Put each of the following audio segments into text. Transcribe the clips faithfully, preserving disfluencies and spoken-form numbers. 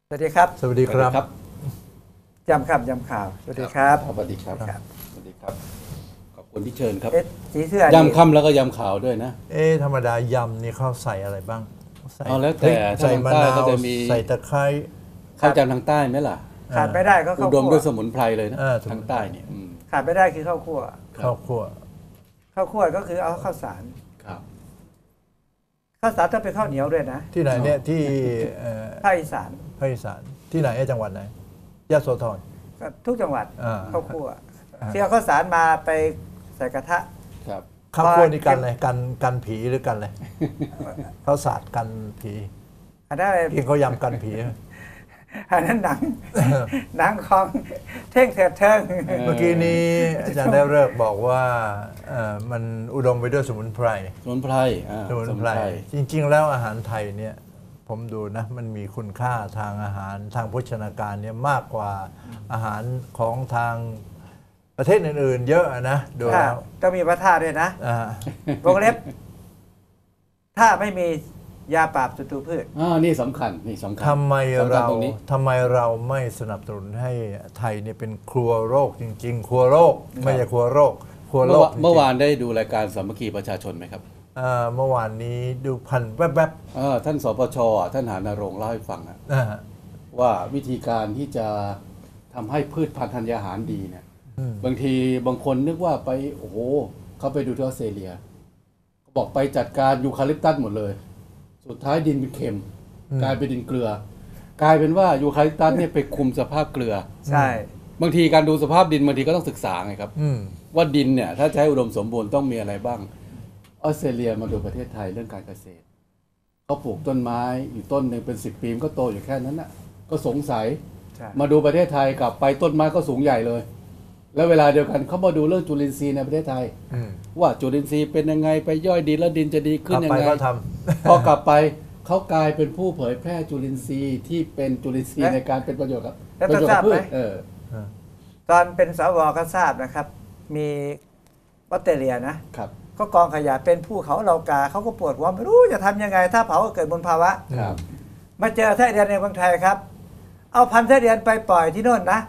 สวัสดีครับสวัสดีครับยำครับยำข่าวสวัสดีครับสวัสดีครับสวัสดีครับขอบคุณที่เชิญครับสีเสื้อยำค่ำแล้วก็ยำข่าวด้วยนะเอ๊ะธรรมดายำนี่เขาใส่อะไรบ้างใส่แล้วแต่ใส่มะนาวใส่ตะไคร้ข้าวจำทางใต้ไหมล่ะขาดไม่ได้ก็ข้าวคั่วอุดมด้วยสมุนไพรเลยนะทางใต้เนี่ยขาดไม่ได้คือข้าวคั่วข้าวคั่วข้าวคั่วก็คือเอาข้าวสารครับข้าวสารต้องเป็นข้าวเหนียวด้วยนะที่ไหนเนี่ยที่ภาคอีสานภาคอีสานที่ไหนจังหวัดไหนยะโสธรทุกจังหวัดข้าวคั่วที่เอาข้าวสารมาไปใส่กระทะครับข้าวคั่วนี่กันอะไรกันกันผีหรือกันอะไรข้าวสารกันผีอันนั้นอะไรที่เขายำกันผีอันนั้นหนังหนังของเท่งเถิดเทิงเมื่อกี้นี้อาจารย์ได้เลิกบอกว่ามันอุดมไปด้วยสมุนไพรสมุนไพรสมุนไพรจริงๆแล้วอาหารไทยเนี่ยผมดูนะมันมีคุณค่าทางอาหารทางโภชนาการเนี่ยมากกว่าอาหารของทางประเทศอื่นๆเยอะนะดูแล้วต้องมีพระธาตุด้วยนะวงเล็บถ้าไม่มียาปราบศัตรูพืชอ่านี่สำคัญนี่สำคัญทำไมเราทำไมเราไม่สนับสนุนให้ไทยเนี่ยเป็นครัวโรคจริงๆครัวโรคไม่ใช่ครัวโรคครัวโรคเมื่อวานได้ดูรายการสามัคคีประชาชนไหมครับเมื่อวานนี้ดูพันแวบๆท่านสปชท่านหานรงค์เล่าให้ฟังนะว่าวิธีการที่จะทำให้พืชพันธุ์ธัญญาหารดีเนี่ยบางทีบางคนนึกว่าไปโอ้โหเขาไปดูที่ออสเตรเลียเขาบอกไปจัดการยูคาลิปตัสหมดเลยสุดท้ายดินเป็นเค็มกลายเป็นดินเกลือกลายเป็นว่ายูคาลิปตัสเนี่ยไปคุมสภาพเกลือใช่บางทีการดูสภาพดินบางทีก็ต้องศึกษาไงครับว่าดินเนี่ยถ้าใช้อุดมสมบูรณ์ต้องมีอะไรบ้างออสเตรเลียมาดูประเทศไทยเรื่องการเกษตรเขาปลูกต้นไม้อยู่ต้นหนึ่งเป็นสิบปีก็โตอยู่แค่นั้นน่ะก็สงสัยมาดูประเทศไทยกลับไปต้นไม้ก็สูงใหญ่เลยแล้วเวลาเดียวกันเขามาดูเรื่องจุลินทรีย์ในประเทศไทยว่าจุลินทรีย์เป็นยังไงไปย่อยดินแล้วดินจะดีขึ้นยังไงพอกลับไปเขากลายเป็นผู้เผยแพร่จุลินทรีย์ที่เป็นจุลินทรีย์ในการเป็นประโยชน์กับประโยชน์กับพืชตอนเป็นสวก็ทราบนะครับมีออสเตรเลียนะครับก็กองขยะเป็นภูเขาเหล่ากาเขาก็ปวดหัวไม่รู้จะทำยังไงถ้าเผาเกิดมลภาวะมาเจอไส้เดือนในเมืองไทยครับเอาพันธุ์ไส้เดือนไปปล่อยที่โน่นนะ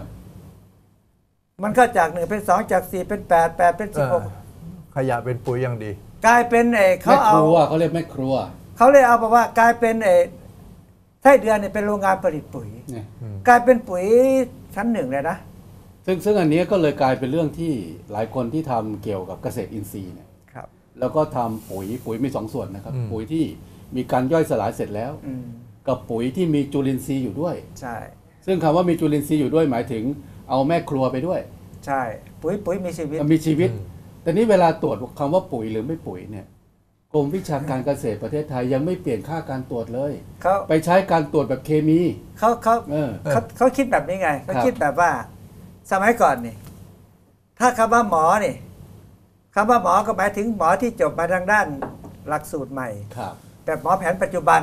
มันก็จากหนึ่งเป็นสองจากสี่เป็นแปดแปดเป็นสิบหกขยะเป็นปุ๋ยอย่างดีกลายเป็นเอเขาเอาเขาเรียกแม่ครัวเขาเลยเอาบอกว่ากลายเป็นเอไส้เดือนเนี่ยเป็นโรงงานผลิตปุ๋ยกลายเป็นปุ๋ยชั้นหนึ่งเลยนะซึ่งซึ่งอันนี้ก็เลยกลายเป็นเรื่องที่หลายคนที่ทำเกี่ยวกับเกษตรอินทรีย์เนี่ยแล้วก็ทำปุ๋ยปุ๋ยมีสองส่วนนะครับปุ๋ยที่มีการย่อยสลายเสร็จแล้วกับปุ๋ยที่มีจุลินทรีย์อยู่ด้วยใช่ซึ่งคำว่ามีจุลินทรีย์อยู่ด้วยหมายถึงเอาแม่ครัวไปด้วยใช่ปุ๋ยปุ๋ยมีชีวิตมีชีวิตแต่นี้เวลาตรวจคำว่าปุ๋ยหรือไม่ปุ๋ยเนี่ยกรมวิชาการเกษตรประเทศไทยยังไม่เปลี่ยนค่าการตรวจเลยเขาไปใช้การตรวจแบบเคมีเขาเขาเขาเขาคิดแบบนี้ไงเขาคิดแบบว่าสมัยก่อนนี่ถ้าคำว่าหมอนี่คำว่าหมอก็หมายถึงหมอที่จบมาทางด้านหลักสูตรใหม่แบบหมอแผนปัจจุบัน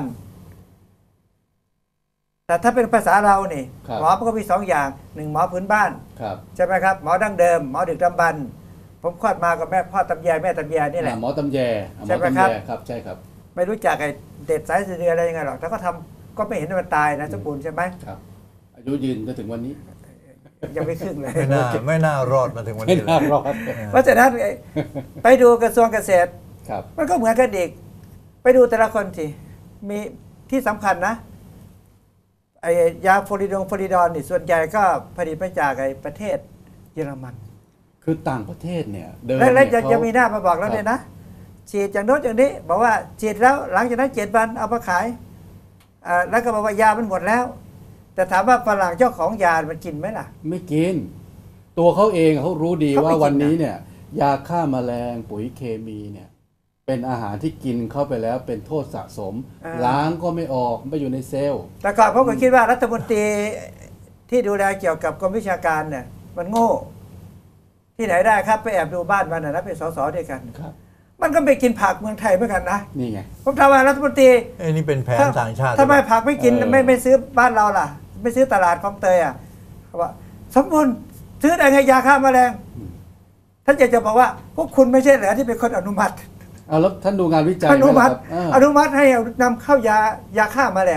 แต่ถ้าเป็นภาษาเรานี่หมอมันก็มีสองอย่างหนึ่งหมอพื้นบ้านใช่ไหมครับหมอดั้งเดิมหมอดึกดำบรรพ์ผมคลอดมากับแม่พ่อตำแยแม่ตำแยนี่แหละหมอตำแยใช่ไหมครับครับใช่ครับไม่รู้จักไอ้เด็ดสายเสืออะไรยังไงหรอกถ้าก็ทำก็ไม่เห็นมันตายนะสมบูรณ์ใช่ไหมครับอายุยืนจนถึงวันนี้ยังไม่ครึ่งเลยไม่น่าไม่น่ารอดมาถึงวันนี้ไม่น่ารอดเพราะฉะนั้นไปดูกระทรวงเกษตรมันก็เหมือนกันเด็กไปดูแต่ละคนสิมีที่สำคัญนะไอ้ยาโฟลิดงโฟลิดอนนี่ส่วนใหญ่ก็ผลิตมาจากไอ้ประเทศเยอรมันคือต่างประเทศเนี่ยเดิมแล้วจะจะมีหน้ามาบอกแล้วเนี่ยนะฉีดอย่างโน้นอย่างนี้บอกว่าฉีดแล้วหลังจากนั้นเจ็ดวันเอามาขายแล้วก็บอกว่ายามันหมดแล้วแต่ถามว่าฝรั่งเจ้าของยามันกินไหมล่ะไม่กินตัวเขาเองเขารู้ดีว่าวันนี้เนี่ยยาฆ่าแมลงปุ๋ยเคมีเนี่ยเป็นอาหารที่กินเข้าไปแล้วเป็นโทษสะสมล้างก็ไม่ออกไม่อยู่ในเซลล์แต่ก่อนผมก็คิดว่ารัฐมนตรีที่ดูแลเกี่ยวกับกรมวิชาการเนี่ยมันโง่ที่ไหนได้ครับไปแอบดูบ้านมันนะเป็นสสด้วยกันมันก็ไปกินผักเมืองไทยเหมือนกันนะนี่ไงผมถามว่ารัฐมนตรีเอ้นี่เป็นแผนต่างชาติทำไมผักไม่กินไม่ไม่ซื้อบ้านเราล่ะไม่ซื้อตลาดคลองเตยอ่ะเขาว่าสมบูรณ์ซื้อได้ไงยาฆ่าแมลงท่านอยากจะบอกว่าพวกคุณไม่ใช่เหรอที่เป็นคนอนุมัติเอาแล้วท่านดูงานวิจัยอนุมัติอนุมัติให้นำเข้ายายาฆ่าแมลงนะ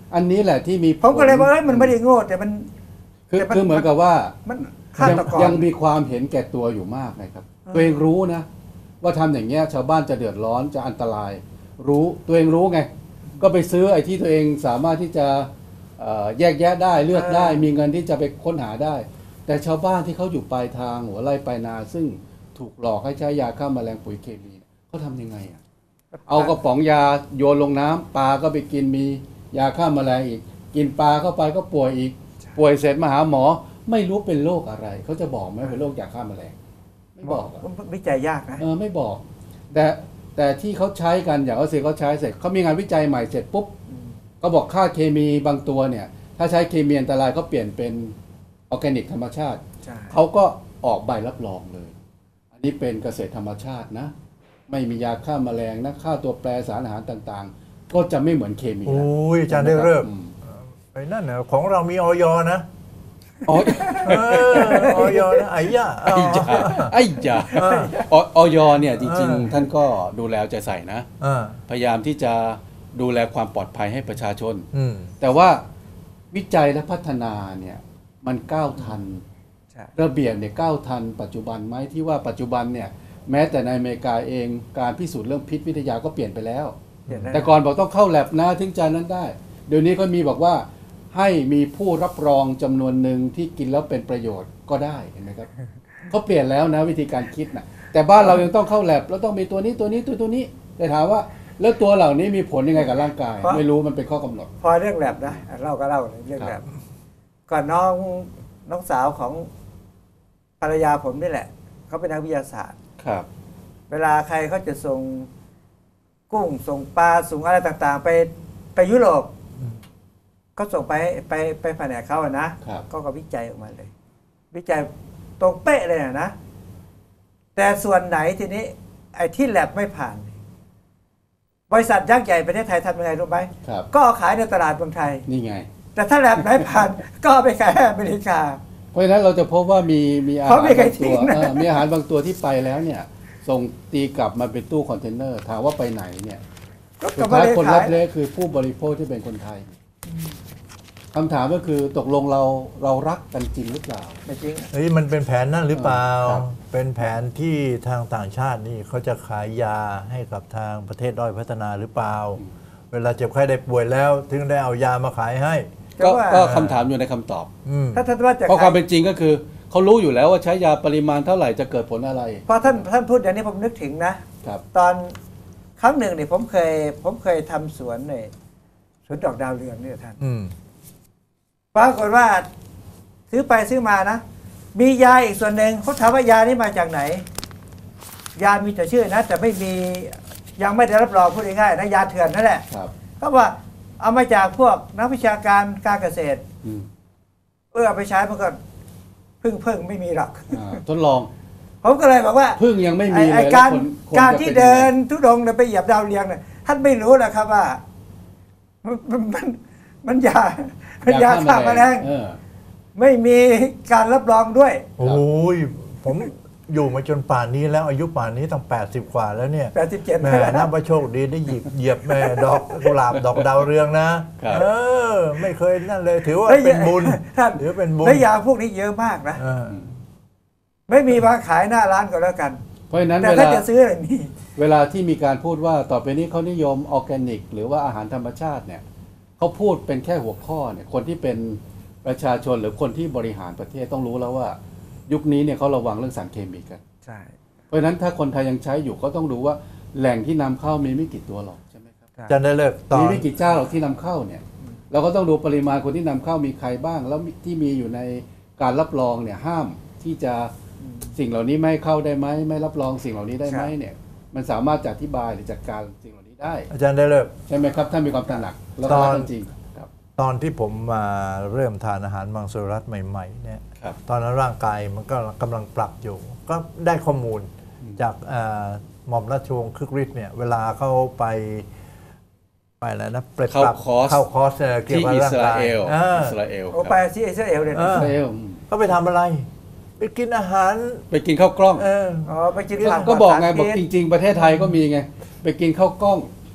อันนี้แหละที่มีผมก็เลยว่าเอ้ยมันไม่ได้โง่แต่มันคือแต่มันคือเหมือนกับว่ามันฆายังตกรยังมีความเห็นแก่ตัวอยู่มากนะครับ ตัวเองรู้นะ ว่าทำอย่างเงี้ยชาวบ้านจะเดือดร้อนจะอันตราย รู้ตัวเองรู้ไง ก็ไปซื้อไอ้ที่ตัวเองสามารถที่จะเอ่อแยกแยะได้เลือกได้ มีเงินที่จะไปค้นหาได้ แต่ชาวบ้านที่เขาอยู่ปลายทางหัวไร่ปลายนา ซึ่งถูกหลอกให้ใช้ยาฆ่าแมลงปุ๋ยเคมีเขาทำยังไงอ่ะเอากระป๋องยาโยนลงน้ำปลาก็ไปกินมียาฆ่าแมลงอีก กินปลาเข้าไปก็ป่วยอีก ป่วยเสร็จมาหาหมอ ไม่รู้เป็นโรคอะไรเขาจะบอกไหมเป็นโรคยาฆ่าแมลงไม่บอกอะวิจัยยากนะเออไม่บอก แต่แต่ที่เขาใช้กันอย่างว่าเซเขาใช้เสร็จเขามีงานวิจัยใหม่เสร็จปุ๊บก็บอกค่าเคมีบางตัวเนี่ย ถ้าใช้เคมีอันตรายก็เปลี่ยนเป็นออร์แกนิกธรรมชาติใช่เขาก็ออกใบรับรองเลย อันนี้เป็นเกษตรธรรมชาตินะ ไม่มียาฆ่าแมลงนะฆ่าตัวแปรสารอาหารต่างๆ ก็จะไม่เหมือนเคมีโอ้แล้วยอาจารย์ได้เริ่มอืมไอ้นั่นน่ะของเรามีออยนะอ๋อเออออยนะไอ้ย่าไอ้จ่าไอ้จ่าออยเนี่ยจริงๆ ท่านก็ดูแลเอาใจใส่นะอ่าพยายามที่จะดูแลความปลอดภัยให้ประชาชนอืมแต่ว่าวิจัยและพัฒนาเนี่ยมันก้าวทันใช่ระเบียบเนี่ยก้าวทันปัจจุบันไหมที่ว่าปัจจุบันเนี่ยแม้แต่ในอเมริกาเองการพิสูจน์เรื่องพิษวิทยาก็เปลี่ยนไปแล้วเห็นไหมแต่ก่อนบอกต้องเข้าแลบนะถึงจะนั้นได้ เดี๋ยวนี้ก็มีบอกว่าให้มีผู้รับรองจำนวนหนึ่งที่กินแล้วเป็นประโยชน์ก็ได้เห็นไหมครับ เขาเปลี่ยนแล้วนะวิธีการคิดนะแต่บ้านเรายังต้องเข้าแลบแล้วต้องมีตัวนี้ตัวนี้ตัวตัวนี้แต่ถามว่าแล้วตัวเหล่านี้มีผลยังไงกับร่างกาย ไม่รู้มันเป็นข้อกำหนดพอเรื่องแลบนะเล่าก็เล่าเลยเรื่องแลครับ บก่อนน้องน้องสาวของภรรยาผมนี่แหละเขาเป็นนักวิทยาศาสตร์ครับเวลาใครเขาจะส่งกุ้งส่งปลาส่งอะไรต่างๆ ไปไปยุโรปก็ส่งไปไปไปแผนกเขาอะนะครับ ก็ก็วิจัยออกมาเลย วิจัยตรงเป๊ะเลยอะนะ แต่ส่วนไหนทีนี้ ไอ้ที่แลบไม่ผ่าน บริษัทยักษ์ใหญ่ประเทศไทยทำยังไงรู้ไหมครับก็เอาขายในตลาดเมืองไทยนี่ไงแต่ถ้าแลบไหนผ่าน ก็เอาไปขายให้อเมริกาเพราะฉะนั้นเราจะพบว่ามีมีอาหารเขาไม่เคยบางทิ้ตัวงนะเออมีอาหารบางตัวที่ไปแล้วเนี่ย ส่งตีกลับมาเป็นตู้คอนเทนเนอร์ถามว่าไปไหนเนี่ยก็สุก็ดไม่ท้ายได้คนขารับยเละคือผู้บริโภคที่เป็นคนไทยคำถามก็คือตกลงเราเรารักกันจริงหรือเปล่าไม่จริงเฮ้ยมันเป็นแผนนั่นหรือเปล่าครับเป็นแผนที่ทางต่างชาตินี่เขาจะขายยาให้กับทางประเทศด้อยพัฒนาหรือเปล่า เวลาเจ็บไข้ได้ป่วยแล้ว ถึงได้เอายามาขายให้ก็ว่าก็คำถามอยู่ในคำตอบอืมถ้าท่านว่าจะเพราะความขายเป็นจริงก็คือเขารู้อยู่แล้วว่าใช้ยาปริมาณเท่าไหร่จะเกิดผลอะไรพอท่านท่านพูดอย่างนี้ผมนึกถึงนะครับตอนครั้งหนึ่งเนี่ยผมเคย ผมเคยทำสวนในสวนดอกดาวเรืองเนี่ยท่านอืมปรากฏว่าซื้อไปซื้อมานะ มียาอีกส่วนหนึ่งเขาถามว่ายานี้มาจากไหน ยามีแต่ชื่อนะ แต่ไม่มียังไม่ได้รับรองพูดง่ายๆนะยาเถื่อนนั่นแหละครับเขาว่าเอามาจากพวกนักวิชาการการเกษตรอืมเออเอาไปใช้มันก็พึ่งพึ่งไม่มีหรอกอ่าทดลองผมก็เลยบอกว่าพึ่งยังไม่มีไอ้เลไอ้ยการแล้วคนคนการจะที่ป็เดิยังนไงทุดงค์เนี่ยไปเหยียบดาวเรืองเนี่ยท่านไม่รู้หรอกครับว่า มันมันมันมันยามันยาฆ่าแมลงเออไม่มีการรับรองด้วยโอ้ยผมอยู่มาจนป่านนี้แล้วอายุป่านนี้ตั้งแปดสิบกว่าแล้วเนี่ยแปดสิบเจ็ดแม่นับว่าโชคดีได้หยิบเหยียบแม่ดอกกุหลาบดอกดาวเรืองนะครับ เออ ไม่เคยนั่นเลยถือว่าเป็นบุญท่านถือเป็นบุญและยาพวกนี้เยอะมากนะเออไม่มีวางขายหน้าร้านก็แล้วกันเพราะฉะนั้นแต่เวถ้าลาจะซื้ออะไรมีเวลาที่มีการพูดว่าต่อไปนี้เขานิยมออร์แกนิก หรือว่าอาหารธรรมชาติเนี่ยเขาพูดเป็นแค่หัวข้อเนี่ยคนที่เป็นประชาชนหรือคนที่บริหารประเทศต้องรู้แล้วว่า ยุคนี้เนี่ยเขาระวังเรื่องสารเคมีกันใช่เพราะฉะนั้นถ้าคนไทยยังใช้อยู่ก็ต้องรู้ว่าแหล่งที่นำเข้ามีไม่กี่ตัวหรอกใช่ไหมครับอาจารย์ได้เลิกตอมีนไม่กี่เจ้าหรอกที่นำเข้าเนี่ย เราก็ต้องดูปริมาณคนที่นำเข้ามีใครบ้าง แล้วที่มีอยู่ในการรับรองเนี่ยห้ามที่จะสิ่งเหล่านี้ไม่ให้เข้าได้ไหมไม่รับรองสิ่งเหล่านี้ได้ไหมเนี่ย มันสามารถจะอธิบายหรือจัดการสิ่งเหล่านี้ได้อาจารย์ได้เลิกใช่ไหมครับถ้ามีความตระหนักแล้วก็ตรัอก นจริงๆครับตอนที่ผมมาเริ่มทานอาหารมังสวิรัตใหม่ๆเนี่ยครับตอนนั้นร่างกายมันก็กำลังปรับอยู่ ก็ได้ข้อมูลจากเอ่อหม่อมราชวงศ์คึกฤทธิ์เนี่ยเวลาเขาไปไปอะไรนะไปปรับเข้าคอร์สเข้าคอร์สเอ่อเกี่ยวที่กับอิร่างสรากายเอลเอออิสราเอลโอไปที่อิสราเอลเนี่ยเอออิสราเอลเขาไปทำอะไร ไปกินอาหารไปกินข้าวกล้องเอออ๋อไปกินผักก็บอกไงปลบอกสารจพิษริง ๆ ประเทศไทยก็มีไง ไปกินข้าวกล้อง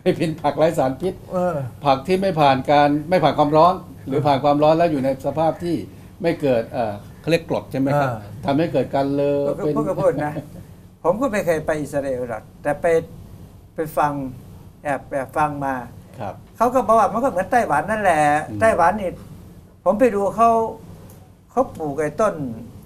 ให้เป็นผักไร้สารพิษเออผักที่ไม่ผ่านการไม่ผ่านความร้อน หรือผ่านความร้อนแล้วอยู่ในสภาพที่ไม่เกิดเอ่อเขาเรียกกรดใช่ไหมครับอ่าทำให้เกิดการเลอะก็เป็นพูดก็พูดนะ ผมก็ไม่เคยไปอิสราเอลหรอกแต่ไปไปฟังแอบแอบฟังมาครับเขาก็บอกว่ามันก็เหมือนไต้หวันนั่นแหละอืมไต้หวันนี่ผมไปดูเขาเขาปลูกไอ้ต้น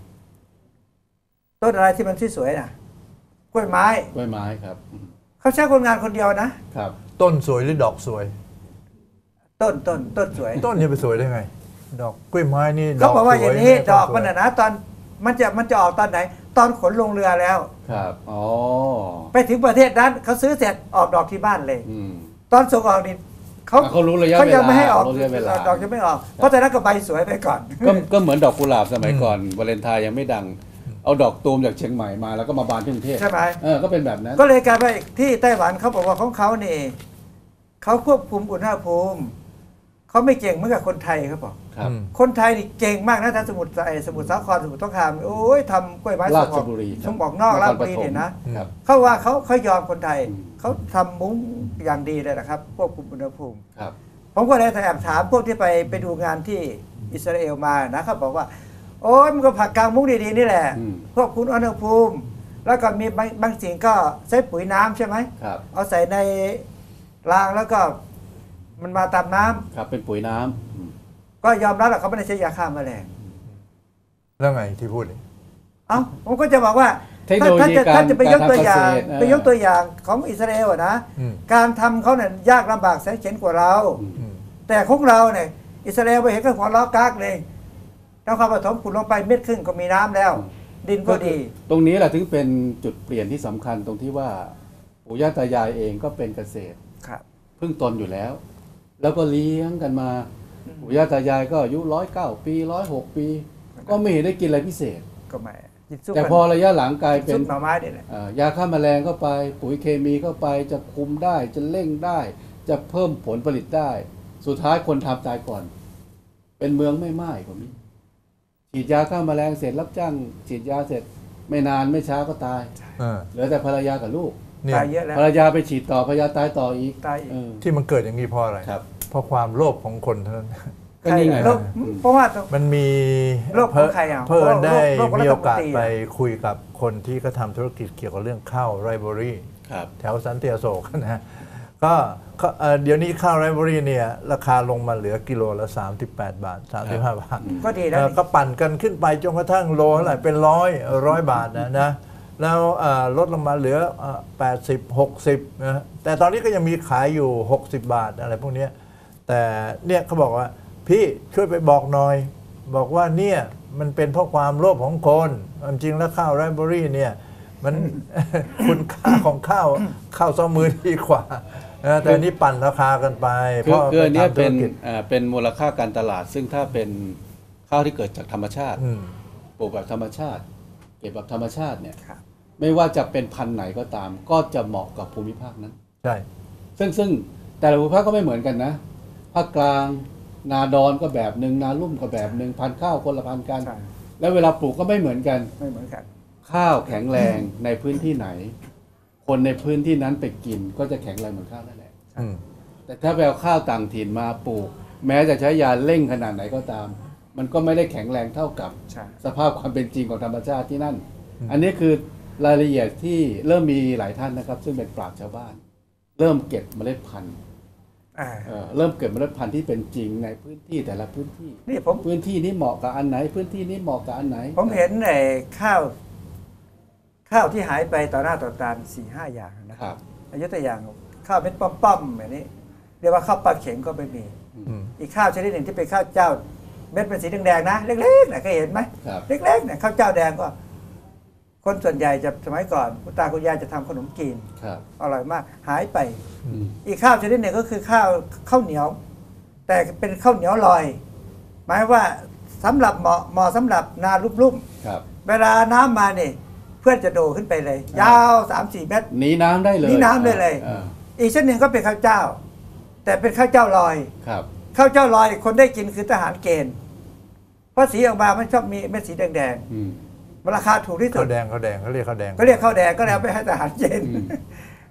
ต้นอะไรที่มันที่สวยๆน่ะกล้วยไม้กล้วยไม้ครับอืมเขาใช้คนงานคนเดียวนะครับต้นสวยหรือดอกสวยต้นต้นต้นสวยต้นจะไปสวยได้ไง ดอกกล้วยไม้นี่ดเขาบอกว่าอย่างนี้สดอกต้สวยมันน่ะนะตอนมันจะมันจะออกตอนไหน ตอนขนลงเรือแล้วครับอ๋อไปถึงประเทศนั้นเขาซื้อเสร็จออกดอกที่บ้านเลยอืมตอนส่งออกนี่เขาเขารู้ระยะเขายังเวลาไม่ให้ออกรู้ระยะเวลาดอกยังไม่ออก เพราะฉะนั้นก็ใบสวยไปก่อนก็ก็เหมือนดอกกุหลาบสมัยก่อนวาเลนไทน์ยังไม่ดัง เอาดอกตูมจากเชียงใหม่มาแล้วก็มาบานที่กรุงเทพใช่ไหมเออก็เป็นแบบนั้นก็เลยกลายไปที่ไต้หวันเขาบอกว่าของเขานี่เขาควบคุมอุณหภูมิเขาไม่เก่งเหมือนกับคนไทยเขาบอกครับอืมคนไทยนี่เก่งมากนะทางสมุทรไอ้สมุทรสาครสมุทรสงครามโอ้ยทำกล้วยไม้ราส่งอชอกบุรีคส่งออกนอกราชบุรีคปฐมเนี่ยนะครับ เขาว่าเขาเขายอมคนไทยอืมเขาทำมุ้งอย่างดีเลยนะครับควบคุมอุณหภูมิครับผมก็เลยแอบถามพวกที่ไปไปดูงานที่อิสราเอลมานะเขาบอกว่า โอ้ยมันก็ผักกลางมุ้งดีๆนี่แหละอืมควบคุมอุณหภูมิ แล้วก็มีบางบางสิ่งก็ใช้ปุ๋ยน้ำใช่ไหมครับเอาใส่ในรางแล้วก็มันมาตามน้ำครับเป็นปุ๋ยน้ำอืมก็ยอมรับแหละเขาไม่ได้ใช้ยาฆ่าแมลงแล้วไงที่พูดนี่เอ้าผมก็จะบอกว่าเทคโนโลถ้ายีจะการถ้าจะไปยกตัวอย่างรทำเษตรไปยกตัวอย่างของอิสราเอลอะนะอืมการทำเขาเนี่ยยากลำบากแสนเข็ญกว่าเราอืมอืมแต่ของเราเนี่ยอิสราเอลไปเห็นก็หัวล้อกากเลยนครปฐมขุดลงไปเม็ดครึ่งก็มีน้ำแล้ว ดินก็ดีตรงนี้แหละถึงเป็นจุดเปลี่ยนที่สำคัญตรงที่ว่าปู่ย่าตายายเองก็เป็นเกษตรครับพึ่งตนอยู่แล้ว แล้วก็เลี้ยงกันมาปู่ย่าตายายก็อายุร้อยเก้าปีร้อยหกปี ก็ไม่เห็นได้กินอะไรพิเศษก็ไม่กินซุปแต่พอระยะหลังกลายเป็ซุนปหน่อไม้นี่แหละเอ่อยาฆ่าแมลงเข้าไป ปุ๋ยเคมีเข้าไปจะคุมได้จะเร่งได้ จะเพิ่มผลผลิตได้ สุดท้ายคนทำตายก่อน เป็นเมืองไม่ไหม้กว่านี้ฉีดยาฆ่าแมลงเสร็จรับจ้างฉีดยาเสร็จ ไม่นานไม่ช้าก็ตายเออเหลือแต่ภรรยากับลูกเนี่ยตายเยอะแล้วภรรยาไปฉีดต่อภรรยาตายต่ออีกตายอีกเออที่มันเกิดอย่างนี้เพราะอะไรครับเพราะความโลภของคนเท่านั้นก็นี่ไงโรคเพราะว่ามันมีโลภของใครอ่ะเพิ่นได้โลภของรัฐมนตรีมีโอกาสไปคุยกับคนที่เขาทำธุรกิจเกี่ยวกับเรื่องข้าวไรเบอรี่ครับแถวสันติอโศกนะฮะก็ก็เอ่อเดี๋ยวนี้ข้าวไรเบอรี่เนี่ยราคาลงมาเหลือกิโลละสามสิบแปดบาทสามสิบห้าบาทก็ดีแล้วเอ่อก็ปั่นกันขึ้นไปจนกระทั่งโลเท่าไหร่เป็นร้อยร้อยบาทนะนะแล้วเอ่อลดลงมาเหลือแปดสิบหกสิบนะแต่ตอนนี้ก็ยังมีขายอยู่หกสิบบาทอะไรพวกเนี้ยแต่เนี่ยเขาบอกว่าพี่ช่วยไปบอกหน่อย บอกว่าเนี่ยมันเป็นเพราะความโลภของคนจริงแล้วข้าวไรเบอรี่เนี่ยมัน คุณค่าของข้าวข้าวซ้อมมือดีกว่านะแต่อันนี่ปั่นราคากันไปเพคือราะคืออันเนี้ยทำธุเป็รนกิจอ่าเป็นมูลค่าการตลาด ซึ่งถ้าเป็นข้าวที่เกิดจากธรรมชาติอืมปลูกแบบธรรมชาติ เก็บแบบธรรมชาติเนี่ยครับไม่ว่าจะเป็นพันธุ์ไหนก็ตาม ก็จะเหมาะกับภูมิภาคนั้นใช่ซึ่งซึ่งแต่ละภูมิภาคก็ไม่เหมือนกันนะภาคกลางนาดอนก็แบบหนึ่งนาลุ่มก็แบบหนึ่งพันธุ์ข้าวคนละพันธุ์กันใช่แล้วเวลาปลูกก็ไม่เหมือนกันไม่เหมือนกันข้าวแข็งแรงในพื้นที่ไหน คนในพื้นที่นั้นไปกินก็จะแข็งแรงเหมือนข้าวนั่นแหละอืมแต่ถ้าไปเอาข้าวต่างถิ่นมาปลูก แม้จะใช้ยาเร่งขนาดไหนก็ตาม มันก็ไม่ได้แข็งแรงเท่ากับใช่สภาพความเป็นจริงของธรรมชาติที่นั่น อันนี้คือรายละเอียดที่เริ่มมีหลายท่านนะครับ ซึ่งเป็นปราชญ์ชาวบ้าน เริ่มเก็บเมล็ดพันธุ์อ่าเอ่อเริ่มเก็บเมล็ดพันธุ์ที่เป็นจริงในพื้นที่แต่ละพื้นที่นี่ผมพื้นที่นี้เหมาะกับอันไหน พื้นที่นี้เหมาะกับอันไหนผมเห็นไอ้ข้าว ข้าวที่หายไปต่อหน้าต่อตาสี่ห้าอย่างนะครับ อายุตัวอย่างข้าวเป็นป้อมๆแบบนี้เรียกว่าข้าวปลาเข็งก็ไม่มีอืมอีกข้าวชนิดหนึ่งที่เป็นข้าวเจ้าเม็ดเป็นสีแดงๆนะเล็กๆนะเคยเห็นไหมครับเล็กๆเนี่ยข้าวเจ้าแดงก็ คนส่วนใหญ่จะสมัยก่อนคุณตาคุณยายจะทำขนมจีนครับอร่อยมาก หายไปอืมอีกข้าวชนิดหนึ่งก็คือข้าวข้าวเหนียว แต่เป็นข้าวเหนียวลอย หมายว่าสำหรับเหมาะเหมาะสำหรับนาลุ่มครับๆเวลาน้ำมาเนี่ยเพื่อนจะโดดขึ้นไปเลย ยาวสามสี่เมตรหนีน้ำได้เลยหนีน้ำได้เลยอ่าอีกชนิดหนึ่งก็เป็นข้าวเจ้า แต่เป็นข้าวเจ้าลอยครับข้าวเจ้าลอยคนได้กินคือทหารเกณฑ์เพราะสีออกมามันชอบมีเม็ดสีแดงอืมๆราคาถูกที่สุข้าดวแดงข้าวแดงเขาเรียกข้าวแดงก็เรียกข้าวแดงก็แล้วไปให้ทหารเกณฑ์อืม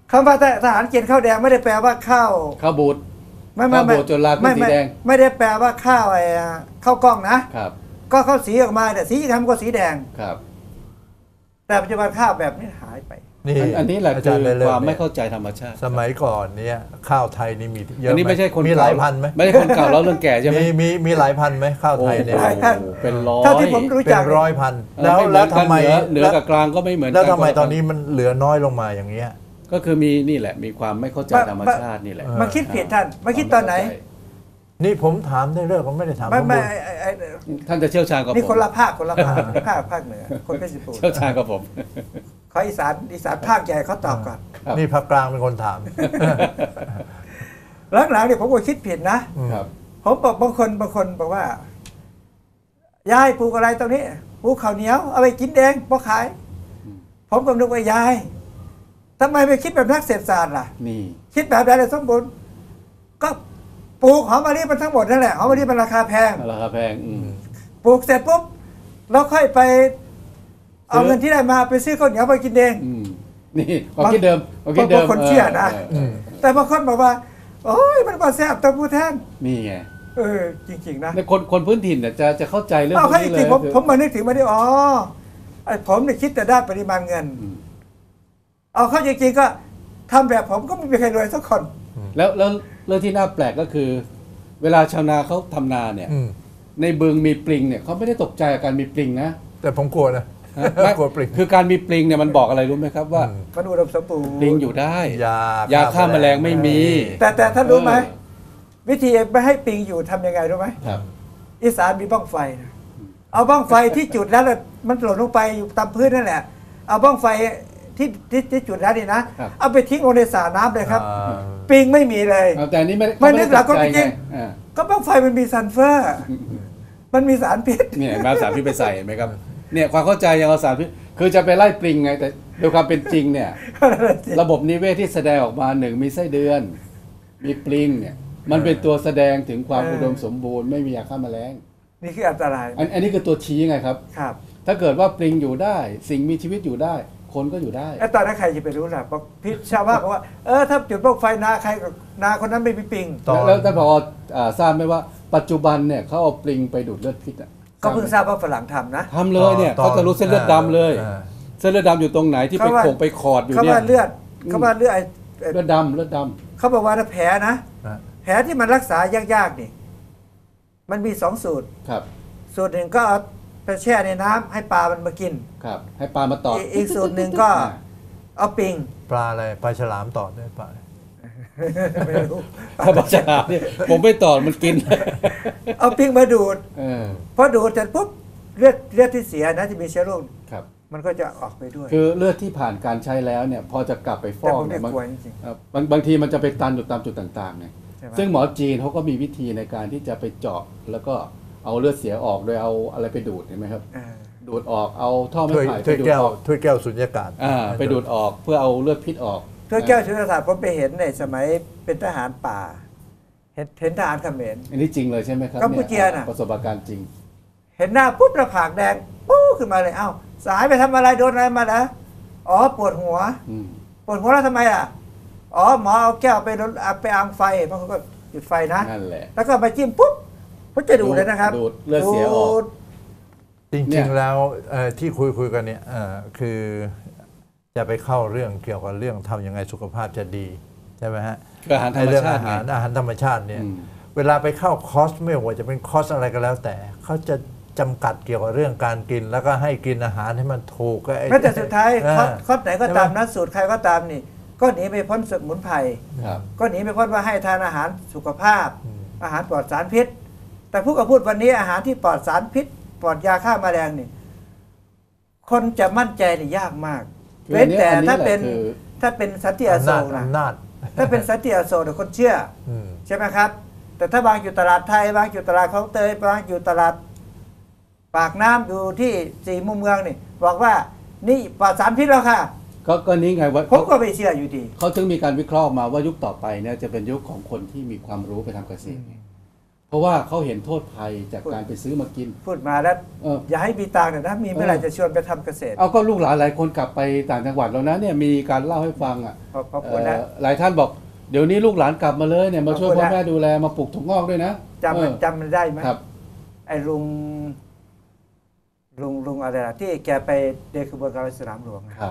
คำว่าทหารเกณฑ์ข้าวแดงไม่ได้แปลว่าข้าวข้าวบูดไม่ไม่ข้าวไม่โบดจนลาเป็นไม่สีไม่แดงไม่ได้แปลว่าข้าวไอ้ข้าวกล้องนะครับก็ข้าวสีออกมาแต่สีทำก็สีแดงครับแต่ปัจจุบันข้าวแบบนี้หายไปนี่อันอันนี้แหละอาคืจารอย์ได้เริ่ความไม่เนี่ยเข้าใจธรรมชาติสมัยก่อนเนี่ยข้าวไทยนี่มีเยอะอันนี้ไม่ใช่คนมีหลายพันไหมไม่ใช่คนเก่าแล้วเรื่องแก่ใช่ไหมมีมีมีหลายพันไหมข้าวโอ้ไทยเนี่ยหลายพันเป็นร้อยเท่าที่ผมรู้เป็จักนร้อยพันเออแล้วไม่เหมืแล้อวน ทำไมกันเหนือเหนือกับกลางก็ไม่เหมือนกันแล้วทำไมคละตอนนี้มันเหลือน้อยลงมาอย่างเงี้ยก็คือมีนี่แหละมีความไม่เข้าใจธรรมชาตินี่แหละมาคิดผิดท่านมาคิดตอนไหนนี่ผมถามได้เรื่องผมไม่ได้ถามไม่ข้อไม่มูลไอ้ไอ้ไอ้ท่านจะเชี่ยวชาญกว่าผมนี่คนละภาคคนละภาคภาคภาคเหนือคนเพชรบูรเชี่ยวณ์ชาญกว่าผมขออีสานอีสานภาคใหญ่เขาตอบก่อนครับนี่ภาคกลางเป็นคนถามหลังๆเนี่ยผมก็คิดผิดนะครับผมบอกบางคนบางคนบอกว่า ยายปลูกอะไรตรงนี้ปลูกข้าวเหนียวเอาไปกินเองพอขาย ผมก็นึกว่ายายทำไมไปคิดแบบนักเศรษฐศาสตร์ล่ะนี่คิดแบบใดเลยสมบูรณ์ก็ปลูกหอมมะลิมันทั้งหมดนั่นแหละหอมมะลิมันราคาแพงราคาแพงอืมปลูกเสร็จปุ๊บเราค่อยไป เอาเงินที่ได้มาไปซื้อข้าวเหนียวไปกินเองอืมนี่ความคิดเดิมความคิดเดิมบางคนเชื่อนะเออแต่บางคนบอกว่า โอ้ยมันมาแซ่บตัวผู้แทนนี่ไงเออจริงๆนะในคนคนพื้นถิ่นเนี่ยจะจะเข้าใจเรื่องพเอาวกให้นี้จเลริยงๆผมคือผมมานึกถึงมาได้อ๋อไอ้ผมเนี่ยคิดแต่ด้านปริมาณเงินอืมเอาเข้าจริงๆก็ทำแบบผมก็ไม่มีใครรวยสักคนแล้วแล้วเรื่องที่น่าแปลกก็คือ เวลาชาวนาเขาทำนาเนี่ยอืมในบึงมีปลิงเนี่ยเขาไม่ได้ตกใจกับการมีปลิงนะแต่ผมกลัวนะไม่กลัวปลิงคือการมีปลิงเนี่ยมันบอกอะไรรู้ไหมครับว่าอืมมันอุดมสมบูรณ์ปลิงอยู่ได้ยายาฆ่าแมลงไม่มีแต่แต่ท่านรู้ไหมเออวิธีไม่ให้ปิงอยู่ทำยังไงรู้ไหมครับอีสานมีบ้องไฟนะเอาบ้องไฟที่จุดแล้วน่ะมันหล่นลงไปอยู่ตามพื้นนั่นแหละ เอาบ้องไฟที่ที่ที่จุดแล้วนี่นะครับเอาไปทิ้งลงในสระน้ำเลยครับอ่าปิงไม่มีเลยเอาแต่อันนี้ไม่ไม่นึกหลักก็เขาจไม่ได้ริงตกใจไอ่าก็บ้องไฟมันมีซัลเฟอร์ มันมีสารพิษเนี่ยมาสารพิษไปใส่เห็นไหมครับเนี่ยความเข้าใจยังเอาสารพิษคือจะไปไล่ปลิงไงแต่โดยความเป็นจริงเนี่ยระบบนิเวศที่แสดงออกมาหนึ่งมีไส้เดือน มีปลิงเนี่ยมันเป็นตัวแสดงถึงความเอออุอุดมสมบูรณ์ไม่มียาฆ่าแมลงนี่คืออันตรายอันอันนี้คือตัวชี้ไงครับครับถ้าเกิดว่าปลิงอยู่ได้ สิ่งมีชีวิตอยู่ได้ คนก็อยู่ได้แล้วตอนนั้นใครจะไปรู้ล่ะบอกพี่ชาวบ้านบอกว่าเออถ้าจุดบ้องไฟนาใครกับนาคนนั้นไม่มีปิงตอนแล้วท่านผออ่าทราบไหมว่าปัจจุบันเนี่ยเขาเอาปลิงไปดูดเลือดพิษอะก็เพิ่งทราบว่าฝรั่งทำนะทำเลยเนี่ยตอนเขาจะรู้เส้นเลือดดำเลยอ่าเส้นเลือดดำอยู่ตรงไหนที่ไปเขาว่าโขงไปขอดอยู่เขาเนี่ยว่าเลือดอืมเขาว่าเลือดไอ้ไอ้เลือดดำเลือดดเขาบอกว่าถ้าแผลนะอ่าแผลที่มันรักษายากๆนี่ มันมีสองสูตรำครับสูตรหนึ่งก็เอาไปแช่ในน้ำให้ปลามันมากินครับ ให้ปลามาตอดอีกอีกสูตรหนึ่งก็ เอาปิงปลาอะไรปลาฉลามตอดได้ปลาไม่รู้ถ้าปลาฉลามเนี่ยผมไม่ตอดมันกินเอาปิงมาดูดเออพอดูดเสร็จปุ๊บเลือดเลือดที่เสียนะที่มีเชื้อโรคครับมันก็จะออกไปด้วยคือเลือดที่ผ่านการใช้แล้วเนี่ย พอจะกลับไปฟแต่อกผมเนี่เนี่ย ยบางกลัวจริงเอ่อบางบางทีมันจะไปตันอยู่ตามจุดต่างๆเนี่ยๆใช่ไหมซึ่งหมอจีนเขาก็มีวิธีในการที่จะไปเจาะแล้วก็เอาเลือดเสียออกโดยเอาอะไรไปดูดเห็นไหมครับเออดูดออกเอาท่อไม้ถ้วยไผ่ไปถ้วยดูดแก้วออกถ้วยแก้วสุญญากาศอ่าไปดูดออกเพื่อเอาเลือดพิษออกเพื่อแก้วชุดศาสตร์ผมไปเห็นในสมัยเป็นทหารป่า เห็นเห็นทหารเขมรอันนี้จริงเลยใช่ไหมครับกัมพูเชียน่ะประสบการณ์จริงเห็นหน้าปุ๊บหน้าผากแดงปู้ขึ้นมาเลยเอ้าสายไปทำอะไรโดนอะไรมาแล้วอ๋อปวดหัวอืมปวดหัวแล้วทำไมอ่ะอ๋อหมอเอาแก้วไปโดนเอาไปอังไฟบางคนก็จุดไฟนะนั่นแหละแล้วก็มาจิ้มปุ๊บก็จะดูดเลยนะครับดูดเลือดเสียออกดูดจเนี่ริยงๆแล้วเอ่อที่คุยคุยกันเนี่ยเอ่อคือจะไปเข้าเรื่องเกี่ยวกับเรื่องทำยังไงสุขภาพจะดีใช่ไหมฮะคืออาหารธรรมไเรื่องชาอาติไงหารอาหารธรรมชาติเนี่ยอืมเวลาไปเข้าคอร์สไม่ว่าจะเป็นคอร์สอะไรก็แล้วแต่เขาจะจำกัดเกี่ยวกับเรื่องการกิน แล้วก็ให้กินอาหารให้มันถูกไอ้แม้แต่สุดท้ายเออคอร์สคอร์สไหนก็ตามใช่ไหมนะสูตรใครก็ตามนี่ ก็หนีไปพ้นสมุนไพรครับก็หนีไปพ้นว่าให้ทานอาหารสุขภาพ อาหารปลอดสารพิษ แต่พูดกับพูดวันนี้อาหารที่ปลอดสารพิษปลอดยาฆ่าแมลงนี่คนจะมั่นใจนี่ยากมากคือเว้นแต่อันนี้ถ้าเป็นแหละคือถ้าเป็นสันติออำโศนาจกนะอำนาจถ้าเป็นสันติอโศกเนี่ยคนเชื่ออืมใช่ไหมครับ แต่ถ้าบางอยู่ตลาดไทยบางอยู่ตลาดคลองเตยบางอยู่ตลาด ปากน้ำอยู่ที่สี่มุมเมืองนี่บอกว่านี่ปลอดสารพิษแล้วค่ะก็ก็นี้ไงว่าผมก็ไม่เชื่ออยู่ดีเขาถึงมีการวิเคราะห์มาว่ายุคต่อไปเนี่ยจะเป็นยุคของคนที่มีความรู้ไปทำเกษตรไงเพราะว่าเขาเห็นโทษภัยจากการไปซื้อมากินพูดมาแล้วเอออย่าให้มีตังค์นะมีเมื่อไหร่เออจะชวนไปทำเกษตรเอาก็ลูกหลานหลายคนกลับไปต่างจังหวัดแล้วนะเนี่ยมีการเล่าให้ฟังอ่ะขอบขอบคุณนะเอ่อหลายท่านบอกเดี๋ยวนี้ลูกหลานกลับมาเลยเนี่ยมาช่วยขอบคุพ่อณนะแม่ดูแลมาปลูกถั่วงอกด้วยนะจำเอมันอจำมันได้ไหมครับไอ้ลุงลุงลุงอะไรล่ะที่แกไปเดินขบวนการสนามหลวงนะครับ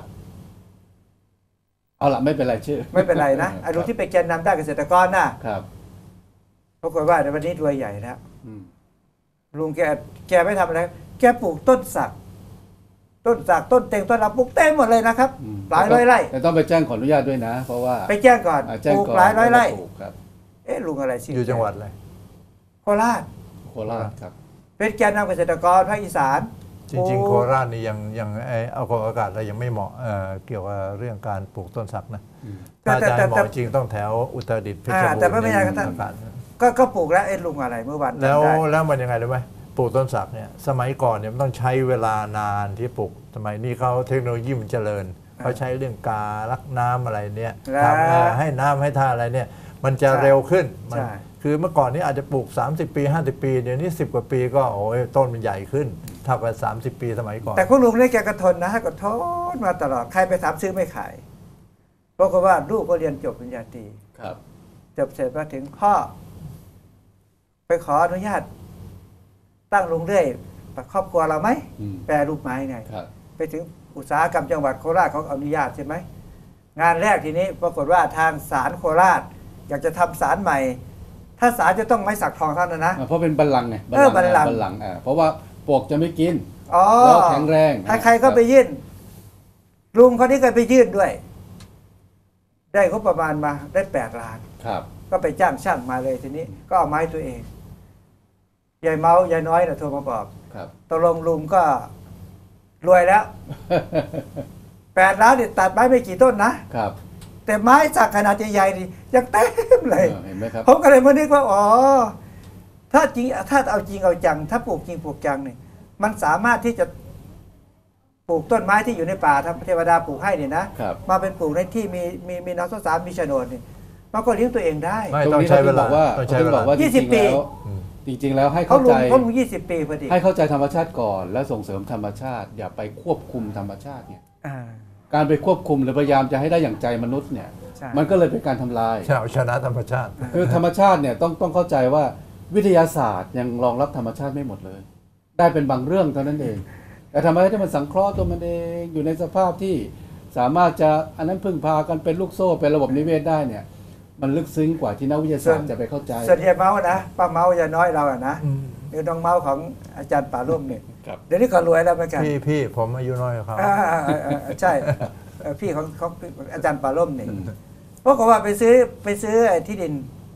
เอาละไม่เป็นไรชื่อไม่เป็นไรนะครับไอ้ลุงที่ไปแกนนำด้านเกษตรกรน่ะครับปรากฏว่าในวันนี้รวยใหญ่แล้วอืมลุงแกแกไม่ทำอะไรแกปลูกต้นสัก ต้นสักต้นเต็งต้นลำปลูกเต็มหมดเลยนะครับอืมหลายร้อยไร่แต่ต้องไปแจ้งขออนุญาตด้วยนะ เพราะว่าไปแจ้งก่อนอ่าปแจ้งลูกก่อนหลายร้อยไร่ปลูกครับเอ๊ะลุงอะไรชื่อยู่จังหวัดอะไรโคราชโคราชครับเป็นแกนนำเกษตรกรภาคอีสานจริง ๆ โคโอ้ราชนี่ยังยังไอเอากอากาศอะไรยังไม่เหมาะเอ่อเกี่ยวกับเรื่องการปลูกต้นสักนะอืมถ้าแต่จะแต่ให้เหมาะแต่จริงต้องแถวอุตรดิตถ์เพชรอ่าบูรณ์แต่ไม่เป็นไรครับท่านอากาศก็ก็ปลูกแล้วไอ้ลุงอะไรเมื่อวันแล้วจำได้แล้วมันยังไงรู้ไหมปลูกต้นสักเนี่ยสมัยก่อนเนี่ยมันต้องใช้เวลานานที่ปลูกสมัยนี้เขาเทคโนโลยีมันเจริญเขาใช้เรื่องการักน้ำอะไรเนี่ยแล้วทำเอ่อให้น้ำให้ท่าอะไรเนี่ยมันจะเร็วขึ้นมันใช่คือเมื่อก่อนนี้อาจจะปลูก สามสิบ ปี ห้าสิบ ปีเดี๋ยวนี้สิบกว่าปีก็โอ้ยต้นมันใหญ่ขึ้นเท่ากับสามสิบ ปีสมัยก่อนแต่คุณลุงเนี่ยแกก็ทนนะก็ทนมาตลอดใครไปถามซื้อไม่ขายเพราะว่าลูกก็เรียนจบปริญญาตรีครับจบเสร็จมาถึงพ่อ ไปขออนุญาต ตั้งโรงเรื่อยครอบครัวเราไหมอืมแปรรูปไม้ไงครับไปถึงอุตสาหกรรมจังหวัดโคราชเขาอนุญาตใช่ไหมงานแรกทีนี้ปรากฏว่าทางศาลโคราช อยากจะทำศาลใหม่ ถ้าศาลจะต้องไม้สักทองเท่านั้นนะอ่าเพราะเป็นบัลลังก์ไงเออบัลลังก์บัลลังก์อ่าเพราะว่าปลวกจะไม่กินอ๋อแล้วแข็งแรงใครๆก็ไปยื่น ลุงคนนี้ก็ไปยื่นด้วย ได้งบประมาณมาได้แปดล้านครับก็ไปจ้างช่างมาเลยทีนี้ ก็เอาไม้ตัวเองยายเมายายน้อยนะโทรมาบอกครับตกลงลุงก็รวยแล้วแปดล้านเนี่ยตัดไม้ไม่กี่ต้นนะครับ แต่ไม้สักขนาดใหญ่ๆนี่ยังเต็มเลยเออเห็นไหมครับผมก็เลยมานึกว่าอ๋อถ้าจริงถ้าเอาจริงเอาจัง ถ้าปลูกจริงปลูกจังเนี่ยมันสามารถที่จะปลูกต้นไม้ที่อยู่ในป่าทำเทวดาปลูกให้เนี่ยนะครับ มาเป็นปลูกในที่มีมีมีน้ำส้มสารมีโฉนดเนี่ยมันก็เลี้ยงตัวเองได้ไม่ตรงต้องนี้ใช้เวขลาถึงบอกว่าต้องใช้เขาถึเวงบลาอกว่าจยี่สิบริงๆปีแล้วจริง ๆ แล้วให้เขาเข้าลุใจงเขาลุงยี่สิบปีพอดีให้เข้าใจธรรมชาติก่อน แล้วส่งเสริมธรรมชาติ อย่าไปควบคุมธรรมชาติเนี่ยอ่าการไปควบคุมหรือพยายามจะให้ได้อย่างใจมนุษย์เนี่ยใช่มันก็เลยเป็นการทำลายใช่เอาชนะธรรมชาติคือธรรมชาติเนี่ยต้องต้องเข้าใจว่าวิทยาศาสตร์ยังรองรับธรรมชาติไม่หมดเลย ได้เป็นบางเรื่องเท่านั้นเอง แต่ทำไมให้มันสังเคราะห์ตัวมันเองอยู่ในสภาพที่สามารถจะอันนั้นพึ่งพากันเป็นลูกโซ่เป็นระบบนิเวศได้เนี่ย มันลึกซึ้งกว่าที่นักวิทยาศาสตร์จะไปเข้าใจส่วนยายเมานะป้าเมายายน้อยเราอะนะอืมหรือน้องเมาของอาจารย์ป่าร่มเนี่ยครับเดี๋ยวนี้ก็รวยแล้วเหมือนกันพี่พี่ผมอายุน้อยกว่าเขาอ่าอ่าอ่าอ่าใช่เอ่อพี่ของของอาจารย์ป่าร่มเนี่ยอืมเพราะว่าไปซื้อไปซื้อไอ้ที่ดิน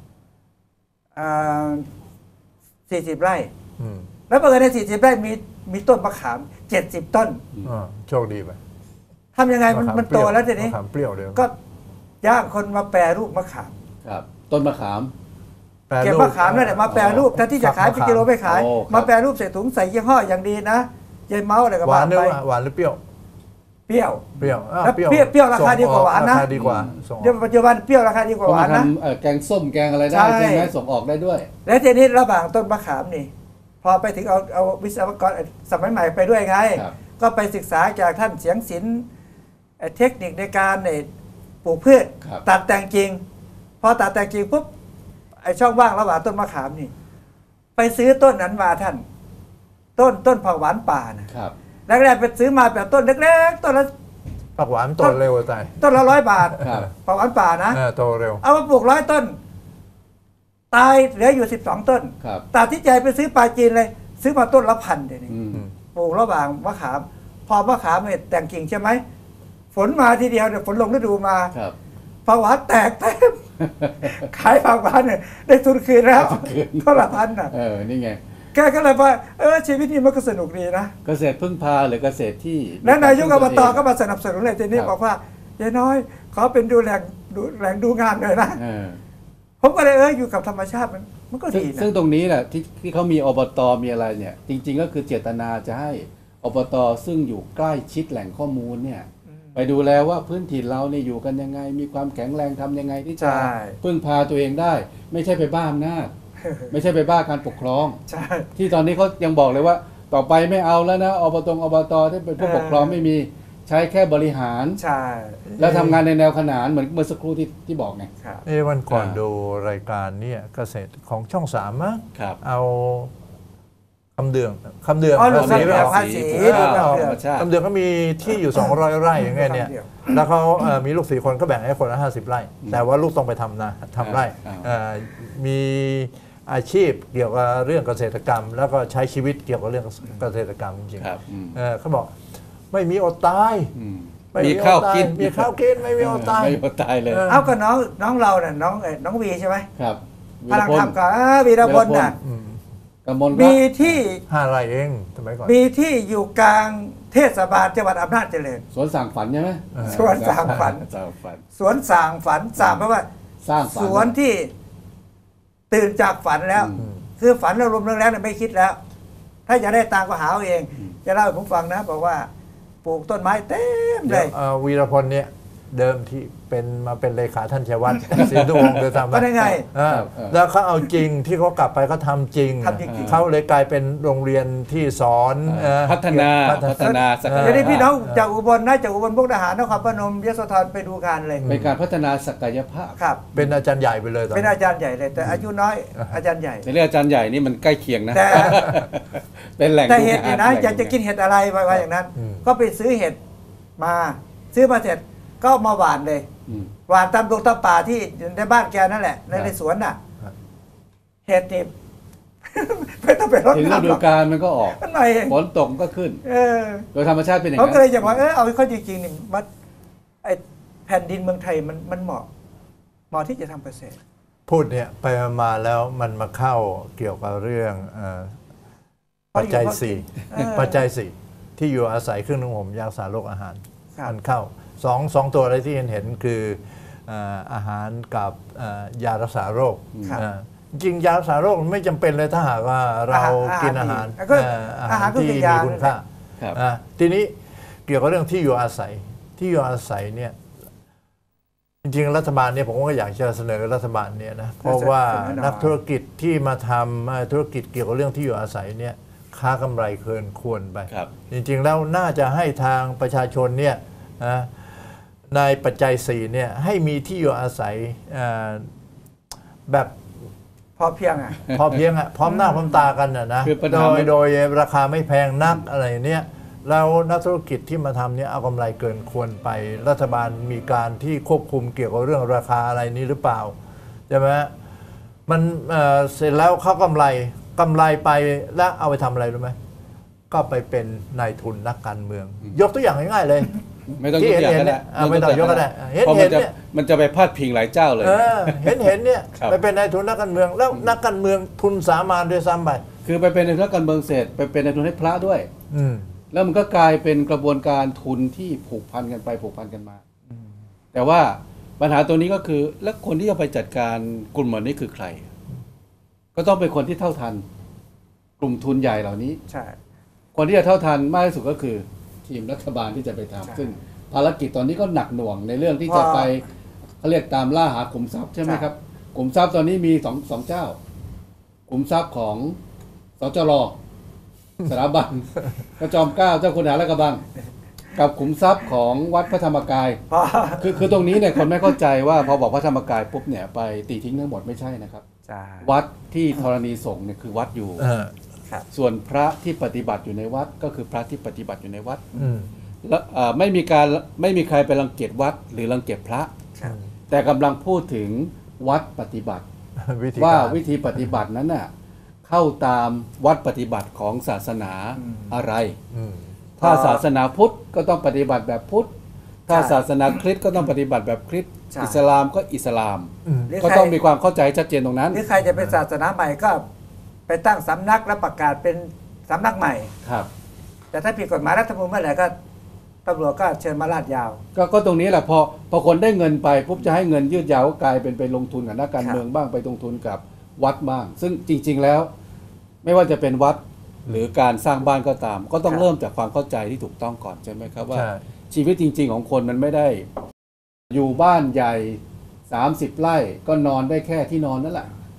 สี่สิบไร่อืมแล้วประเอิญในสี่สิบไร่มีมีต้นมะขามเจ็ดสิบต้นอ่าโชคดีไปทำยังไงมันะขามมันเปโตรี้ยแล้วทีนี้มะขามเปรี้ยวเดียวก็ย่างคนมาแปรรูปมะขามครับต้นมะขามแปรเก็บรูปมะขามนั่นแหละมาแปรรูปแทนที่จะขายเป็นกิโลไม่ขายโอ้ครับมาแปรรูปใส่ถุงใส่ยี่ห้ออย่างดีนะยายเมาอะไรก็หวานบ้าหรือไปหวานหรือเปรี้ยวเปรี้ยวเปรี้ยวอ่าแล้วเปรี้ยวเปรี้ยวราคาดีกว่าหวานนะราคาดีกว่าส่งอเดี๋ยวอกปัจจุบันเปรี้ยวราคาดีกว่าก็หวามานนะทำเอ่อแกงส้มแกงอะไรได้ใช่ใช่ไหมส่งออกได้ด้วยแล้วทีนี้ระหว่างต้นมะขามนี่ พอไปถึงเอาเอาวิศวกรสมัยใหม่ไปด้วยไงครับก็ไปศึกษาจากท่านเสียงศิลป์เอ่อเทคนิคในการเอ่อปลูกพืชครับตัดแต่งกิ่งพอตัดแต่งกิ่งปุ๊บไอช่องว่างระหว่างต้นมะขามนี่ ไปซื้อต้นนั้นมาท่าน ต้นต้นผักหวานป่านะครับ แรกๆไปซื้อมาแบบต้นเล็กๆต้นละผักหวานโตเร็วตายต้นละร้อยบาทครับผักหวานป่านะเออโตเร็วเอามาปลูกร้อยต้น ตายเหลืออยู่สิบสองต้นครับตัดที่ใจไปซื้อปลาจีนเลย ซื้อมาต้นละพันเดี๋ยวนี้อืมปลูกระหว่างมะขาม พอมะขามเนี่ยแต่งกิ่งใช่ไหมฝนมาทีเดียวเนี่ยฝนลงฤดูมาครับผักหวานแตกเต็ม ขายผักหวานเนี่ยได้ทุนคืนแล้วเท่าละพันน่ะเออนี่ไงแกก็เลยว่าเออชีวิตนี้มันก็สนุกดีนะเกษตรพึ่งพาหรือเกษตรที่แล้วนายกอบตก็มามาสนับสนุนเลยทีนี้ครับบอกว่ายายน้อย ขอเป็นดูแลงดูแหล่งดูงานหน่อยนะเออผมก็เลยเอออยู่กับธรรมชาติมันมันก็ซึ่งดีนะซึ่งตรงนี้แหละที่ที่เขามีอบตมีอะไรเนี่ย จริง ๆ ก็คือเจตนาจะให้อบตซึ่งอยู่ใกล้ชิดแหล่งข้อมูลเนี่ย ไปดูแลว่าพื้นถิ่นเราเนี่ยอยู่กันยังไง มีความแข็งแรงทำยังไงที่จะใช่พึ่งพาตัวเองได้ ไม่ใช่ไปบ้าอำนาจไม่ใช่ไปบ้าการปกครองใช่ที่ตอนนี้เขายังบอกเลยว่า ต่อไปไม่เอาแล้วนะอบตอบตที่เป็นผู้ปกครองไม่มีใช้แค่บริหารใช่แล้วทำงานในแนวขนานเหมือนเมื่อสักครู่ที่ที่บอกไงครับเอ้วันก่อนอ่าดูรายการเนี่ยเกษตรของช่องสามมั้งครับเอาคำเดืองคำเดืองอ๋อหลุดภาษีคำเดืองไม่ออกภาษีหลุดหลุดคำคำเดืเดืออง งคำเดืองเขามีที่อยู่ สองร้อย ไร่อย่างเงี้ยเนี่ยคำเดียวแล้วเขาเอ่อมีลูกสี่คนก็แบ่งให้คนละห้าสิบไร่ แต่ว่าลูกต้องไปทำนาทำไร่อ่าเอ่อมีอาชีพเกี่ยวกับเรื่องเกษตรกรรม แล้วก็ใช้ชีวิตเกี่ยวกับเรื่องเกษตรกรรมจริงครับอืมๆเออเขาบอกไม่มีอดตายอืมไอมีดข้าวตยกินมีข้าวกินไม่มีอดตายไม่มีอดตายเลยเออเอาก็น้องน้องเราเนี่ยน้องเอ่อน้องวีใช่ไหมครับพลังธรรมก็อ่าวีรพลน่ะอืมกมลมีรัตน์ที่ห้าไร่เองสมัยก่อนมีที่อยู่กลางเทศบาลจังหวัดอำนาจเจริญสวนสั่งฝันใช่ไหมเออสวนสร้างฝันสร้างฝันสวนสร้างฝันสร้างเพราะว่าสร้างฝันสวนที่ตื่นจากฝันแล้วอืมคือฝันเรารวมเรื่องแล้วเนี่ยไม่คิดแล้ว ถ้าอยากได้ตังค์ก็หาเอาเอง จะเล่าให้ผมฟังนะบอกว่าปลูกต้นไม้เต็มเลเดี๋ยวย เอ่อวีรพลเนี่ยเดิมที่เป็นมาเป็นเลขาท่านชัยวัฒน์ ศรีดุวงศ์เดินทำก็ได้ไงเออแล้วเขาเอาจริงที่เขากลับไปเขาทำจริงทำจริงๆเขาเลยกลายเป็นโรงเรียนที่สอนเอ่อพัฒนาพัฒพัฒนาศักเออยเดี๋ยวนี้พี่น้องภาพจากอุบลนะจากอุบลมุกดาหารนครพนมยโสธรไปดูกันเลยเป็นการพัฒนาศักยภาพครับเป็นอาจารย์ใหญ่ไปเลยตอนเป็นนี้อาจารย์ใหญ่เลย แต่อายุน้อยอาจารย์ใหญ่ในเรื่องอาจารย์ใหญ่นี่มันใกล้เคียงนะแต่เป็นแหล่งแต่ดูเห็ดงาเนี่ยนะแหล่งอยากจะกินเห็ดอะไรไปว่าอย่างนั้นอืมก็ไปซื้อเห็ดมา ซื้อมาเสร็จก็มาหว่านเลยอืมหว่านตามดงตามป่าที่ในบ้านแกนั่นแหละในครับในสวนน่ะเห็ดนี่ ไม่ต้องไปรดถึงฤน้ำหดูรอกกาลมันก็ออกมันหน่อยเองฝนตกก็ขึ้นเออโดยธรรมชาติเป็นอย่างเขานั้ก็นเลยจะบอกเออเอาเข้าจริงๆนี่มันไอแผ่นดินเมืองไทยมันมันเหมาะเหมาะที่จะทำเกษตรพูดเนี่ยไปมาแล้วมันมาเข้าเกี่ยวกับเรื่องเอ่อปัจจัยสี่เออปัจจัยสี่ที่อยู่อาศัยเครื่องนุ่งห่มยาสารโรคอาหารครับมันเข้าสองสองตัวอะไรที่เห็นเห็นคือเอ่ออาหารกับเอ่อยารักษาโรคครับเอ่อจริงยารักษาโรคมันไม่จำเป็นเลยถ้าหากว่าเราอาหารกินอาหารอาหารก็เอ่ออาอาหาหาร รก็ที่คือมียาคุณค่าครับอ่ะทีนี้เกี่ยวกับเรื่องที่อยู่อาศัยที่อยู่อาศัยเนี่ยจริงๆรัฐบาลเนี่ยผมก็อยากจะเสนอรัฐบาลเนี่ยนะเพราะว่าเสนอหน่อยนักธุรกิจที่มาทำเอ่อธุรกิจเกี่ยวกับเรื่องที่อยู่อาศัยเนี่ยค้ากำไรเกินควรไปครับจริงๆแล้วน่าจะให้ทางประชาชนเนี่ยนะในปัจจัยสี่เนี่ยให้มีที่อยู่อาศัยเอ่อแบบพอเพียงอ่ะพอเพียงอะพร้อมหน้าพร้อมตากันอะนะคือปัญโดหาย มันโดยราคาไม่แพงนักอะไรเนี่ยแล้วนักธุรกิจที่มาทำเนี่ยเอากำไรเกินควรไป รัฐบาลมีการที่ควบคุมเกี่ยวกับเรื่องราคาอะไรนี้หรือเปล่าใช่ไหมมันเอ่อเสร็จแล้วเขากำไรกำไรไปแล้วเอาไปทำอะไรรู้ไหมก็ไปเป็นนายทุนนักการเมือง ยกตัวอย่างง่ายๆเลยไม่ต้องยที่กตัวอย่างเห็นก็ๆเนี่ได้ยอ่ะไม่ต้องยกก็ได้เห็นเพราะเห็มันนจะเนี่ยมันจะไปพาดพิงหลายเจ้าเลยเออเห็นเห็นเนี่ยครับไปเป็นนายทุนนักการเมือง แล้วนักการเมืองทุนสามานด้วยซ้ำไปคือไปเป็นในธุรการเมืองเสร็จไปเป็นในทุนให้พระด้วยอืมแล้วมันก็กลายเป็นกระบวนการทุนที่ผูกพันกันไปผูกพันกันมา แต่ว่าปัญหาตัวนี้ก็คือแล้วคนที่จะไปจัดการกลุ่มเหล่านี้คือใคร ก็ต้องเป็นคนที่เท่าทัน กลุ่มทุนใหญ่เหล่านี้ใช่คนที่จะเท่าทันมากที่สุดก็คือ ทีมรัฐบาลที่จะไปทำใช่ซึ่งภารกิจตอนนี้ก็หนักหน่วงในเรื่องที่จะพอไปเขาเรียกตามล่าหากลุ่มทรัพย์ใช่ไหมใช่ครับกลุ่มทรัพย์ตอนนี้มีสองสองเจ้า กลุ่มทรัพย์ของสจรสถาบัน พระจอมเกล้าเจ้าคุณหาและกระบัง กับขุมทรัพย์ของวัดพระธรรมกายพอคือคือตรงนี้เนี่ยคนไม่เข้าใจว่าพอบอกพระธรรมกายปุ๊บเนี่ยไปตีทิ้งทั้งหมดไม่ใช่นะครับใช่วัดที่ธรณีสงฆ์เนี่ยคือวัดอยู่เออครับส่วนพระที่ปฏิบัติอยู่ในวัดก็คือพระที่ปฏิบัติอยู่ในวัดอืมแล้วเอ่อไม่มีการไม่มีใครไปรังเกียจวัดหรือรังเกียจพระครับแต่กำลังพูดถึงวัดปฏิบัติวิธีว่าการวิธีปฏิบัตินั้นน่ะเข้าตามวัดปฏิบัติของศาสนาอืมอะไรอืมถ้าศาสนาพุทธก็ต้องปฏิบัติแบบพุทธ ถ้าใช่ศาสนาคริสต์ก็ต้องปฏิบัติแบบคริสต์ใช่อิสลามก็อิสลามอืมหรือก็ใครต้องมีความเข้าใจชัดเจนตรงนั้นหรือใครจะเป็นศาสนาใหม่ก็ไปตั้งสำนักแล้วประกาศเป็นสำนักใหม่ครับแต่ถ้าผิดกฎหมายรัฐธรรมนูญเมื่อไหร่ก็ตำรวจก็เชิญมาลาดยาวก็ก็ตรงนี้แหละพอพอคนได้เงินไปปุ๊บจะให้เงินยืดยาวก็กลายเป็นไปลงทุนกับนักการครับเมืองบ้างไปลงทุนกับวัดบ้าง ซึ่งจริง ๆแล้ว ไม่ว่าจะเป็นวัดหรือการสร้างบ้านก็ตาม ก็ต้องเริ่มจากความเข้าใจที่ถูกต้องก่อนใช่ไหมครับว่าใช่ชีวิตจริง ๆ ของคนมันไม่ได้ อยู่บ้านใหญ่สามสิบไร่ก็นอนได้แค่ที่นอนนั่นแหละ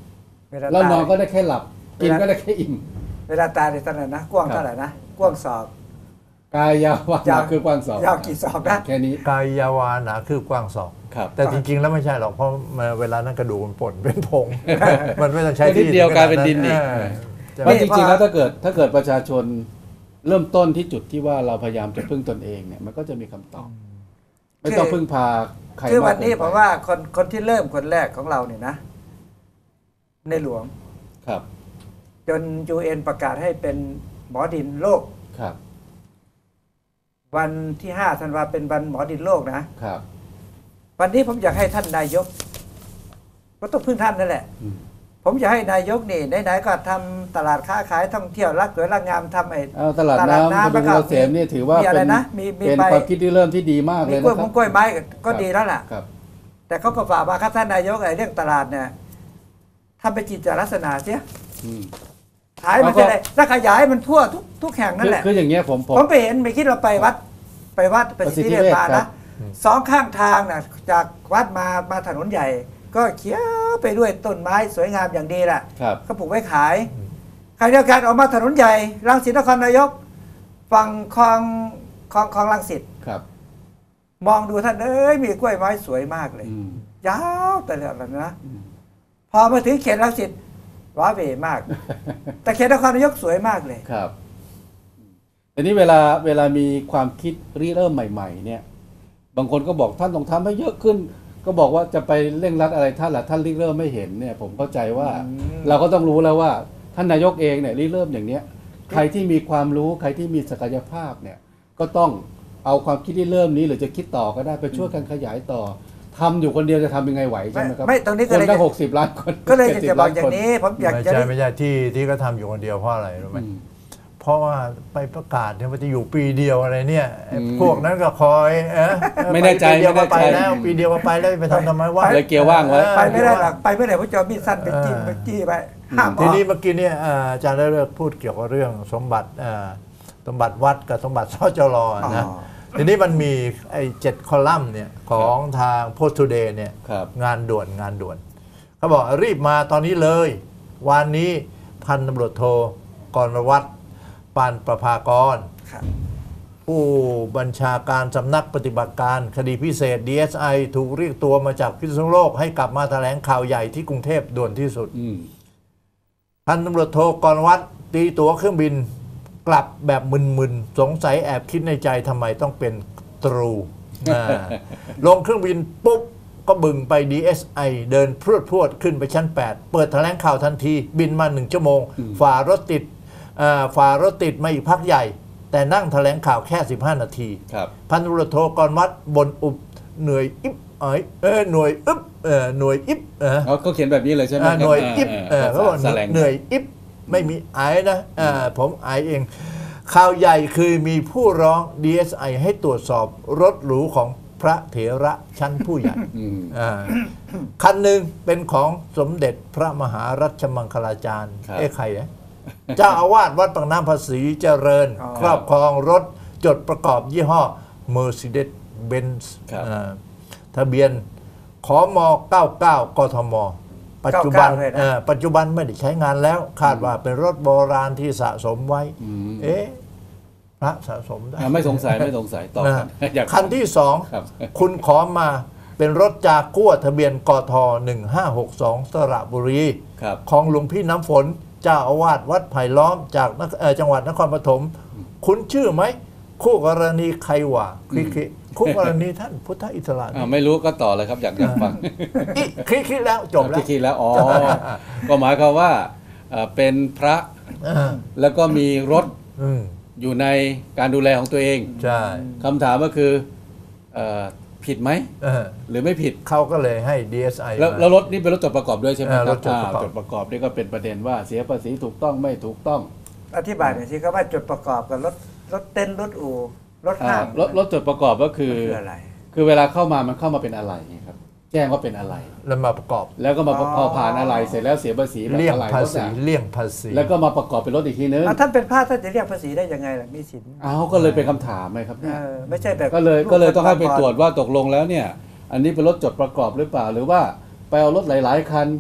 เวลาแล้วนอนตายก็ได้แค่หลับ กินก็ได้แค่อิ่มเวลาตายในตอนนั้นนะกว้างเท่าไหร่นะกว้างศอกกายยาวายาวคือกว้างศอกยาวกี่ศอกนะแค่นี้กายยาวาหนาคือกว้างศอกครับแต่จริงๆแล้วไม่ใช่หรอกเพราะเวลานั้นกระดูกมันป่นเป็นผง มันไม่ต้องใช้แค่นิดเดียวกลายเป็นดินอีกเออเพราะจริงๆแล้วถ้าเกิดถ้าเกิดประชาชนเริ่มต้นที่จุดที่ว่าเราพยายามจะพึ่งตนเองเนี่ยมันก็จะมีคำตอบ ไม่ต้องพึ่งพาใครคือวันมากนี้เกิผไปมว่าคนคนที่เริ่มคนแรกของเราเนี่ยนะ ในหลวงครับจน ยู เอ็น ประกาศให้เป็นหมอดินโลกครับวันที่ห้าธันวาเป็นวันหมอดินโลกนะครับวันนี้ผมอยากให้ท่านนายก ก็ต้องพึ่งท่านนั่นแหละอืมผมอยากให้นายกนี่ไหนๆก็ทำตลาดค้าขายท่องเที่ยวรักสวยรักงามทำไอ้เอาตลาดน้ำพดุงเกษมเนี่ยถือว่ามีอะไรเป็นนะมีมีเป็นใบความคิดที่เริ่มที่ดีมากมีเลยกล้วยนะคมรับงกล้วยไม้ก็ดีแล้วล่ะครับแต่เขาก็ฝากมาครับท่านนายกไอ้เรื่องตลาดเนี่ยทำเป็นจิตลักษณะเสียอืมขายมันแล้วก็จะได้แล้วขยายมันทั่วทุกทุกแห่งนั่คืนอแหละคืออย่างเงี้ยผมผมผมไปเห็นไม่คิดเราไปวัด ไปวัดประสิทธิเวชมาครันะบสองข้างทางนะจากวัดมามาถนนใหญ่ ก็เขียวไปด้วยต้นไม้สวยงามอย่างดีแหละครับเขาปลูกไว้ขายขายเดียวกันออกมาถนนใหญ่รังสิตนครนายกฝั่งคลองคลองคลองรังสิตครับมองดูท่านเอ้ยมีกล้วยไม้สวยมากเลยอืมยาวแต่ละนะอืมพอมาถึงเขตรังสิตว้าเหวมาก แต่เขตนครนายกสวยมากเลยครับทีนี้เวลาเวลามีความคิดริเริ่มใหม่ ๆ เนี่ย บางคนก็บอกท่านต้องทำให้เยอะขึ้น ก็บอกว่าจะไปเร่งรัดอะไรท่านล่ะท่านริเริ่มไม่เห็นเนี่ย ผมเข้าใจว่าอืมเราก็ต้องรู้แล้วว่าท่านนายกเองเนี่ยริเริ่มอย่างเนี้ย ใครที่มีความรู้ใครที่มีศักยภาพเนี่ย ก็ต้องเอาความคิดที่เริ่มนี้หรือจะคิดต่อก็ได้ไปช่วยกันขยายต่อทำอยู่คนเดียวจะทำยังไงไหวใช่ไหมครับไม่ตรงนี้คก็นเลยตั้จะงหกสิบล้านคนก็เลยจ็ดสิจะบบอกล้นอย่าคงนนี้ผมอยากไม่จะใช่ได้ไม่ใช่ที่ที่ก็ทำอยู่คนเดียวเพราะอะไรรู้ไหมอืมเพราะว่าไปประกาศเนี่ยมันจะอยู่ปีเดียวอะไรเนี่ยไอ้อืมพวกนั้นก็คอยเอ๊ะไม่แน่ใจปีเดียวไม่ก็แน่ไปใจแล้วปีเดียวก็ไปแล้วไปทำทำไมวะเลยเกียร์ว่างไว้ไปไม่ได้หรอกไปไม่ได้เพราะจะเอามีดสั้นไปจิ้มไปจี้ไปห้ามอทีอกนี้เมื่อกี้เนี่ยอ่าอาจารย์ได้เลิกพูดเกี่ยวกับเรื่องสมบัติอ่าสมบัติวัดกับสมบัติสจรนะอ๋อทีนี้มันมีไอ้เจ็ดคอลัมน์เนี่ยของทางโพสต์ทูเดย์เนี่ยครับงานด่วนงานด่วนเขาบอกรีบมาตอนนี้เลย วันนี้พันตำรวจโทกรวัตรปานประภากรครับผู้บัญชาการสำนักปฏิบัติการคดีพิเศษ ดี เอส ไอ ถูกเรียกตัวมาจากพิษณุโลกให้กลับมาแถลงข่าวใหญ่ที่กรุงเทพด่วนที่สุดอืมพันตำรวจโทกรวัตรตีตั๋วเครื่องบินกลับแบบมึนๆ สงสัยแอบคิดในใจทำไมต้องเป็นตรูอ่าลงเครื่องบินปุ๊บ ก็บึงไป ดี เอส ไอ เดินพรวดพรวดขึ้นไปชั้น แปด เปิดแถลงข่าวทันที บินมาหนึ่งชั่วโมง ฝ่ารถติดอ่าฝ่ารถติดมาอีกพักใหญ่ แต่นั่งแถลงข่าวแค่ สิบห้า นาทีครับพันตำรวจโทกรวัตรบนอุบเหนื่อยอิบเอ้ยเออหน่วยอึบเออหน่วยอิบเออเขาเขาเขียนแบบนี้เลยใช่ไหมอ่าหน่วยอิบเออภเขาบอกษแสลงเหนื่อยอิบไม่มีไอนะอ่าผมไอเอง ข่าวใหญ่คือมีผู้ร้อง ดี เอส ไอ ให้ตรวจสอบรถหรูของพระเถระชั้นผู้ใหญ่อืมอ่าคันหนึ่งเป็นของสมเด็จพระมหารัชมังคลาจารย์ครับเอ้ใครนะเจ้าอาวาสวัดปากน้ำภาษีเจริญอ๋อครอบครองรถจดประกอบยี่ห้อ Mercedes-Benz ครับอ่าทะเบียนขอมเก้าสิบเก้ากทม ปัจจุบันเก้าสิบเก้าเลยนะเอ่อปัจจุบันไม่ได้ใช้งานแล้ว คาดว่าเป็นรถโบราณที่สะสมไว้อืมเอ๊ะพระสะสมได้อ่าไม่สงสัยไม่สงสัยต่อนะครับอยากคันที่สองครับคุณขอมาเป็นรถจากกั้วทะเบียนกทหนึ่งห้าหกสองสระบุรีครับของหลวงพี่น้ำฝน เจ้าอาวาสวัดไผ่ล้อมจากนครเอ่อจังหวัดนครปฐมคุณชื่อไหม คู่กรณีใครวะคิคิคู่กรณีท่านพุทธอิสระอ่าไม่รู้ก็ต่อเลยครับอยากอยากฟังอิคิคิแล้วจบแล้วที่คิดแล้วอ๋อก็หมายความว่าเอ่อเป็นพระอ่าแล้วก็มีรถอืมอยู่ในการดูแลของตัวเองใช่คำถามก็คือเอ่อผิดไหมเออหรือไม่ผิดเขาก็เลยให้ ดี เอส ไอแล้วมาแล้วรถนี่เป็นรถจดประกอบด้วยใช่ไหมเออครรับถจดประกอบาจดประกอบนี่ก็เป็นประเด็นว่าเสียภาษีถูกต้องไม่ถูกต้องอธิบายหน่อยสิครับว่าจดประกอบกับรถรถเต้นรถอู่รถอ่าห้างรถรถจดประกอบก็คือคืออะไรคือเวลาเข้ามามันเข้ามาเป็นอะไรไงครับ แจ้งว่าเป็นอะไรแล้วมาประกอบแล้วก็มาอ๋อพอผ่านอะไรเสร็จแล้วเสียภาษีแบบเลี่ยงอะไรภารถษีอะเลี่ยงภาษีแล้วก็มาประกอบเป็นรถอีกทีนึงอ่ะท่านเป็นพระท่านจะเรียกภาษีได้ยังไงล่ะมีสินอ้าวก็เลยเป็นคำถามไหมครับเอเนี่ยอไม่ใช่แบบก็เลยก็เลยต้องให้ไปกตรวจว่าตกลงแล้วเนี่ย อันนี้เป็นรถจดประกอบหรือเปล่า หรือว่าไปเอารถหลาย ๆ คัน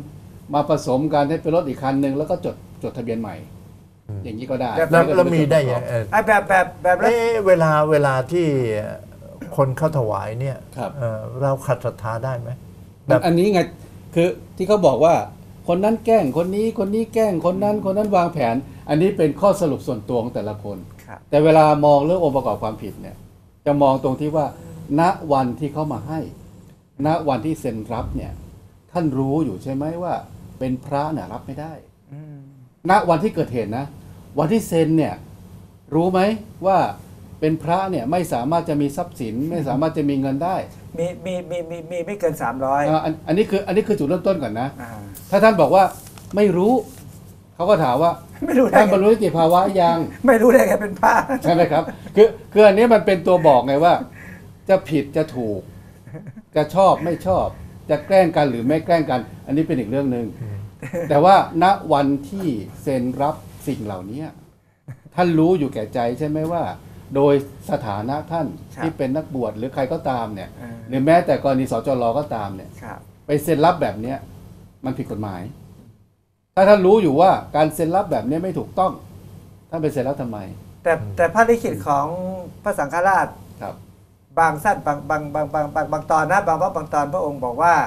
มาผสมกันให้เป็นรถอีกคันหนึ่งแล้วก็จดจดทะเบียนใหม่ อย่างนี้ก็ได้แล้วแล้วมีได้ยังเอ่อไอ้แบบแบบแบบแล้วเอ๊ะเวลาเวลาที่คนเข้าถวายเนี่ยครับเอ่อเราขัดศรัทธาได้ไหมมันอันนี้ไงคือที่เขาบอกว่าคนนั้นแกล้งคนนี้คนนี้แกล้งคนนั้นคนนั้นวางแผน อันนี้เป็นข้อสรุปส่วนตัวของแต่ละคนครับแต่เวลามองเรื่ององค์ประกอบความผิดเนี่ยจะมองตรงที่ว่า ณวันที่เขามาให้ ณวันที่เซ็นรับเนี่ยท่านรู้อยู่ใช่ไหมว่า เป็นพระเนี่ยรับไม่ได้อืมณวันที่เกิดเหตุนะ วันที่เซ็นเนี่ยรู้ไหมว่าเป็นพระเนี่ยไม่สามารถจะมีทรัพย์สิน ไม่สามารถจะมีเงินได้มีมีมีมีมีไม่เกินสามร้อยอ่าอันอันนี้คืออันนี้คือจุดเริ่มต้นก่อนนะอ่าถ้าท่านบอกว่าไม่รู้เขาก็ถามว่าไม่รู้ได้ท่านบรรไงลุนิติภาวะยังไม่รู้ได้ไงเป็นพระใช่ไหมครับคือคืออันนี้มันเป็นตัวบอกไงว่า จะผิดจะถูก จะชอบไม่ชอบ จะแกล้งกันหรือไม่แกล้งกัน อันนี้เป็นอีกเรื่องหนึ่งแต่ว่าณวันที่เซ็นรับสิ่งเหล่านี้ท่านรู้อยู่แก่ใจใช่ไหมว่า โดยสถานะท่านครับที่เป็นนักบวชหรือใครก็ตามเนี่ยอ่าหรือแม้แต่กรณีสจรก็ตามเนี่ยครับไปเซ็นรับแบบเนี้ยมันผิดกฎหมาย ถ้าท่านรู้อยู่ว่าการเซ็นรับแบบเนี้ยไม่ถูกต้องท่านไปเซ็นรับทำไมแต่แต่พระลิขิตของพระสังฆราชครับบางสั้นบางบางบางบางบางบางตอนนะบางว่าบางตอนพระองค์บอกว่า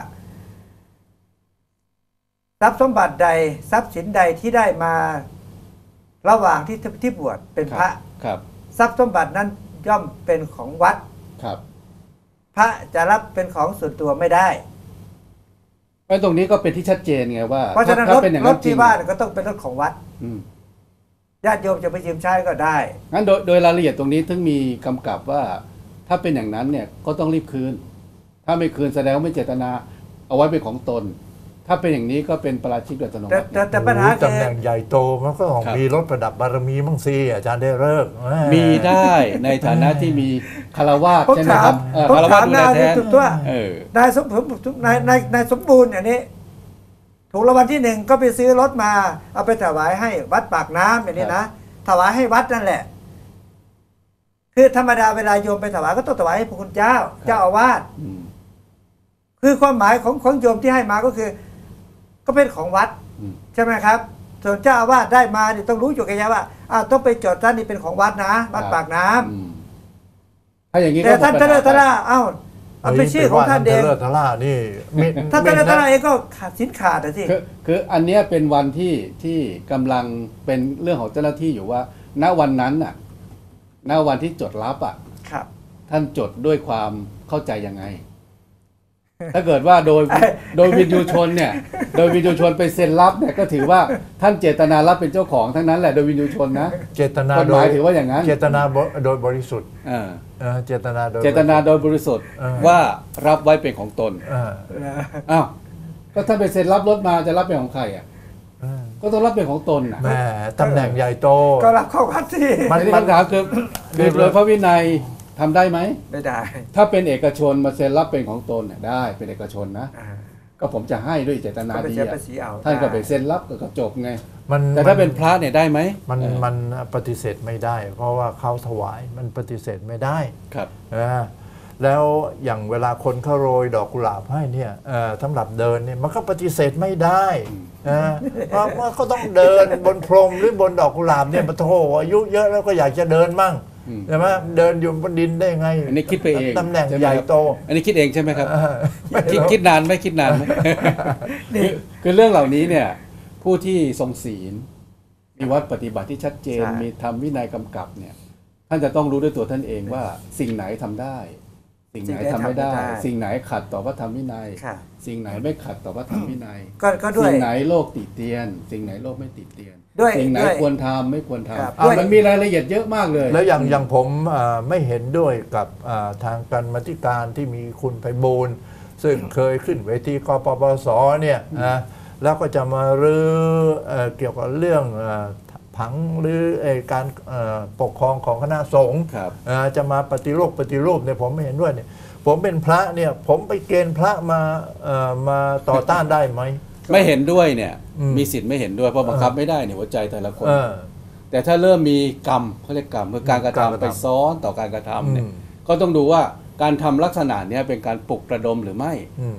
ทรัพย์สมบัติใดทรัพย์สินใดที่ได้มาระหว่างที่ที่บวชเป็นพระครับทรัพย์สมบัตินั้นย่อมเป็นของวัดครับพระจะรับเป็นของส่วนตัวไม่ได้เพราะตรงนี้ก็เป็นที่ชัดเจนไงว่าเพราะฉะนั้นถ้รถเป็นอย่างรนั้ถนจริที่งบ้านก็ต้องเป็นรถของวัดอืมญาติโยมจะไปยืมใช้ก็ได้งั้นโดยโดยรายละเอียดตรงนี้ถึงมีกำกับว่า ถ้าเป็นอย่างนั้นเนี่ยก็ต้องรีบคืน ถ้าไม่คืนแสดงว่าไม่เจตนา เอาไว้เป็นของตน ถ้าเป็นอย่างนี้ก็เป็นปราชิกโดยอัตโนแต่มัติแต่แต่ปัญหาโอ้โหคือตำแหน่งใหญ่โตมันก็ต้องครับมีรถประดับบารมีมั่งสิอาจารย์ได้เลิกษ์แหมีได้ในฐานะที่มีคารวะผมใช่ไหมถาครัมบเออผมคารวะถามดูหแลน้าแทที่นสุดตัวเออนายสมนายนายนายสมบูรณ์อันนี้ ถูกรางวัลที่หนึ่งก็ไปซื้อรถมา เอาไปถวายให้วัดปากน้ำอย่างนี้นะถวายให้วัดนั่นแหละ คือธรรมดาเวลาโยมไปถวายก็ต้องถวายให้พระคุณเจ้า เจ้าอาวาสอืมคือความหมายของของโยมที่ให้มาก็คือ ก็เป็นของวัดอืมใช่ไหมครับ ส่วนเจ้าอาวาสได้มาเนี่ยต้องรู้อยู่กันยาว่าอ่าต้องไปจดท่านนี่เป็นของวัดนะวัดปากน้ำอืมถ้าอย่างนี้ก็แต่ท่านหมดทะเลปัญทะหล่าเอ้าเอาเป็นชื่อของท่านเองเลิศทล่านี่มิท่านทะเลมิทะล่านะเองก็ขาดสินขาดอะสิคือคืออันเนี้ยเป็นวันที่ที่กำลังเป็นเรื่องของเจ้าหน้าที่อยู่ว่า ณวันนั้นน่ะ ณวันที่จดรับอ่ะครับท่านจดด้วยความเข้าใจยังไง ถ้าเกิดว่าโดยโดยวินยูชนเนี่ย โดยวินยูชนไปเซ็นรับเนี่ยก็ถือว่าท่านเจตนารับเป็นเจ้าของทั้งนั้นแหละโดยวินยูชนนะเจตนากฎโดหมายยถือว่าอย่างนั้นเจตนาโดยบริสุทธิ์เออเออเจตนาโดยเจตนาโดยบริสุทธิ์เออว่ารับไว้เป็นของตนเอออ้าวก็ท่านไปเซ็นรับรถมาจะรับเป็นของใครอ่ะเออก็ต้องรับเป็นของตนน่ะแม่ตำแหน่งใหญ่โตก็รับเข้าวัดสิมัอันนนี้คำถามคือคือโดยพระวินัยทำได้ไหมไม่ได้ถ้าเป็นเอกชนมาเซ็นรับเป็นของตนเนี่ยได้เป็นเอกชนนะอ่าก็ผมจะให้ด้วยเจตนาก็ไปดีเสียอะภาษีเอาท่านก็ไปด้เซ็นรับก็จบไงมันแต่ถ้าเป็นพระเนี่ยได้ไหมมันเออมันปฏิเสธไม่ได้ เพราะว่าเขาถวายมันปฏิเสธไม่ได้ครับนะแล้วอย่างเวลาคนเขาโรยดอกกุหลาบให้เนี่ยเอ่อสำหรับเดินเนี่ยมันก็ปฏิเสธไม่ได้นะเพราะว่าเขาต้องเดินบนพรมหรือบนดอกกุหลาบเนี่ยปะโถอายุเยอะแล้วก็อยากจะเดินมั่งอืมใช่ไหมเดินอยู่บนดินได้ไงอันนี้คิดไปเองตำแหน่งช่ไมใหญ่ครับโตอันนี้คิดเองใช่ไหมครับเออไม่คิดรู้คิดนานไหมคิดนานไหมคือคือเรื่องเหล่านี้เนี่ย ผู้ที่ทรงศีลมีวัดปฏิบัติที่ชัดเจนใช่มีธรรมวินัยกำกับเนี่ย ท่านจะต้องรู้ด้วยตัวท่านเองว่าสิ่งไหนทำได้ สิ่งไหนทำไม่ได้ สิ่งไหนขัดต่อพระธรรมวินัยค่ะสิ่งไหนไม่ขัดต่อพระธรรมวินัยก็ก็ด้วยสิ่งไหนโลกติเตียน สิ่งไหนโลกไม่ติเตียนด้วยสิ่งไหนด้วยควรทำไม่ควรครับทำอ่ะด้วยมันมีรายละเอียดเยอะมากเลยแล้วอย่างอย่างผมเอ่อไม่เห็นด้วยกับเอ่อทางการมาธิการที่มีคุณไพบูลย์ซึ่งเคยขึ้นเวทีกปปสเนี่ยนะแล้วก็จะมารื้อเอ่อเกี่ยวกับเรื่องเอ่อผังหรือเอ่อการเอ่อปกครองของคณะสงฆ์ครับเอ่อจะมาปฏิรูปปฏิรูปเนี่ยผมไม่เห็นด้วยเนี่ยผมเป็นพระเนี่ยผมไปเกณฑ์พระมาเอ่อมาต่อต้านได้ไหมไม่เห็นด้วยเนี่ยอืมมีสิทธิ์ไม่เห็นด้วยเพราะบังคับไม่ได้เนี่ยหัวใจแต่ละคนเออแต่ถ้าเริ่มมีกรรมเขาเรียกกรรมคือการกระการกระทำทำไปซ้อนต่อการกระทำเนี่ยอืมก็ต้องดูว่าการทำลักษณะเนี้ยเป็นการปลุกระดมหรือไม่อืม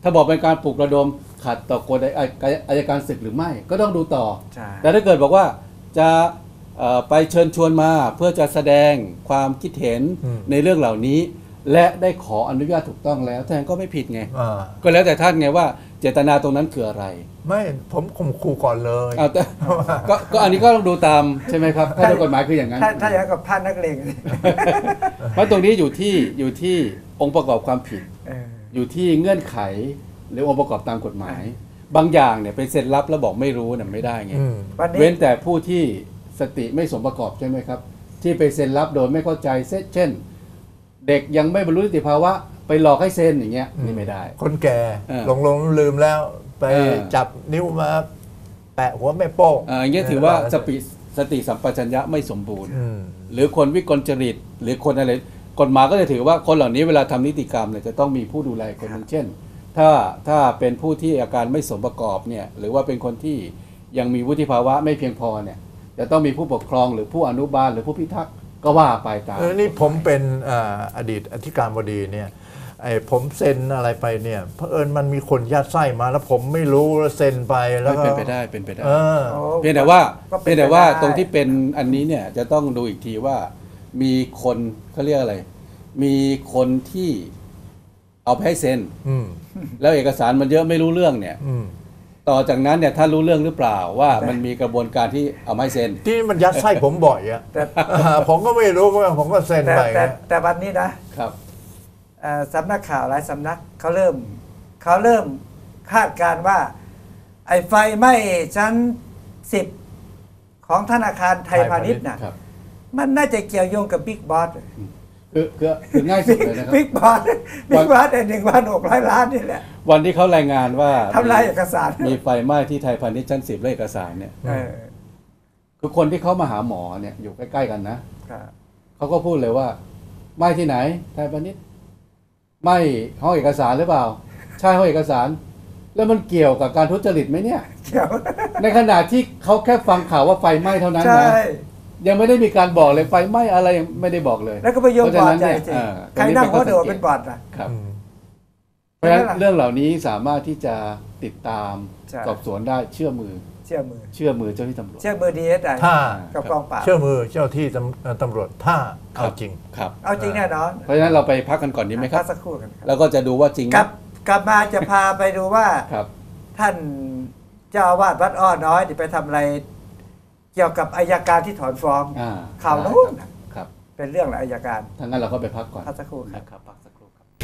ถ้าบอกเป็นการปลุกระดมขัดต่อกฎอัยการศึกหรือไม่ก็ต้องดูต่อแต่ถ้าเกิดบอกว่าจะไปเชิญชวนมาเพื่อจะแสดงความคิดเห็นในเรื่องเหล่านี้และได้ขออนุญาตถูกต้องแล้วท่านก็ไม่ผิดไงก็แล้วแต่ท่านไงว่าเจตนาตรงนั้นคืออะไรไม่ผมข่มขู่ก่อนเลยแต่ก็ก็อันนี้ก็ต้องดูตามใช่ไหมครับถ้าโดยกฎหมายคืออย่างนั้นถ้าอย่างกับพันนักเลงเพราะตรงนี้อยู่ที่อยู่ที่องค์ประกอบความผิดอยู่ที่เงื่อนไขหรือองค์ประกอบตามกฎหมายบางอย่างเนี่ยเป็นเซ็นรับแล้วบอกไม่รู้เนี่ยไม่ได้ไงเว้นแต่ผู้ที่สติไม่สมประกอบใช่ไหมครับที่ไปเซ็นรับโดยไม่เข้าใจเช่นเด็กยังไม่บรรลุนิติภาวะไปหลอกให้เซ็นอย่างเงี้ยนี่ไม่ได้คนแก่หลงหลงลืมแล้วไปจับนิ้วมาแปะหัวแม่โป้งอย่างเงี้ยถือว่าสติสติสัมปชัญญะไม่สมบูรณ์หรือคนวิกลจริตหรือคนอะไรกฎหมายก็จะถือว่าคนเหล่านี้เวลาทำนิติกรรมเนี่ยจะต้องมีผู้ดูแลคนหนึ่งเช่นถ้าถ้าเป็นผู้ที่อาการไม่สมประกอบเนี่ยหรือว่าเป็นคนที่ยังมีวุฒิภาวะไม่เพียงพอเนี่ยจะต้องมีผู้ปกครองหรือผู้อนุบาลหรือผู้พิทักษ์ก็ว่าไปตามนี่ผมเป็นอดีตอธิการบดีเนี่ยไอ้ผมเซ็นอะไรไปเนี่ยเผอิญมันมีคนยัดไส้มาแล้วผมไม่รู้เซ็นไปแล้วเป็นไปได้เป็นไปได้เพียงแต่ว่าเพียงแต่ว่าตรงที่เป็นอันนี้เนี่ยจะต้องดูอีกทีว่ามีคนเขาเรียกอะไรมีคนที่เอาไปให้เซ็นแล้วเอกสารมันเยอะไม่รู้เรื่องเนี่ยต่อจากนั้นเนี่ยท่านรู้เรื่องหรือเปล่าว่ามันมีกระบวนการที่เอาไม่เซ็นที่มันยัดไส้ผมบ่อยอะผมก็ไม่รู้ว่าผมก็เซ็นไปแต่วันนี้นะครับสำนักข่าวหลายสำนักเขาเริ่มเขาเริ่มคาดการว่าไอ้ไฟไหม้ชั้นสิบของธนาคารไทยพาณิชย์น่ะมันน่าจะเกี่ยวโยงกับบิ๊กบอสคือคือคือง่ายสุดเลยนะครับบิ๊กบอสบิ๊กบอสไอ้หนึ่งพันหกร้อยล้านนี่แหละวันที่เขารายงานว่าทำลายเอกสารมีไฟไหม้ที่ไทยพาณิชย์ชั้นสิบและเอกสารเนี่ยคือคนที่เขามาหาหมอเนี่ยอยู่ใกล้ๆกันนะเขาก็พูดเลยว่าไหม้ที่ไหนไทยพาณิชย์ไหม้ห้องเอกสารหรือเปล่าใช่ห้องเอกสารแล้วมันเกี่ยวกับการทุจริตไหมเนี่ยเกี่ยวในขณะที่เขาแค่ฟังข่าวว่าไฟไหม้เท่านั้นนะยังไม่ได้มีการบอกเลยไฟไหม้อะไรไม่ได้บอกเลยแล้วก็ไปโยงบอดใจจริงใครนั่งก็เดือดเป็นบอดนะครับเพราะฉะนั้นเรื่องเหล่านี้สามารถที่จะติดตามสอบสวนได้เชื่อมือเชื่อมือเชื่อมือเจ้าที่ตำรวจเชื่อมือดีเอสไอถ้ากับกองปราบเชื่อมือเจ้าที่ตำรวจถ้าเอาจริงครับเอาจริงแน่นอนเพราะฉะนั้นเราไปพักกันก่อนดีไหมครับพักสักครู่กันแล้วก็จะดูว่าจริงกลับกลับมาจะพาไปดูว่าท่านเจ้าอาวาสวัดอ้อน้อยที่ไปทำอะไรเกี่ยวกับอัยการที่ถอนฟ้องข่าวนู้นเป็นเรื่องอะไรอัยการทั้งนั้นเราก็ไปพักก่อนพักสักครู่ครับพักสักครู่ครับ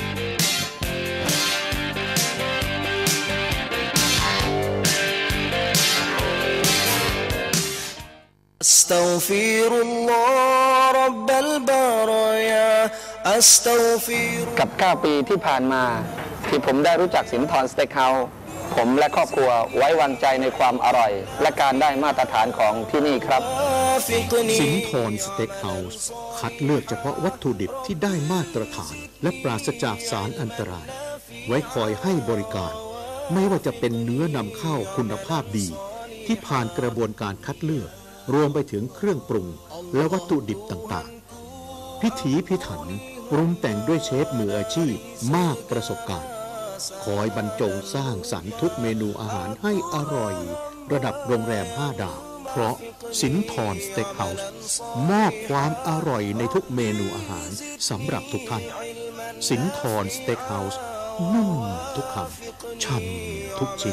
อัสตัฆฟิรุลลอฮ์ร็อบบัลบารอยาอัสตัฆฟิรุกับเก้าปีที่ผ่านมาที่ผมได้รู้จักสินธรสเต็กเฮาส์ผมและครอบครัวไว้วางใจในความอร่อยและการได้มาตรฐานของที่นี่ครับสินธรสเต็กเฮาส์คัดเลือกเฉพาะวัตถุดิบที่ได้มาตรฐานและปราศจากสารอันตรายไว้คอยให้บริการไม่ว่าจะเป็นเนื้อนำเข้าคุณภาพดีที่ผ่านกระบวนการคัดเลือกรวมไปถึงเครื่องปรุงและวัตถุดิบต่างๆพิถีพิถันปรุงแต่งด้วยเชฟมืออาชีพมากประสบการณ์คอยบรรจงสร้างสรรค์ทุกเมนูอาหารให้อร่อยระดับโรงแรมห้าดาวเพราะสินธรสเต็กเฮาส์มอบความอร่อยในทุกเมนูอาหารสำหรับทุกท่านสินธรสเต็กเฮาส์นุ่มทุกคำฉ่ำทุกชิ้น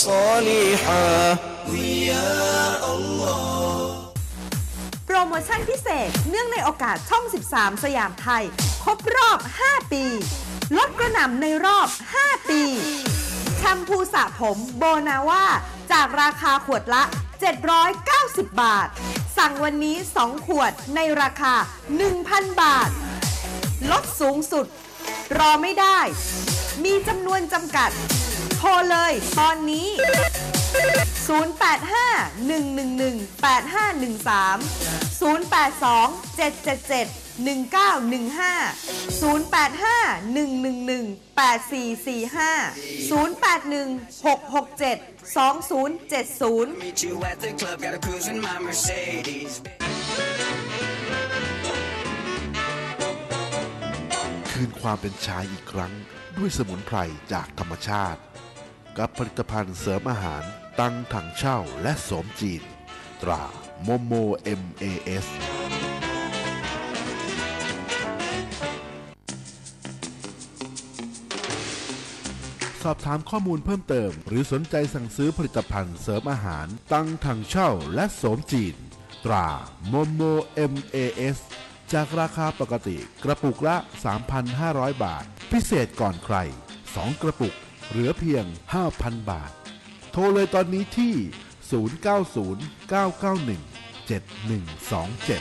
โปรโมชั่นพิเศษเนื่องในโอกาสช่องสิบสามสยามไทยครบรอบห้าปีลดกระหน่ำในรอบห้าปีแชมพูสระผมโบนาว่าจากราคาขวดละเจ็ดร้อยเก้าสิบบาทสั่งวันนี้สองขวดในราคา หนึ่งพัน บาทลดสูงสุดรอไม่ได้มีจำนวนจำกัดโทรเลยตอนนี้ศูนย์ แปด ห้า หนึ่ง หนึ่ง หนึ่ง แปด ห้า หนึ่ง สาม ศูนย์ แปด สอง เจ็ด เจ็ด เจ็ด หนึ่ง เก้า หนึ่ง ห้า ศูนย์ แปด ห้า หนึ่ง หนึ่ง หนึ่ง แปด สี่ สี่ ห้า ศูนย์ แปด หนึ่ง หก หก เจ็ด สอง ศูนย์ เจ็ด ศูนย์คืนความเป็นชายอีกครั้งด้วยสมุนไพรจากธรรมชาติกับผลิตภัณฑ์เสริมอาหารตังถังเช่าและโสมจีนตราโมโม เอ็ม เอ เอส สอบถามข้อมูลเพิ่มเติมหรือสนใจสั่งซื้อผลิตภัณฑ์เสริมอาหารตังถังเช่าและโสมจีนตราโมโม เอ็ม เอ เอส จากราคาปกติกระปุกละ สามพันห้าร้อย บาทพิเศษก่อนใครสองกระปุกเหลือเพียง ห้าพัน บาทโทรเลยตอนนี้ที่ ศูนย์ เก้า ศูนย์ เก้า เก้า หนึ่ง เจ็ด หนึ่ง สอง เจ็ด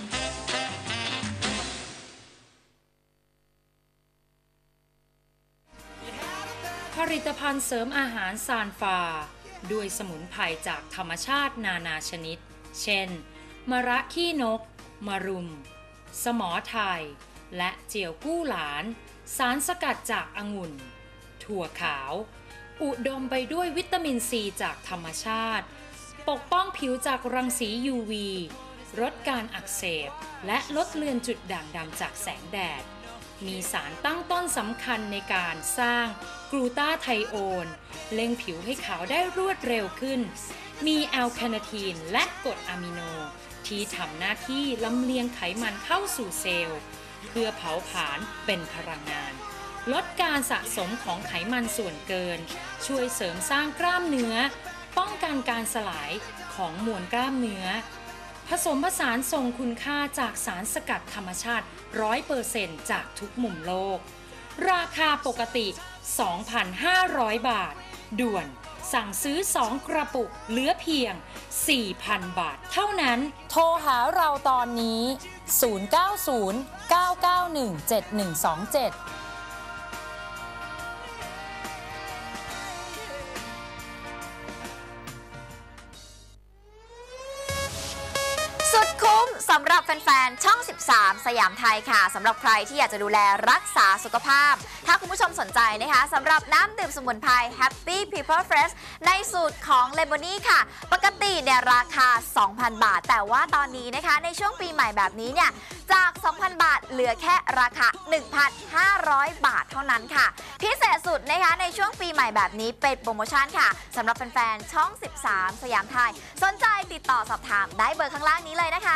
ผลิตภัณฑ์เสริมอาหารซานฟาด้วยสมุนไพรจากธรรมชาตินานาชนิดเช่นมะระขี้นกมะรุมสมอไทยและเจียวกู้หลานสารสกัดจากองุ่นถั่วขาวอุดมไปด้วยวิตามินซีจากธรรมชาติปกป้องผิวจากรังสี ยู วี ลดการอักเสบและลดเลือนจุดด่างดำจากแสงแดดมีสารตั้งต้นสำคัญในการสร้างกลูตาไทโอนเล็งผิวให้ขาวได้รวดเร็วขึ้นมีแอลคาเนทีนและกรดอะมิโนที่ทำหน้าที่ลำเลียงไขมันเข้าสู่เซลล์เพื่อเผาผลาญเป็นพลังงานลดการสะสมของไขมันส่วนเกินช่วยเสริมสร้างกล้ามเนื้อป้องกันการสลายของมวลกล้ามเนื้อผสมผสานทรงคุณค่าจากสารสกัดธรรมชาติ ร้อยเปอร์เซ็นต์ จากทุกมุมโลกราคาปกติ สองพันห้าร้อย บาทด่วนสั่งซื้อสองกระปุกเหลือเพียง สี่พัน บาทเท่านั้นโทรหาเราตอนนี้ ศูนย์ เก้า ศูนย์ เก้า เก้า หนึ่ง เจ็ด หนึ่ง สอง เจ็ดสุดคุ้มสำหรับแฟนๆช่องสิบสามสยามไทยค่ะสำหรับใครที่อยากจะดูแลรักษาสุขภาพถ้าคุณผู้ชมสนใจนะคะสำหรับน้ำดื่มสมุนไพร Happy People Fresh ในสูตรของ Lemony ค่ะปกติเนี่ยราคา สองพัน บาทแต่ว่าตอนนี้นะคะในช่วงปีใหม่แบบนี้เนี่ยจาก สองพัน บาทเหลือแค่ราคา หนึ่งพันห้าร้อย บาทเท่านั้นค่ะพิเศษสุดนะคะในช่วงปีใหม่แบบนี้เป็นโปรโมชั่นค่ะสำหรับแฟนๆช่องสิบสามสยามไทยสนใจติดต่อสอบถามได้เบอร์ข้างล่างนี้เลยนะคะ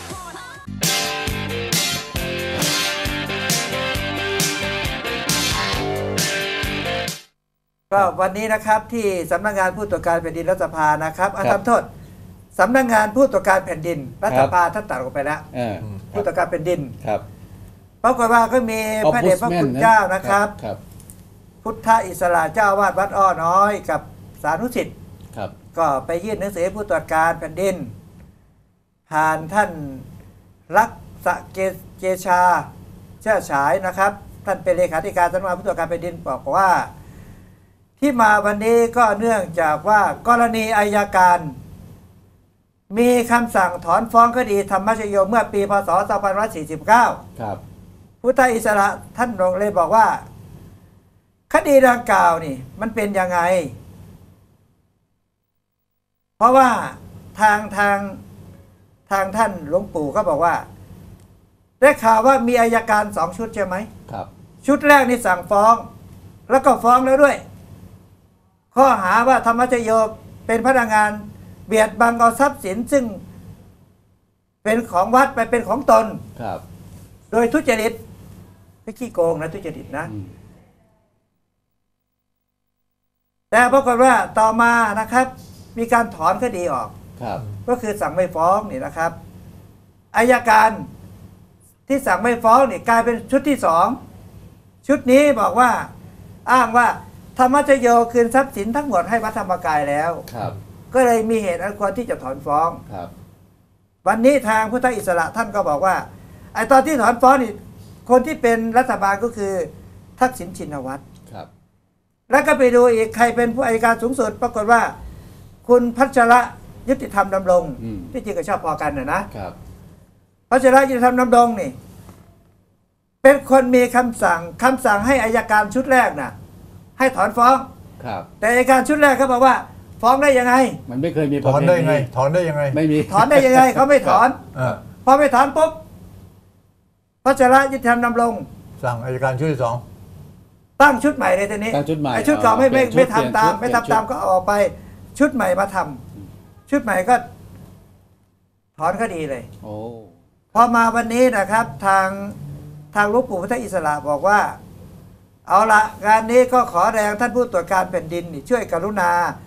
ก็วันนี้นะครับที่สำนักงานผู้ตรวจการแผ่นดินรัฐสภานะครับอาทำโทษสำนักงานผู้ตรวจการแผ่นดินรัฐสภาท่านตัดออกไปแล้วผู้ตรวจการแผ่นดินครับปรากฏว่าก็มีพระเดชพระคุณเจ้านะครับพุทธอิสระเจ้าวาดวัดอ้อน้อยกับสานุสิทธิ์ก็ไปยื่นหนังสือผู้ตรวจการแผ่นดินผ่านท่านรักษะเกชาเชื่อฉายนะครับท่านเป็นเลขาธิการสำนักงานผู้ตรวจการแผ่นดินบอกว่าที่มาวันนี้ก็เนื่องจากว่ากรณีอัยการมีคำสั่งถอนฟ้องคดีธรรมชโยเมื่อปีพศสองพันห้าร้อยสี่สิบเก้าครับพุทธอิสระท่านเลยบอกว่าคดีดังกล่าวนี่มันเป็นยังไงเพราะว่าทางทางทางท่านหลวงปู่ก็บอกว่าได้ข่าวว่ามีอัยการสองชุดใช่ไหมครับชุดแรกนี่สั่งฟ้องแล้วก็ฟ้องแล้วด้วยข้อหาว่าธรรมชโยเป็นพนักงานเบียดบังเอาทรัพย์สินซึ่งเป็นของวัดไปเป็นของตนครับโดยทุจริตไม่ขี้โกงนะทุจริตนะแต่ปรากฏว่าต่อมานะครับมีการถอนคดีออกครับก็คือสั่งไม่ฟ้องนี่นะครับอัยการที่สั่งไม่ฟ้องนี่กลายเป็นชุดที่สองชุดนี้บอกว่าอ้างว่าธรรมชโยคืนทรัพย์สินทั้งหมดให้วัดธรรมกายแล้วครับก็เลยมีเหตุอันควรที่จะถอนฟ้องครับวันนี้ทางพุทธอิสระท่านก็บอกว่าไอ้ตอนที่ถอนฟ้องนี่คนที่เป็นรัฐบาลก็คือทักษิณชินวัตรครับแล้วก็ไปดูอีกใครเป็นผู้อัยการสูงสุดปรากฏว่าคุณพัชระยุติธรรมดำรงที่จริงก็ชอบพอกันนะนะครับพัชระยุติธรรมดำรงนี่เป็นคนมีคำสั่งคำสั่งให้อัยการชุดแรกน่ะให้ถอนฟ้องครับแต่อัยการชุดแรกเขาบอกว่าฟ้องได้ยังไงมันไม่เคยมีถอนได้ยังไงถอนได้ยังไงไม่มีถอนได้ยังไงเขาไม่ถอนพอไม่ถอนปุ๊บพัชระยุติธรรมดำรงสั่งอัยการชุดที่สองตั้งชุดใหม่เลยทีนี้ตั้งชุดใหม่ไอ้ชุดเก่าไม่ไม่เปลี่ไม่ยนชุดทำตามเปลี่ไม่ยนชุดทำตามก็เอาออกไปชุดใหม่มาทำชุดใหม่ก็ถอนคดีเลยโอ้พอมาวันนี้นะครับทางทางหลวงปู่พุทธอิสระบอกว่า เอาละงานนี้ก็ขอแรงท่านผู้ตรวจการแผ่นดินนี่ช่วยกรุณา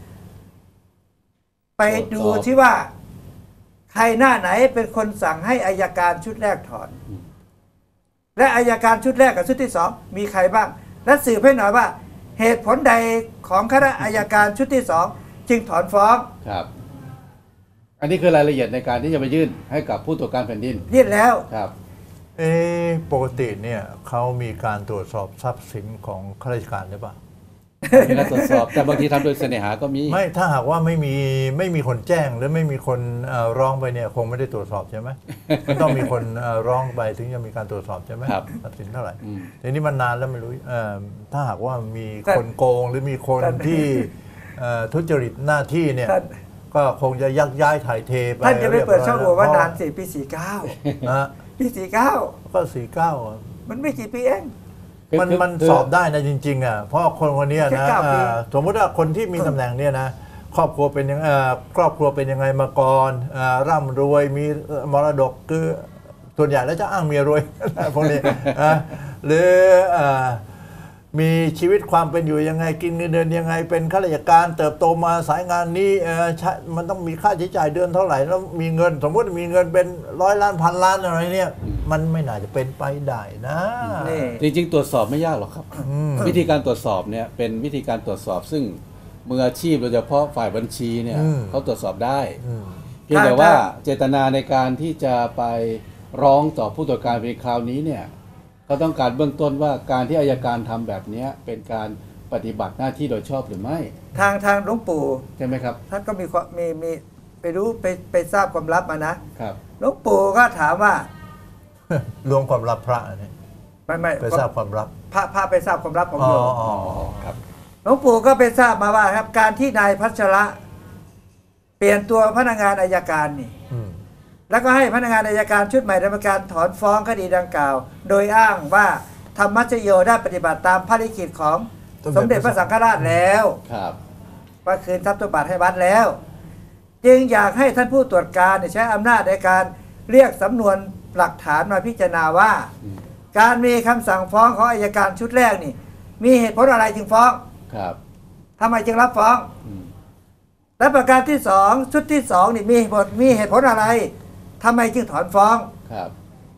ไปดูที่ว่า ใครหน้าไหนเป็นคนสั่งให้อายการชุดแรกถอน และอายการชุดแรกกับชุดที่สองมีใครบ้าง และสืบให้หน่อยว่า เหตุผลใดของคณะอายการชุดที่สองจึงถอนฟ้องครับ อันนี้คือรายละเอียดในการที่จะไปยื่นให้กับผู้ตรวจการแผ่นดินยื่นแล้วครับเอ๊ะปกติเนี่ยเขามีการตรวจสอบทรัพย์สินของข้าราชการหรือเปล่ามีการตรวจสอบแต่บางทีทำโดยเสน่หาก็มีไม่ถ้าหากว่าไม่มีไม่มีคนแจ้งหรือไม่มีคนเอ่อร้องไปเนี่ยคงไม่ได้ตรวจสอบใช่ไหม มันต้องมีคนเอ่อร้องไปถึงจะมีการตรวจสอบใช่ไหมครับทรัพย์สินเท่าไหร่อืมทีนี้มันนานแล้วไม่รู้เอ่อถ้าหากว่ามีแต่คนโกงหรือมีคนแต่ที่เอ่อทุจริตหน้าที่เนี่ยท่านก็คงจะยักย้ายถ่ายเทไปท่านจะไปเปิดช่องโหว่ว่านานเพสี่ปีสี่เก้าราะนะปีสี่เก้าก็สี่เก้ามันไม่กี่ปีเองคือมันคือมันคือสอบได้นะจริงๆอ่ะเพราะคนคนเนี้ยแค่นะเก้าปีอ่าสมมติว่าคนที่มีตำแหน่งเนี่ยนะครอบครัวเป็นยังเอ่อครอบครัวเป็นยังไงมาก่อนอ่าร่ำรวยมีเอ่อมรดกคือส่วนใหญ่แล้วจะอ้างเมียรวย พวกนี้อ่ะหรืออ่ามีชีวิตความเป็นอยู่ยังไงกินเงินเดือนยังไงเป็นข้าราชการเติบโตมาสายงานนี้เอ่อใช้มันต้องมีค่าใช้จ่ายเดือนเท่าไหร่แล้วมีเงิน สมมติมีเงินเป็นร้อยล้านพันล้านอะไรเนี่ยมันไม่น่าจะเป็นไปได้นะนี่จริงๆ ตรวจสอบไม่ยากหรอกครับ วิธีการตรวจสอบเนี่ยเป็นวิธีการตรวจสอบซึ่งมืออาชีพโดยเฉพาะฝ่ายบัญชีเนี่ยอืมเขาตรวจสอบได้อืมเพียงแต่ถ้าว่าถ้าเจตนาในการที่จะไปร้องต่อผู้ตรวจการในคราวนี้เนี่ยก็ต้องการเบื้องต้นว่าการที่อัยการทำแบบเนี้ยเป็นการปฏิบัติหน้าที่โดยชอบหรือไม่ทางทางหลวงปู่ใช่ไหมครับท่านก็มีความมีมีไปรู้ไปไปทราบความลับมานะครับ หลวงปู่ก็ถามว่ารวมความลับพระเนี่ยไม่ไม่ไปทราบความลับพระพระไปทราบความลับของอ๋อโยมอ๋อครับหลวงปู่ก็ไปทราบมาว่าครับการที่นายพัชระ เปลี่ยนตัวพนักงานอัยการนี่อืมแล้วก็ให้พนักงานอัยการชุดใหม่ดำเนินการถอนฟ้องคดีดังกล่าว โดยอ้างว่าธรรมชโยได้ปฏิบัติตามภารกิจของสมเด็จพระสังฆราชแล้วครับว่าคืนทรัพย์สมบัติให้วัดแล้ว จึงอยากให้ท่านผู้ตรวจการเนี่ยใช้อำนาจในการเรียกสำนวนหลักฐานมาพิจารณาว่าอืมการมีคำสั่งฟ้องของอัยการชุดแรกนี่ มีเหตุผลอะไรจึงฟ้องครับทำไมจึงรับฟ้องอืมและประการที่สองชุดที่สองนี่มีเหตุผลมีเหตุผลอะไรทำไมจึงถอนฟ้องครับ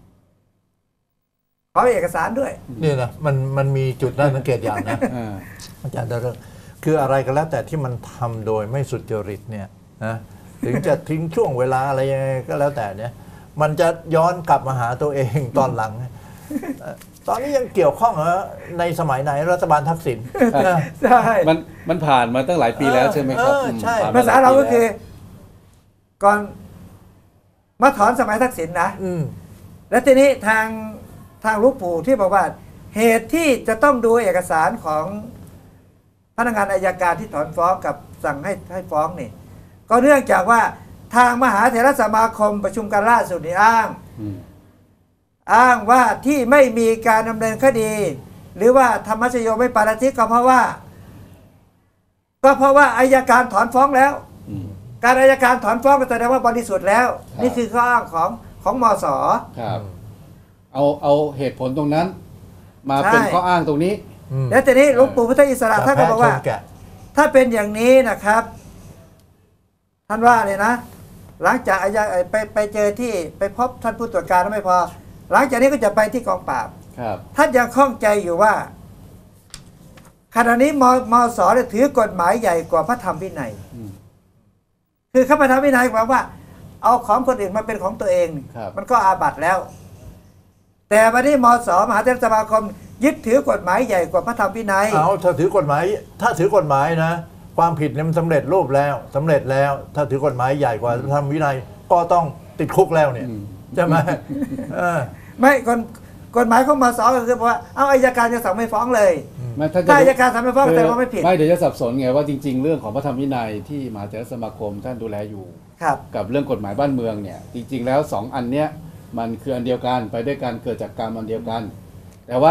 ขอเอกสารด้วยนี่นะมันมันมีจุดน่าสังเกตอย่างนะอ่าอาจารย์ดาเริงคืออะไรก็แล้วแต่ที่มันทำโดยไม่สุจริตเนี่ยนะถึงจะทิ้งช่วงเวลาอะไรยังไงก็แล้วแต่เนี่ยมันจะย้อนกลับมาหาตัวเองตอนหลังเอ่อตอนนี้ยังเกี่ยวข้องเหรอในสมัยไหนรัฐบาลทักษิณนะใช่มันมันผ่านมาตั้งหลายปีแล้วใช่ไหมครับเออใช่ผ่นมภาษาหลยเราปีก็คือแล้วก่อนมาถอนสมัยทักษิณนะอืมแล้วทีนี้ทางทางหลูกปู่ที่บอกว่า เหตุที่จะต้องดูเอกสารของพนักงานอัยการที่ถอนฟ้องกับสั่งให้ให้ฟ้องนี่ ก็เนื่องจากว่าทางมหาเถรสมาคมประชุมกันล่าสุดนี่อ้างอืมอ้างว่าที่ไม่มีการดำเนินคดี หรือว่าธรรมชโยไม่ปาราชิกก็เพราะว่า ก็เพราะว่าอัยการถอนฟ้องแล้วอืมการอัยการถอนฟ้องก็แสดงว่าบริสุทธิ์แล้วครับนี่คือข้ออ้างของของมสครับ เอาเอาเหตุผลตรงนั้น มาเป็นใช่ข้ออ้างตรงนี้อืมแล้วทีนี้หลวงปู่พุทธอิสระท่านก็บอกว่าจับแพะชนแกะถ้าเป็นอย่างนี้นะครับ ท่านว่าเลยนะ หลังจากอายาไปไปเจอที่ไปพบท่านผู้ตรวจการแล้วไม่พอ หลังจากนี้ก็จะไปที่กองปราบครับท่านยังข้องใจอยู่ว่าขณะนี้มมสเนี่ยถือกฎหมายใหญ่กว่าพระธรรมวินัยอืมคือข้าพเจ้าวินัยหมายว่า เอาของคนอื่นมาเป็นของตัวเองครับมันก็อาบัติแล้ว แต่วันนี้มสมหาเถรสมาคม ยึดถือกฎหมายใหญ่กว่าพระธรรมวินัยเอาถ้าถือกฎหมาย ถ้าถือกฎหมายนะ ความผิดเนี่ยมันสำเร็จรูปแล้วสำเร็จแล้ว ถ้าถือกฎหมายใหญ่กว่าทำวินัยก็ต้องติดคุกแล้วเนี่ยอืมใช่ไหมเออไม่กฎกฎหมายของมสก็คือว่าเอาอัยการจะสั่งไม่ฟ้องเลยไม่ถ้าจะถ้าอัยการสั่งไม่ฟ้องคือแสดงว่าไม่ผิดไม่เดี๋ยวจะสับสนไงว่าจริง ๆ เรื่องของพระธรรมวินัยที่มหาเถรสมาคมท่านดูแลอยู่ครับกับเรื่องกฎหมายบ้านเมืองเนี่ยจริง ๆ แล้วสองอันเนี้ยมันคืออันเดียวกันไปด้วยกันเกิดจากกรรมอันเดียวกัน แต่ว่า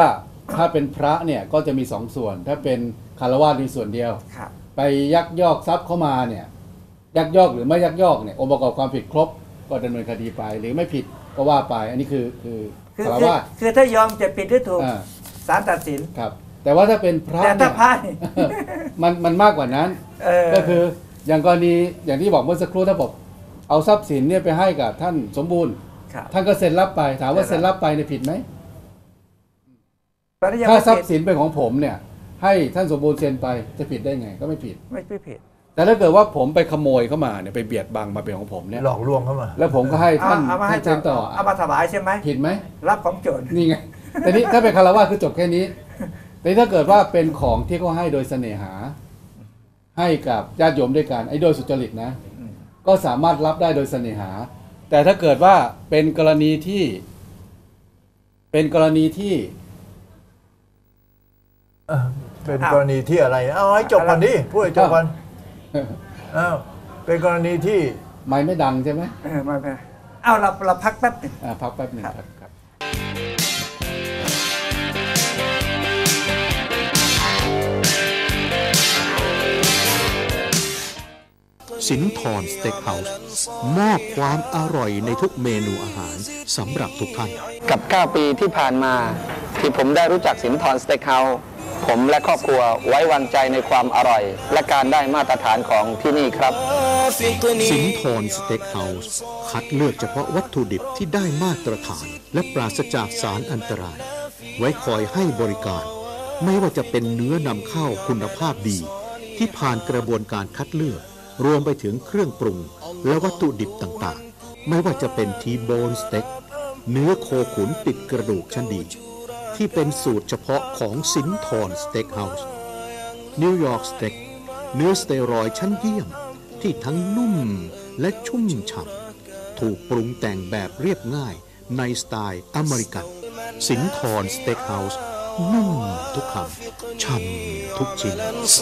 ถ้าเป็นพระเนี่ยก็จะมีสองส่วนถ้าเป็นคฤหัสถ์มีส่วนเดียวไปยักยอกทรัพย์เข้ามาเนี่ยยักยอกหรือไม่ยักยอกเนี่ยองค์ประกอบความผิดครบก็ดำเนินคดีไปหรือไม่ผิดก็ว่าไปอันนี้คือคือคฤหัสถ์คือถ้ายอมจะผิดหรือถูกศาลตัดสินครับแต่ว่าถ้าเป็นพระแต่ถ้าพระมันมันมากกว่านั้นก็คืออย่างกรณีอย่างที่บอกเมื่อสักครู่ถ้าบอกเอาทรัพย์สินเนี่ยไปให้กับท่านสมบูรณ์ท่านก็เซ็นรับไปถามว่าเซ็นรับไปเนี่ยผิดไหมถ้าทรัพย์สินเป็นของผมเนี่ยให้ท่านสมบูรณ์เซ็นไปจะผิดได้ไงก็ไม่ผิดไม่ไม่ผิดแต่ถ้าเกิดว่าผมไปขโมยเข้ามาเนี่ยไปเบียดบังมาเป็นของผมเนี่ยหลอกลวงเข้ามาแล้วผมก็ให้ท่านให้เซ็นต่อเอามาถวายใช่ไหมผิดไหมรับของโจรนี่ไงแต่นี้ถ้าเป็นคฤหัสถ์คือจบแค่นี้แต่ถ้าเกิดว่าเป็นของที่เขาให้โดยเสน่หาให้กับญาติโยมด้วยกันไอ้โดยสุจริตนะก็สามารถรับได้โดยเสน่หาแต่ถ้าเกิดว่าเป็นกรณีที่เป็นกรณีที่เป็นกรณีที่อะไรเอาให้จบก่อนดิพูดให้จบก่อนอ้าวเป็นกรณีที่ไม่ไม่ดังใช่ไหมเออไม่ไม่เอาเราเราพักแป๊บนึงอ่าพักแป๊บนึงครับครับสินทรสเต็กเฮาส์มอบความอร่อยในทุกเมนูอาหารสำหรับทุกท่านกับเก้าปีที่ผ่านมาที่ผมได้รู้จักสินทรสเต็กเฮาส์ผมและครอบครัวไว้วางใจในความอร่อยและการได้มาตรฐานของที่นี่ครับสินทรสเต็กเฮาส์คัดเลือกเฉพาะวัตถุดิบที่ได้มาตรฐานและปราศจากสารอันตรายไว้คอยให้บริการไม่ว่าจะเป็นเนื้อนำเข้าคุณภาพดีที่ผ่านกระบวนการคัดเลือกรวมไปถึงเครื่องปรุงและวัตถุดิบต่างๆไม่ว่าจะเป็นทีโบนสเต็กเนื้อโคขุนติดกระดูกชั้นดีที่เป็นสูตรเฉพาะของสินทรสเต็กเฮาส์นิวยอร์กสเต็กเนื้อสเตียรอยด์ชั้นเยี่ยมที่ทั้งนุ่มและชุ่มฉ่ำถูกปรุงแต่งแบบเรียบง่ายในสไตล์อเมริกันสินทรสเต็กเฮาส์นุ่มทุกคำฉ่ำทุกชิ้น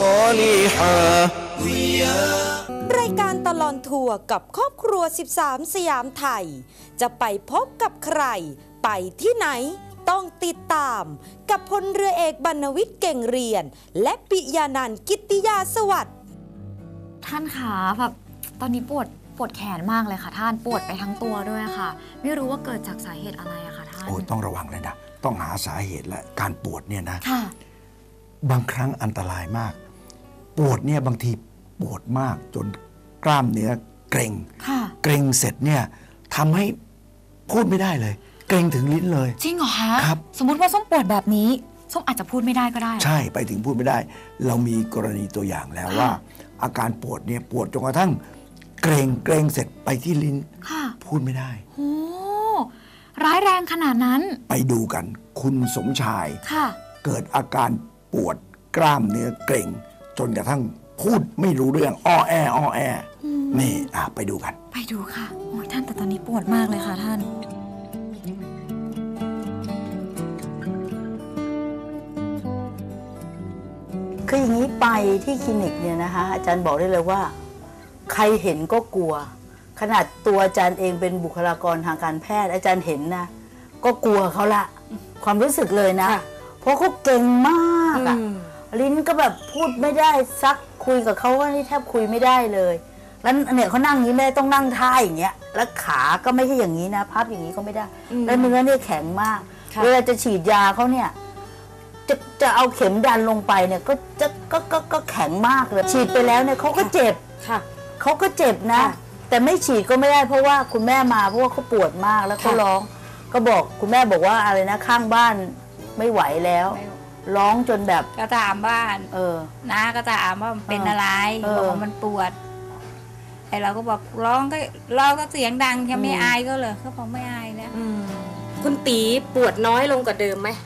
รายการตลอดทัวร์กับครอบครัวสิบสามสยามไทยจะไปพบกับใครไปที่ไหนต้องติดตามกับพลเรือเอกบรรณวิทย์เก่งเรียนและปิยานันท์กิตติยาสวัสดิ์ท่านขาแบบตอนนี้ปวดปวดแขนมากเลยค่ะท่านปวดไปทั้งตัวด้วยค่ะไม่รู้ว่าเกิดจากสาเหตุอะไรอะค่ะท่านโอ้ต้องระวังเลยนะต้องหาสาเหตุและการปวดเนี่ยนะบางครั้งอันตรายมากปวดเนี่ยบางทีปวดมากจนกล้ามเนื้อเกร็งเกร็งเสร็จเนี่ยทำให้พูดไม่ได้เลยเกร็งถึงลิ้นเลยจริงเหรอคะครับสมมติว่าส้มปวดแบบนี้ส้มอาจจะพูดไม่ได้ก็ได้ใช่ไปถึงพูดไม่ได้เรามีกรณีตัวอย่างแล้วว่าอาการปวดเนี่ยปวดจนกระทั่งเกร็งเกร็งเสร็จไปที่ลิ้นพูดไม่ได้โอ้ร้ายแรงขนาดนั้นไปดูกันคุณสมชายเกิดอาการปวดกล้ามเนื้อเกร็งจนกระทั่งพูดไม่รู้เรื่องอ้อแออ้อแอนี่อ่ะไปดูกันไปดูค่ะโอ้ท่านแต่ตอนนี้ปวดมากเลยค่ะท่านคืออย่างนี้ไปที่คลินิกเนี่ยนะคะอาจารย์บอกได้เลยว่าใครเห็นก็กลัวขนาดตัวอาจารย์เองเป็นบุคลากรทางการแพทย์อาจารย์เห็นนะก็กลัวเขาละความรู้สึกเลยนะเพราะเขาเก่งมากอะลิ้นก็แบบพูดไม่ได้ซักคุยกับเขาว่านี่แทบคุยไม่ได้เลยแล้วเนี่ยเขานั่งอย่างนี้ไม่ได้ต้องนั่งท่าอย่างเงี้ยแล้วขาก็ไม่ใช่อย่างนี้นะพับอย่างนี้ก็ไม่ได้แล้วเนื้อเนี่ยแข็งมากเวลาจะฉีดยาเขาเนี่ยจะจะเอาเข็มดันลงไปเนี่ยก็จะก็ก็ก็แข็งมากเลยฉีดไปแล้วเนี่ยเขาก็เจ็บค่ะเขาก็เจ็บนะแต่ไม่ฉีดก็ไม่ได้เพราะว่าคุณแม่มาเพราะว่าเขาปวดมากแล้วเขาร้องก็บอกคุณแม่บอกว่าอะไรนะข้างบ้านไม่ไหวแล้วร้องจนแบบก็ถามบ้านเออน้าก็ถามว่าเป็นอะไรบอกว่ามันปวดไอเราก็บอกร้องก็ร้องก็เสียงดังจะไม่อายก็เลยเขาบอกไม่อายแล้วคุณตีปวดน้อยลงกว่าเดิมไหม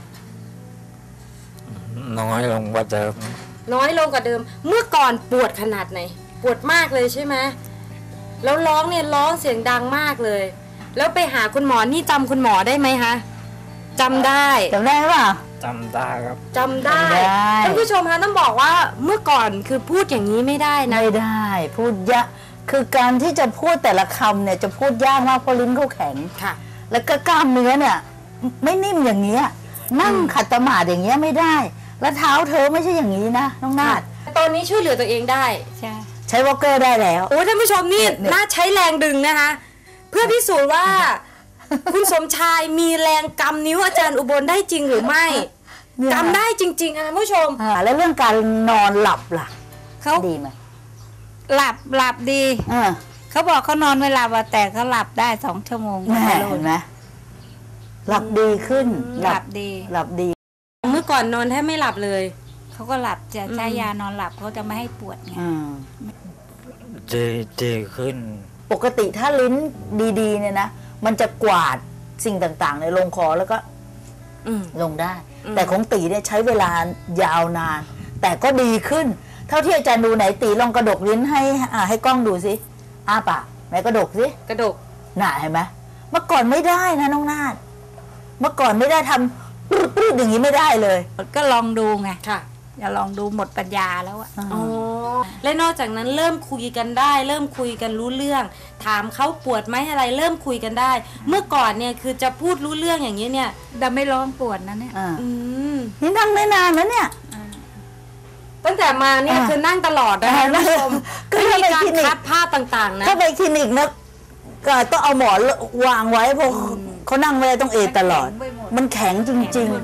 น้อยลงกว่าเดิมน้อยลงกว่าเดิมเมื่อก่อนปวดขนาดไหนปวดมากเลยใช่ไหมแล้วร้องเนี่ยร้องเสียงดังมากเลยแล้วไปหาคุณหมอนี่จำคุณหมอได้ไหมคะจำได้จำได้ป่ะจำได้ครับจำได้ท่านผู้ชมคะต้องบอกว่าเมื่อก่อนคือพูดอย่างนี้ไม่ได้นะไม่ได้พูดยะคือการที่จะพูดแต่ละคำเนี่ยจะพูดยากมากเพราะลิ้นเขาแข็งค่ะแล้วก็กล้ามเนื้อเนี่ยไม่นิ่มอย่างนี้นั่งขัดสมาธิอย่างเงี้ยไม่ได้ แล้วเท้าเธอไม่ใช่อย่างนี้นะน้องนาฏตอนนี้ช่วยเหลือตัวเองได้ใช่ใช้วอลเกอร์ได้แล้วโอ้ท่านผู้ชมนี่น่าใช้แรงดึงนะคะ เพื่อพิสูจน์ว่า คุณสมชายมีแรงกำนิ้วอาจารย์อุบลได้จริงหรือไม่กำได้จริงๆนะท่านผู้ชมแล้วเรื่องการนอนหลับล่ะเขาดีไหมหลับหลับดีเขาบอกเขานอนไม่หลับแต่เขาหลับได้สองชั่วโมงแม่เห็นไหมหลับดีขึ้นหลับดีหลับดีเมื่อก่อนนอนแทบไม่หลับเลยเขาก็หลับจะใช้ยานอนหลับเขาจะไม่ให้ปวดไงดีดีขึ้นปกติถ้าลิ้นดีๆเนี่ยนะมันจะกวาดสิ่งต่างๆในลงคอแล้วก็ลงได้ แต่ของตีเนี่ยใช้เวลายาวนาน แต่ก็ดีขึ้น เท่าที่อาจารย์ดูไหนตีลองกระดกลิ้นให้อ่าให้กล้องดูสิอ้าปากไหนกระดกสิกระดกน่ะเห็นไหมเมื่อก่อนไม่ได้นะน้องนาฏเมื่อก่อนไม่ได้ทำปรื้ดๆอย่างนี้ไม่ได้เลยก็ลองดูไงค่ะอย่าลองดูหมดปัญญาแล้วอะอ๋อและนอกจากนั้นเริ่มคุยกันได้ เริ่มคุยกันรู้เรื่อง ถามเขาปวดไหมอะไรเริ่มคุยกันได้ เมื่อก่อนเนี่ยคือจะพูดรู้เรื่องอย่างนี้เนี่ยแต่ไม่ร้องปวดนะเนี่ยนี่นั่งได้นานนะเนี่ยตั้งแต่มาเนี่ยคือนั่งตลอดนะท่านผู้ชมก็ไม่ถ้ามีไปการคลินิกคัดผ้าต่างๆนะถ้าไปคลินิกนะก็ต้องเอาหมอนวางไว้เพราะเขานั่งไม่ได้ต้องเอตลอด มันแข็งจริงๆ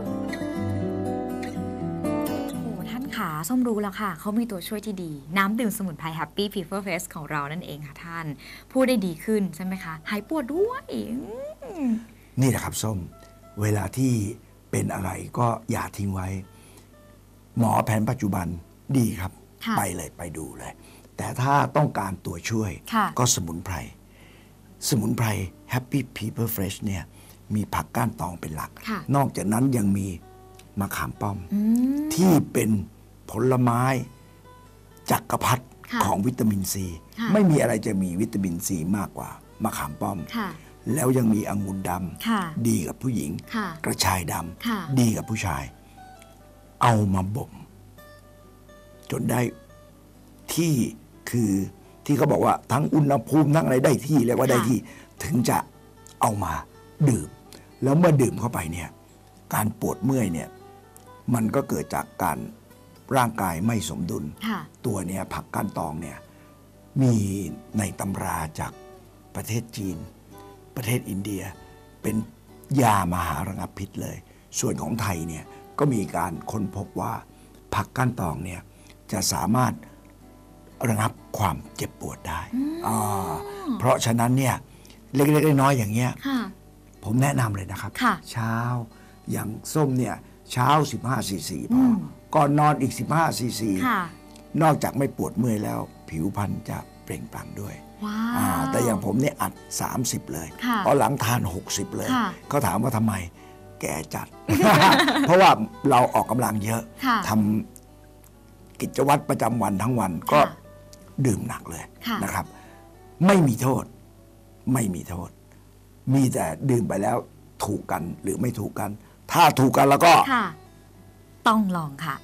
ค่ะส้มรู้แล้วค่ะเขามีตัวช่วยที่ดีน้ำดื่มสมุนไพร Happy People Face ของเรานั่นเองค่ะท่านพูดได้ดีขึ้นใช่ไหมคะหายปวดด้วยนี่แหละครับส้มเวลาที่เป็นอะไรก็อย่าทิ้งไว้ หมอแผนปัจจุบันดีครับไปเลยไปดูเลยแต่ถ้าต้องการตัวช่วยก็สมุนไพรสมุนไพร Happy People Fresh เนี่ยมีผักก้านตองเป็นหลักนอกจากนั้นยังมีมะขามป้อมที่เป็นผลไม้จักรพรรดิของวิตามินซีไม่มีอะไรจะมีวิตามินซีมากกว่ามะขามป้อมแล้วยังมีองุ่นดำดีกับผู้หญิงกระชายดำดีกับผู้ชายเอามาบ่มจนได้ที่คือที่เขาบอกว่าทั้งอุณหภูมิทั้งอะไรได้ที่เรียกว่าได้ที่ถึงจะเอามาดื่มแล้วเมื่อดื่มเข้าไปเนี่ยการปวดเมื่อยเนี่ยมันก็เกิดจากการร่างกายไม่สมดุลตัวเนี้ยผักก้านตองเนี่ยมีในตำราจากประเทศจีนประเทศอินเดียเป็นยามหาระงับพิษเลยส่วนของไทยเนี่ยก็มีการค้นพบว่าผักก้านตองเนี่ยจะสามารถระงับความเจ็บปวดได้เพราะฉะนั้นเนี่ยเล็กๆน้อยๆอย่างเงี้ยผมแนะนำเลยนะครับเช้าอย่างส้มเนี่ยเช้าสิบห้าซีซีพอก่อนนอนอีกสิบห้าซีซีนอกจากไม่ปวดเมื่อยแล้วผิวพรรณจะเปล่งปลั่งด้วยแต่อย่างผมเนี่ยอัดสามสิบเลยพอหลังทานหกสิบเลยเขาถามว่าทำไมแก่จัด เพราะว่าเราออกกำลังเยอะทำกิจวัตรประจำวันทั้งวันก็ดื่มหนักเลยนะครับไม่มีโทษไม่มีโทษมีแต่ดื่มไปแล้วถูกกันหรือไม่ถูกกันถ้าถูกกันแล้วก็ต้องลองค่ะ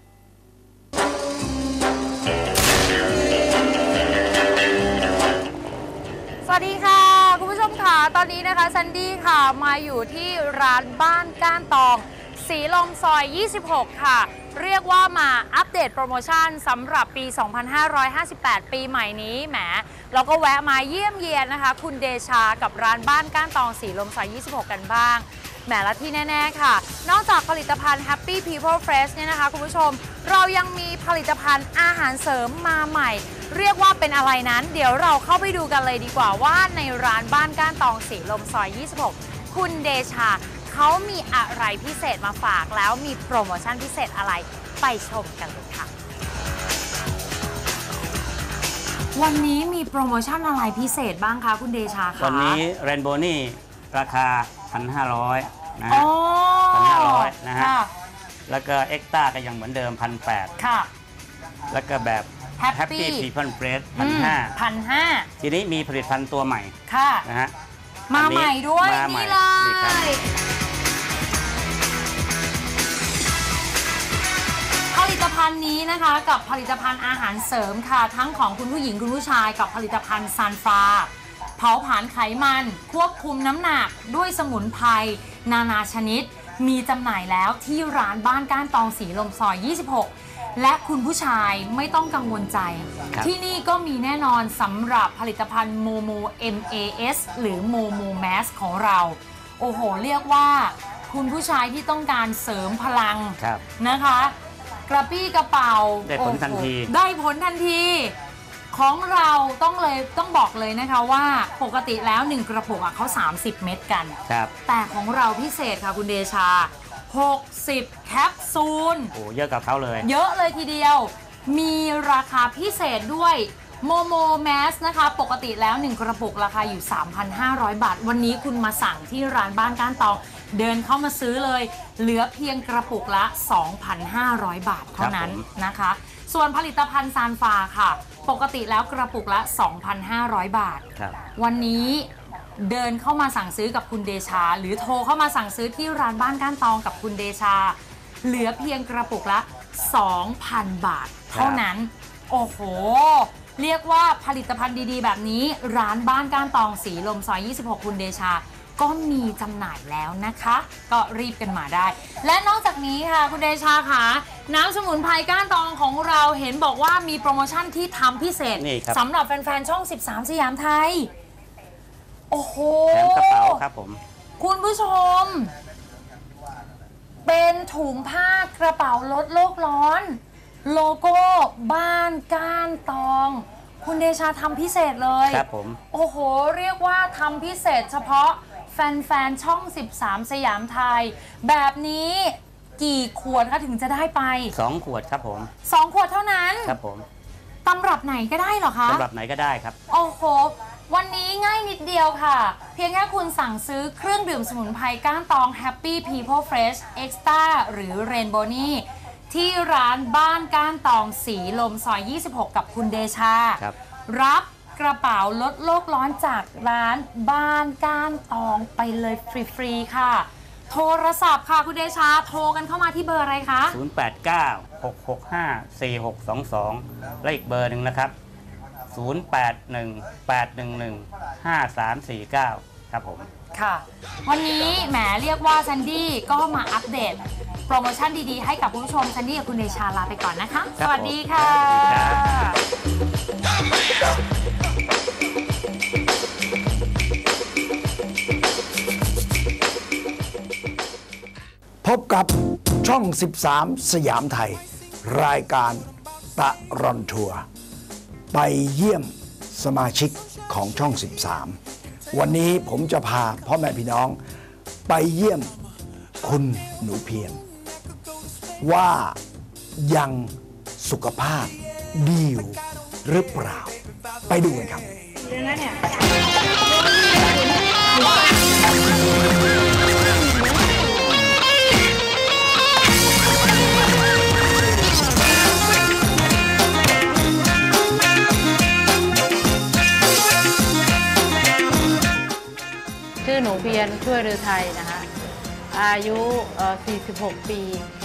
สวัสดีค่ะคุณผู้ชมค่ะตอนนี้นะคะซันดี้ค่ะมาอยู่ที่ร้านบ้านก้านตองสีลมซอยยี่สิบหกค่ะเรียกว่ามาอัปเดตโปรโมชั่นสำหรับปีสองพันห้าร้อยห้าสิบแปดปีใหม่นี้แหมเราก็แวะมาเยี่ยมเยียนนะคะคุณเดชากับร้านบ้านก้านตองสีลมซอยยี่สิบหกกันบ้างแหมและที่แน่ๆค่ะนอกจากผลิตภัณฑ์ Happy People Fresh เนี่ยนะคะคุณผู้ชมเรายังมีผลิตภัณฑ์อาหารเสริมมาใหม่เรียกว่าเป็นอะไรนั้นเดี๋ยวเราเข้าไปดูกันเลยดีกว่าว่าในร้านบ้านก้านตองสีลมซอยยี่สิบหกคุณเดชาเขามีอะไรพิเศษมาฝากแล้วมีโปรโมชั่นพิเศษอะไรไปชมกันเลยค่ะวันนี้มีโปรโมชั่นอะไรพิเศษบ้างคะคุณเดชาคะวันนี้เรนโบว์นี่ราคา หนึ่งพันห้าร้อย นะฮะหนึ่งพันห้าร้อย นะฮะแล้วก็เอ็กซ์ต้าก็ยังเหมือนเดิม หนึ่งพันแปดร้อย ค่ะแล้วก็แบบ Happy People Fresh หนึ่งพันห้าร้อยหนึ่งพันห้าร้อยทีนี้มีผลิตภัณฑ์ตัวใหม่ค่ะนะฮะมาใหม่ด้วยนี่เลยผลิตภัณฑ์นี้นะคะกับผลิตภัณฑ์อาหารเสริมค่ะทั้งของคุณผู้หญิงคุณผู้ชายกับผลิตภัณฑ์ซันฟราเผาผลาญไขมันควบคุมน้ำหนักด้วยสมุนไพรนานาชนิดมีจำหน่ายแล้วที่ร้านบ้านก้านตองสีลมซอย ยี่สิบหก และคุณผู้ชายไม่ต้องกังวลใจที่นี่ก็มีแน่นอนสำหรับผลิตภัณฑ์โมโม เอ็ม เอ เอส หรือโมโมแมสของเราโอ้โหเรียกว่าคุณผู้ชายที่ต้องการเสริมพลังนะคะกระปี้กระเป๋าได้ผลทันทีได้ผลทันทีของเราต้องเลยต้องบอกเลยนะคะว่าปกติแล้วหนึ่งกระปุกอะเขาสามสิบเม็ดกันแต่ของเราพิเศษค่ะคุณเดชาหกสิบแคปซูลโอ้เยอะกับเขาเลยเยอะเลยทีเดียวมีราคาพิเศษด้วยโมโมแมสนะคะปกติแล้วหนึ่งกระปุกราคาอยู่ สามพันห้าร้อย บาทวันนี้คุณมาสั่งที่ร้านบ้านก้านตองเดินเข้ามาซื้อเลยเหลือเพียงกระปุกละ สองพันห้าร้อย บาทเท่านั้นนะคะส่วนผลิตภัณฑ์ซานฟาค่ะปกติแล้วกระปุกละ สองพันห้าร้อย บาทวันนี้เดินเข้ามาสั่งซื้อกับคุณเดชาหรือโทรเข้ามาสั่งซื้อที่ร้านบ้านก้านตองกับคุณเดชาเหลือเพียงกระปุกละ สองพัน บาทเท่านั้นโอ้โหเรียกว่าผลิตภัณฑ์ดีๆแบบนี้ร้านบ้านก้านตองสีลมซอย ยี่สิบหก คุณเดชาก็มีจำหน่ายแล้วนะคะก็รีบกันมาได้และนอกจากนี้ค่ะคุณเดชาค่ะน้ำสมุนไพรก้านตองของเราเห็นบอกว่ามีโปรโมชั่นที่ทำพิเศษสำหรับแฟนๆช่องสิบสามสยามไทยโอ้โหแถมกระเป๋าครับผมคุณผู้ชมเป็นถุงผ้ากระเป๋าลดโลกร้อนโลโก้บ้านก้านตองคุณเดชาทำพิเศษเลยครับผมโอ้โหเรียกว่าทำพิเศษเฉพาะแฟนๆช่องสิบสามสยามไทยแบบนี้กี่ขวดคะถึงจะได้ไปสองขวดครับผมสองขวดเท่านั้นครับผมตำรับไหนก็ได้เหรอคะตำรับไหนก็ได้ครับโอ้โหวันนี้ง่ายนิดเดียวค่ะเพียงแค่คุณสั่งซื้อเครื่องดื่มสมุนไพรก้านตอง Happy People Fresh Extra หรือ Rainbow นี่ที่ร้านบ้านก้านตองสีลมซอย ยี่สิบหก กับคุณเดชาครับรับกระเป๋าลดโลกร้อนจากร้านบ้านก้านตองไปเลยฟรีๆค่ะโทรศัพท์ค่ะคุณเดชาโทรกันเข้ามาที่เบอร์อะไรคะศูนย์ แปด เก้า หก หก ห้า สี่ หก สอง สองและอีกเบอร์หนึ่งนะครับศูนย์ แปด หนึ่ง แปด หนึ่ง หนึ่ง ห้า สาม สี่ เก้าครับผมค่ะวันนี้แหมเรียกว่าแซนดี้ก็มาอัปเดตโปรโมชั่นดีๆให้กับคุณผู้ชมแซนดี้กับคุณเดชาลาไปก่อนนะคะสวัสดีค่ะพบกับช่องสิบสามสยามไทยรายการตะรอนทัวร์ไปเยี่ยมสมาชิกของช่องสิบสามวันนี้ผมจะพาพ่อแม่พี่น้องไปเยี่ยมคุณหนูเพียรว่ายังสุขภาพดีอยู่หรือเปล่าไปดูกันครับชื่อหนูเพียรช่วยฤทัยนะคะอายุสี่สิบหกปี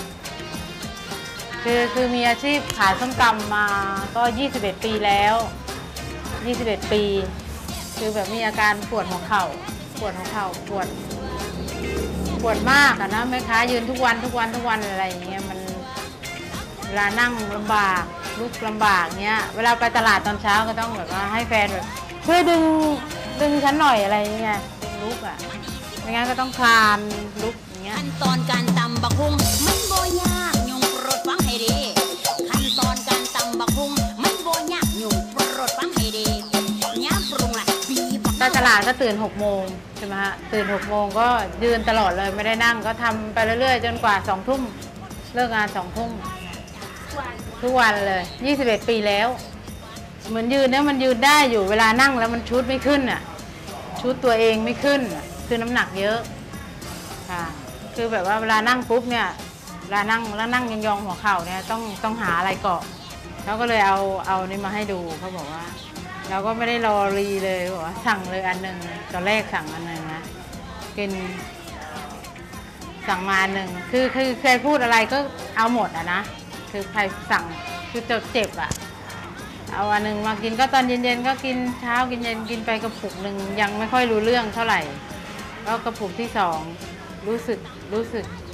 คือคือมีอาชีพขายส้มตำมาก็ยี่สิบเอ็ดปีแล้วยี่สิบเอ็ดปีคือแบบมีอาการปวดหัวเข่าปวดหัวเข่าปวดปวดมากอะนะแม่ค้ายืนทุกวันทุกวันทุกวันอะไรอย่างเงี้ยมันเวลานั่งลำบากลุกลำบากเงี้ยเวลาไปตลาดตอนเช้าก็ต้องแบบว่าให้แฟนแบบช่วยดึงดึงฉันหน่อยอะไรอย่างเงี้ยดึงลุกอะไม่งั้นก็ต้องคลานลุกอย่างเงี้ยขั้นตอนการตำบักหุ่งมันโบยากยุงโปรดฟังให้ดีขั้นตอนการตำบักหุ่งมันโบยากยุงโปรดฟังให้ดีย้ำปรุงละบีบไปตลาดก็ตื่นหกโมงใช่ไหมฮะตื่นหกโมงก็ยืนตลอดเลยไม่ได้นั่งก็ทำไปเรื่อยๆจนกว่าสองทุ่มเลิกงานสองทุ่มทุกวันเลยยี่สิบเอ็ดปีแล้วเหมือนยืนเนี่ยมันยืนได้อยู่เวลานั่งแล้วมันชุดไม่ขึ้นอ่ะชุดตัวเองไม่ขึ้นคือน้ำหนักเยอะค่ะคือแบบว่าเวลานั่งปุ๊บเนี่ยเวลานั่งแล้วนั่งยองๆหัวเข่าเนี่ยต้องต้องหาอะไรเกาะเขาก็เลยเอาเอานี่มาให้ดูเขาบอกว่าเราก็ไม่ได้รอรีเลยบอกว่าสั่งเลยอันหนึ่งตอนแรกสั่งอันหนึ่งนะกินสั่งมาอันหนึ่งคือคือเคยพูดอะไรก็เอาหมดอ่ะนะคือใครสั่งคือจะเจ็บอ่ะเอาอันหนึ่งมากินก็ตอนเย็นๆก็กินเช้ากินเย็นกินไปกระปุกหนึ่งยังไม่ค่อยรู้เรื่องเท่าไหร่แล้วกระปุกที่สองรู้สึกรู้สึก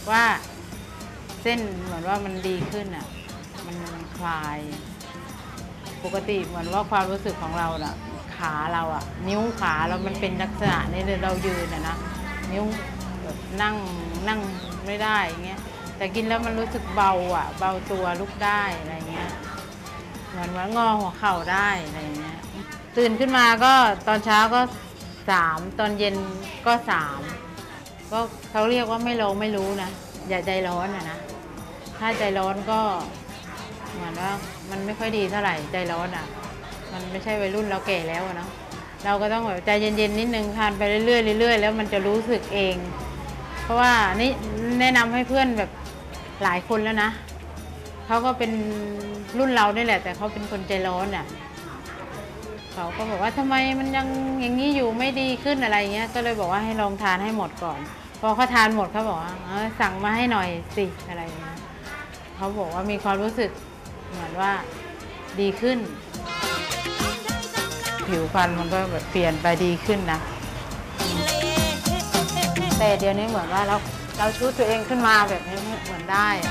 ว่าเส้นเหมือนว่ามันดีขึ้นอ่ะมันคลายปกติเหมือนว่าความรู้สึกของเราน่ะขาเราอ่ะนิ้วขาเรามันเป็นลักษณะนี้เลยเรายืนอ่ะนะนิ้วแบบนั่งนั่งไม่ได้อย่างเงี้ยแต่กินแล้วมันรู้สึกเบาอ่ะเบาตัวลุกได้อะไรเงี้ยเหมือนว่างอหัวเข่าได้อะไรเงี้ยตื่นขึ้นมาก็ตอนเช้าก็สามตอนเย็นก็สามก็เขาเรียกว่าไม่ลงไม่รู้นะอย่าใจร้อนอ่ะนะถ้าใจร้อนก็เหมือนว่ามันไม่ค่อยดีเท่าไหร่ใจร้อนอ่ะมันไม่ใช่วัยรุ่นเราแก่แล้วอะเนาะเราก็ต้องแบบใจเย็นๆนิดนึงทานไปเรื่อยๆเรื่อยๆแล้วมันจะรู้สึกเองเพราะว่านี่แนะนำให้เพื่อนแบบหลายคนแล้วนะเขาก็เป็นรุ่นเรานี่แหละแต่เขาเป็นคนใจร้อนอ่ะเขาก็บอกว่าทำไมมันยังอย่างนี้อยู่ไม่ดีขึ้นอะไรเงี้ยก็เลยบอกว่าให้ลองทานให้หมดก่อนพอเขาทานหมดเขาบอกว่าเออสั่งมาให้หน่อยสิอะไรเงี้ยเขาบอกว่ามีความรู้สึกเหมือนว่าดีขึ้นผิวพรรณมันก็แบบเปลี่ยนไปดีขึ้นนะแต่เดี๋ยวนี้เหมือนว่าเราเราชูตัวเองขึ้นมาแบบนี้เหมือนได้อะ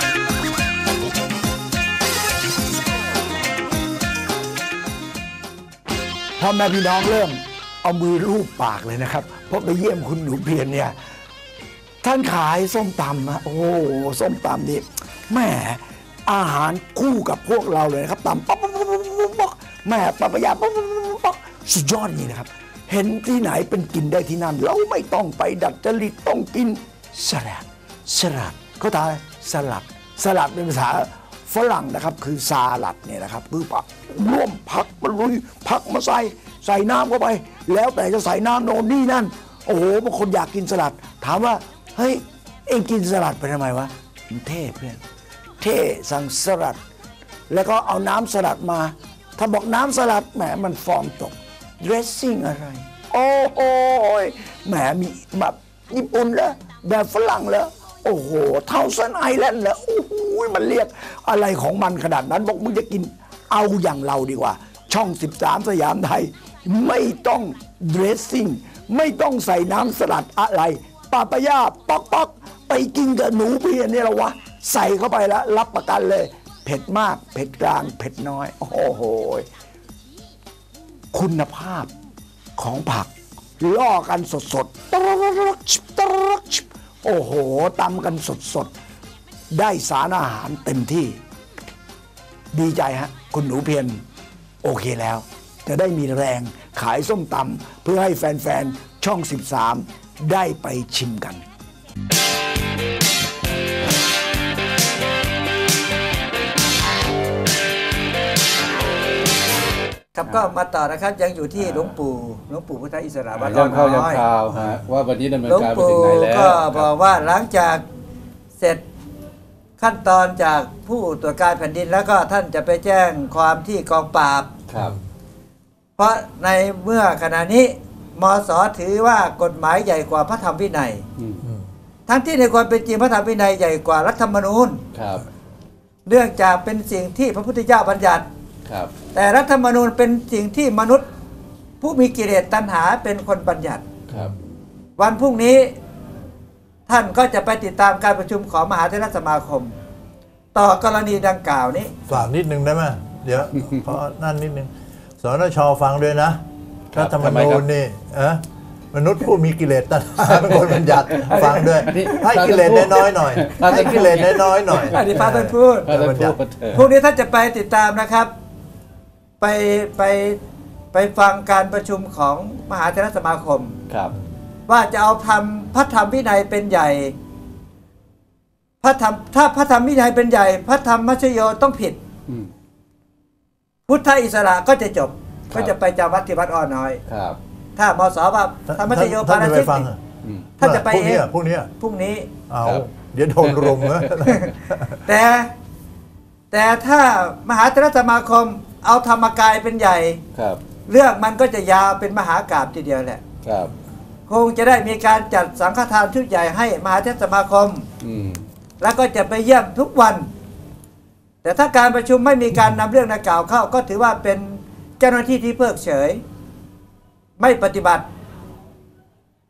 พ่อแม่พี่น้องเริ่มเอามือลูบปากเลยนะครับเพราะไปเยี่ยมคุณหนูเพียรเนี่ยท่านขายส้มตำนะโอ้โหส้มตำนี่แม่อาหารคู่กับพวกเราเลยนะครับตำป๊อกป๊อกป๊อกป๊อกป๊อกแม่ปะปะยาป๊อกป๊อกป๊อกสุดยอดนี่นะครับเห็นที่ไหนเป็นกินได้ที่นั่นเราไม่ต้องไปดัดจริตต้องกินสลัดสลัดเขาทายสลัดสลัดเป็นภาษาฝรั่งนะครับคือซาลัดเนี่ยนะครับคือผักร่วมผักมาลุยผักมาใส่ใส่น้ำเข้าไปแล้วแต่จะใส่น้ำโน่นนี่นั่นโอ้โหบางคนอยากกินสลัดถามว่าเฮ้ยเอ็งกินสลัดไปทำไมวะมันเท่เพื่อนเท่สั่งสลัดแล้วก็เอาน้ำสลัดมาถ้าบอกน้ำสลัดแหมมันฟองตก dressing อะไรโอ้โหแหมมีแบบญี่ปุ่นแล้วแบบฝรั่งแล้วโอ้โหเท่าซันไอแลนด์แล้วโอ้โหมันเรียกอะไรของมันขนาดนั้นบอกมึงจะกินเอาอย่างเราดีกว่าช่องสิบสามสยามไทยไม่ต้อง dressing ไม่ต้องใส่น้ำสลัดอะไรปาปายาป๊อกป๊อกไปกินกับหนูเพียรเนี่ยละวะใส่เข้าไปแล้วรับประกันเลยเผ็ดมากเผ็ดกลางเผ็ดน้อยโอ้โหคุณภาพของผักล่อกันสดๆตรกตรกโอ้โหตำกันสดๆได้สารอาหารเต็มที่ดีใจฮะคุณหนูเพียรโอเคแล้วจะได้มีแรงขายส้มตำเพื่อให้แฟนๆช่องสิบสามได้ไปชิมกันครับก็มาต่อนะครับยังอยู่ที่หลวงปู่หลวงปู่พุทธอิสระวัดย่างเข้าน้ย่างอยข่าวฮะว่าวันนี้ดำเนินหลวงการไปปู่ถึงไหนแล้วก็บอกว่าหลังจากเสร็จขั้นตอนจากผู้ตรวจการแผ่นดินแล้วก็ท่านจะไปแจ้งความที่กองปราบครับเพราะในเมื่อขณะนี้มส.ถือว่ากฎหมายใหญ่กว่าพระธรรมวินัยทั้งที่ในความเป็นจริงพระธรรมวินัยใหญ่กว่ารัฐธรรมนูญครับเนื่องจากเป็นสิ่งที่พระพุทธเจ้าบัญญัติครับแต่รัฐธรรมนูญเป็นสิ่งที่มนุษย์ผู้มีกิเลสตัณหาเป็นคนบัญญัติครับวันพรุ่งนี้ท่านก็จะไปติดตามการประชุมของมหาเถรสมาคมต่อกรณีดังกล่าวนี้ฝากนิดนึงได้ไหมเดี๋ยวเพราะนั่นนิดนึงสนช.ฟังด้วยนะรัฐธรรมนูญนี่เออมนุษย์ผู้มีกิเลสตัณหาเป็นคนบัญญัติฟังด้วยให้กิเลสน้อยๆหน่อยให้กิเลสน้อยๆหน่อยอันนี้พระท่านพูดพรุ่งนี้ท่านจะไปติดตามนะครับไปไปไปฟังการประชุมของมหาเถรสมาคมครับว่าจะเอาทำพระธรรมวินัยเป็นใหญ่พระธรรมถ้าพระธรรมวินัยเป็นใหญ่พระธรรมมัชโยต้องผิดพุทธอิสระก็จะจบก็จะไปจำวัดที่วัดอ้อน้อยครับถ้ามสว่าธรรมมัชโยปาราชิกท่านจะไปเองพรุ่งนี้พรุ่งนี้เอาเดี๋ยวโดนรุมนะแต่แต่ถ้ามหาเถรสมาคมเอาธรรมกายเป็นใหญ่เรื่องมันก็จะยาวเป็นมหากาพย์ทีเดียวแหละคงจะได้มีการจัดสังฆทานชุดใหญ่ให้มหาเถรสมาคมแล้วก็จะไปเยี่ยมทุกวันแต่ถ้าการประชุมไม่มีการนำเรื่องดังกล่าวเข้าก็ถือว่าเป็นเจ้าหน้าที่ที่เพิกเฉยไม่ปฏิบัติ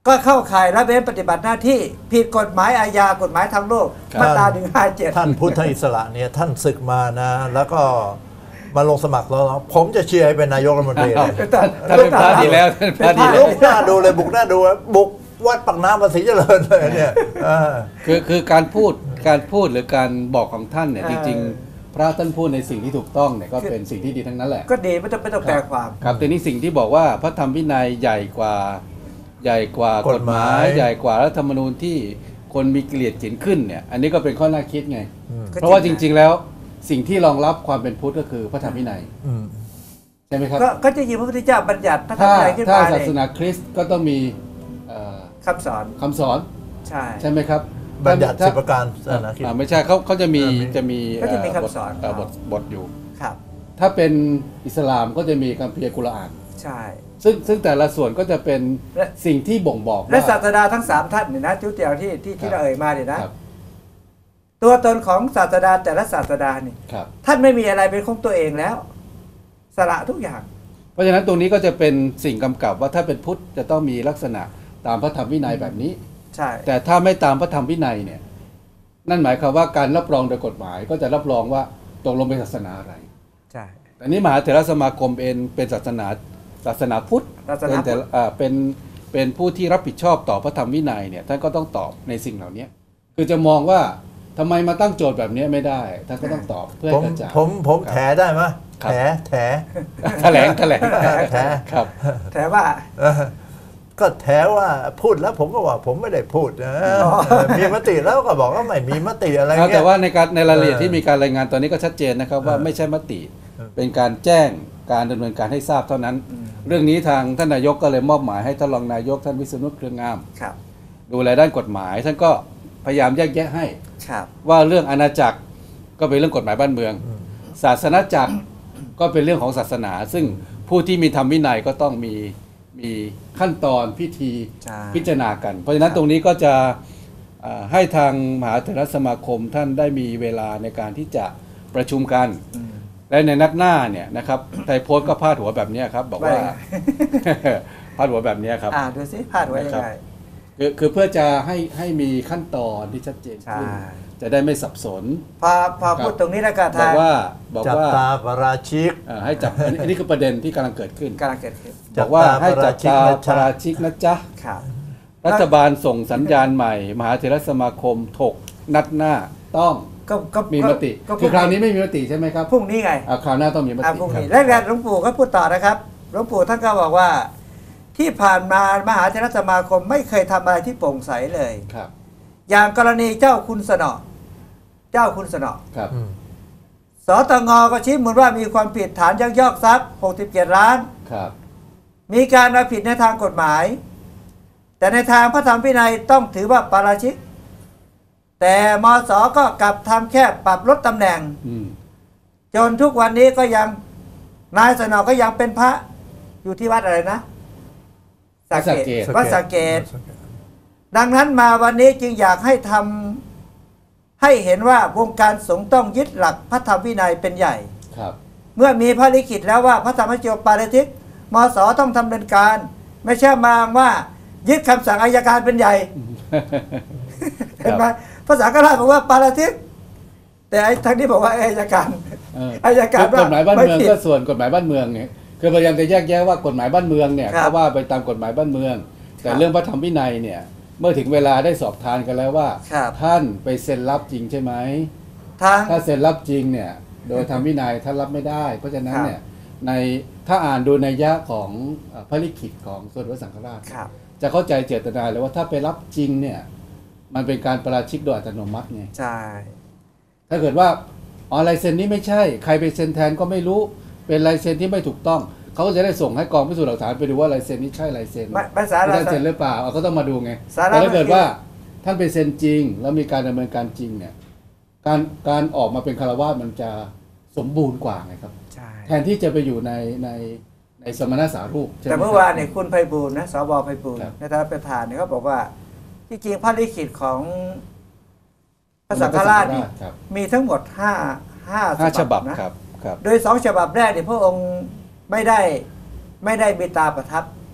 ก็เข้าข่ายละเว้นปฏิบัติหน้าที่ผิดกฎหมายอาญากฎหมายทางโลกมาตราหนึ่งห้าเจ็ดท่านพุทธอิสระเนี่ยท่านศึกมานะ แล้วก็มาลงสมัครแล้วผมจะเชียร์ให้เป็นนายกรัฐมนตรีเลยท่านเป็นพระดีแล้วท่านเป็นพระดีแล้วบุกหน้าดูเลยบุกหน้าดูบุกวัดปากน้ำภาษีเจริญเลยเนี่ยคือคือการพูดการพูดหรือการบอกของท่านเนี่ยจริงๆพระท่านพูดในสิ่งที่ถูกต้องเนี่ยก็เป็นสิ่งที่ดีทั้งนั้นแหละก็ดีไม่ต้องไม่ต้องแปลความครับแต่นี่สิ่งที่บอกว่าพระธรรมวินัยใหญ่กว่าใหญ่กว่ากฎหมายใหญ่กว่ารัฐธรรมนูญที่คนมีเกลียดเขียนขึ้นเนี่ยอันนี้ก็เป็นข้อน่าคิดไงเพราะว่าจริงๆแล้วสิ่งที่รองรับความเป็นพุทธก็คือพระธรรมวินัยใช่ไหมครับก็จะยิงพระพุทธเจ้าบัญญัติพระธรรมวินัยขึ้นมาถ้าศาสนาคริสต์ก็ต้องมีคำสอนคำสอนใช่ใช่ไหมครับบัญญัติสิบประการศาสนาคริสต์ไม่ใช่เขาเขาจะมีจะมีก็จะมีคำสอนบทบทอยู่ครับถ้าเป็นอิสลามก็จะมีคัมภีร์กุรอานใช่ซึ่งซึ่งแต่ละส่วนก็จะเป็นสิ่งที่บ่งบอกและศาสดาทั้งสามท่านเนี่ยนะจุดเดียวที่ที่ที่เราเอ่ยมาเนี่ยนะตัวตนของศาสดาแต่ละศาสดานี่ท่านไม่มีอะไรเป็นของตัวเองแล้วสละทุกอย่างเพราะฉะนั้นตรงนี้ก็จะเป็นสิ่งกำกับว่าถ้าเป็นพุทธจะต้องมีลักษณะตามพระธรรมวินัยแบบนี้ใช่แต่ถ้าไม่ตามพระธรรมวินัยเนี่ยนั่นหมายความว่าการรับรองโดยกฎหมายก็จะรับรองว่าตกลงเป็นศาสนาอะไรใช่แต่นี้มหาเถรสมาคมเป็นเป็นศาสนาศาสนาพุทธเป็นแต่เป็นเป็นผู้ที่รับผิดชอบต่อพระธรรมวินัยเนี่ยท่านก็ต้องตอบในสิ่งเหล่านี้คือจะมองว่าทำไมมาตั้งโจทย์แบบนี้ไม่ได้ท่านก็ต้องตอบเพื่อให้กระจ่างผมผมแถได้ไหมแถแถแถลงแถลงแถครับแถว่าก็แถว่าพูดแล้วผมก็ว่าผมไม่ได้พูดนะมีมติแล้วก็บอกว่าไม่มีมติอะไรเงี้ยแต่ว่าในการในรายละเอียดที่มีการรายงานตอนนี้ก็ชัดเจนนะครับว่าไม่ใช่มติเป็นการแจ้งการดำเนินการให้ทราบเท่านั้นเรื่องนี้ทางท่านนายกก็เลยมอบหมายให้ท่านรองนายกท่านวิษณุเครืองาม ดูแลด้านกฎหมายท่านก็พยายามแยกแยะให้ว่าเรื่องอาณาจักรก็เป็นเรื่องกฎหมายบ้านเมืองศาสนาจักรก็เป็นเรื่องของศาสนาซึ่งผู้ที่มีธรรมวินัยก็ต้องมีมีขั้นตอนพิธีพิจารณากันเพราะฉะนั้นตรงนี้ก็จะให้ทางมหาเถรสมาคมท่านได้มีเวลาในการที่จะประชุมกันและในนัดหน้าเนี่ยนะครับไทยโพสต์ก็พาดหัวแบบนี้ครับบอกว่าพาดหัวแบบนี้ครับอ่าดูสิพาดหัวยังไงคือคือเพื่อจะให้ให้มีขั้นตอนที่ชัดเจนขึ้นจะได้ไม่สับสนพอพอพูดตรงนี้แล้วก็ทางบอกว่าบอกว่าจับตาปราชิกให้จับอันนี้คือประเด็นที่กำลังเกิดขึ้นกำลังเกิดขึ้นบอกว่าให้จับตาปราชิกนะจ๊ะรัฐบาลส่งสัญญาณใหม่มหาเถรสมาคมถกนัดหน้าต้องก็มีมติคือคราวนี้ไม่มีมติใช่ไหมครับพรุ่งนี้ไงคราวหน้าต้องมีมติพรุ่งนี้และหลวงปู่ก็พูดต่อนะครับหลวงปู่ท่านก็บอกว่าที่ผ่านมามหาเถรสมาคมไม่เคยทำอะไรที่โปร่งใสเลยครับอย่างกรณีเจ้าคุณสนอเจ้าคุณสนอครับสตงก็ชี้มูลว่ามีความผิดฐานยักยอกทรัพย์หกสิบเจ็ดล้านครับมีการเอาผิดในทางกฎหมายแต่ในทางพระธรรมวินัยต้องถือว่าปาราชิกแต่มส.ก็กลับทำแค่ปรับลดตำแหน่งจนทุกวันนี้ก็ยังนายสนอก็ยังเป็นพระอยู่ที่วัดอะไรนะสักเกตวัดสักเกตดังนั้นมาวันนี้จึงอยากให้ทำให้เห็นว่าวงการสงฆ์ต้องยึดหลักพระธรรมวินัยเป็นใหญ่ครับเมื่อมีพระลิขิตแล้วว่าพระธรรมจิโอปาราชิกมส.ต้องทำเนินการไม่ใช่มาว่ายึดคำสั่งอัยการเป็นใหญ่เห็นไหมภาษาก็ได้บอกว่าปาราชิกแต่ไอ้ทางนี้บอกว่าอัยการอัยการกฎหมายบ้านเมืองก็ส่วนกฎหมายบ้านเมืองเนี่ยคือพยายามจะแยกแยะว่ากฎหมายบ้านเมืองเนี่ยเขาว่าไปตามกฎหมายบ้านเมืองแต่เรื่องพระธรรมวินัยเนี่ยเมื่อถึงเวลาได้สอบทานกันแล้วว่าท่านไปเซ็นรับจริงใช่ไหมถ้าเซ็นรับจริงเนี่ยโดยธรรมวินัยท่านรับไม่ได้เพราะฉะนั้นเนี่ยในถ้าอ่านดูนัยยะของพระลิขิตของสมเด็จพระสังฆราชจะเข้าใจเจตนาเลยว่าถ้าไปรับจริงเนี่ยมันเป็นการปราชิกโดยอัตโนมัติไงใช่ถ้าเกิดว่าอ๋อลายเซ็นนี้ไม่ใช่ใครไปเซ็นแทนก็ไม่รู้เป็นลายเซ็นที่ไม่ถูกต้องเขาก็จะได้ส่งให้กองพิสูจน์หลักฐานไปดูว่าลายเซ็นนี้ใช่ลายเซ็นไม่ใช่ลายเซ็นหรือเปล่าเขาต้องมาดูไงแต่ถ้าเกิดว่าท่านไปเซ็นจริงแล้วมีการดำเนินการจริงเนี่ยการการออกมาเป็นคารวาสมันจะสมบูรณ์กว่าไงครับแทนที่จะไปอยู่ในในในสมณสารูปแต่เมื่อวานเนี่ยคุณไพบูลย์นะสวไพบูลย์ในฐานะประธานเนี่ยเขาบอกว่าที่จริงพระลิขิตของพระสังฆราชนี่มีทั้งหมดห้าห้าฉบับนะครับโดยสองฉบับแรกเนี่ยพระองค์ไม่ได้ไม่ได้มีตาประทับ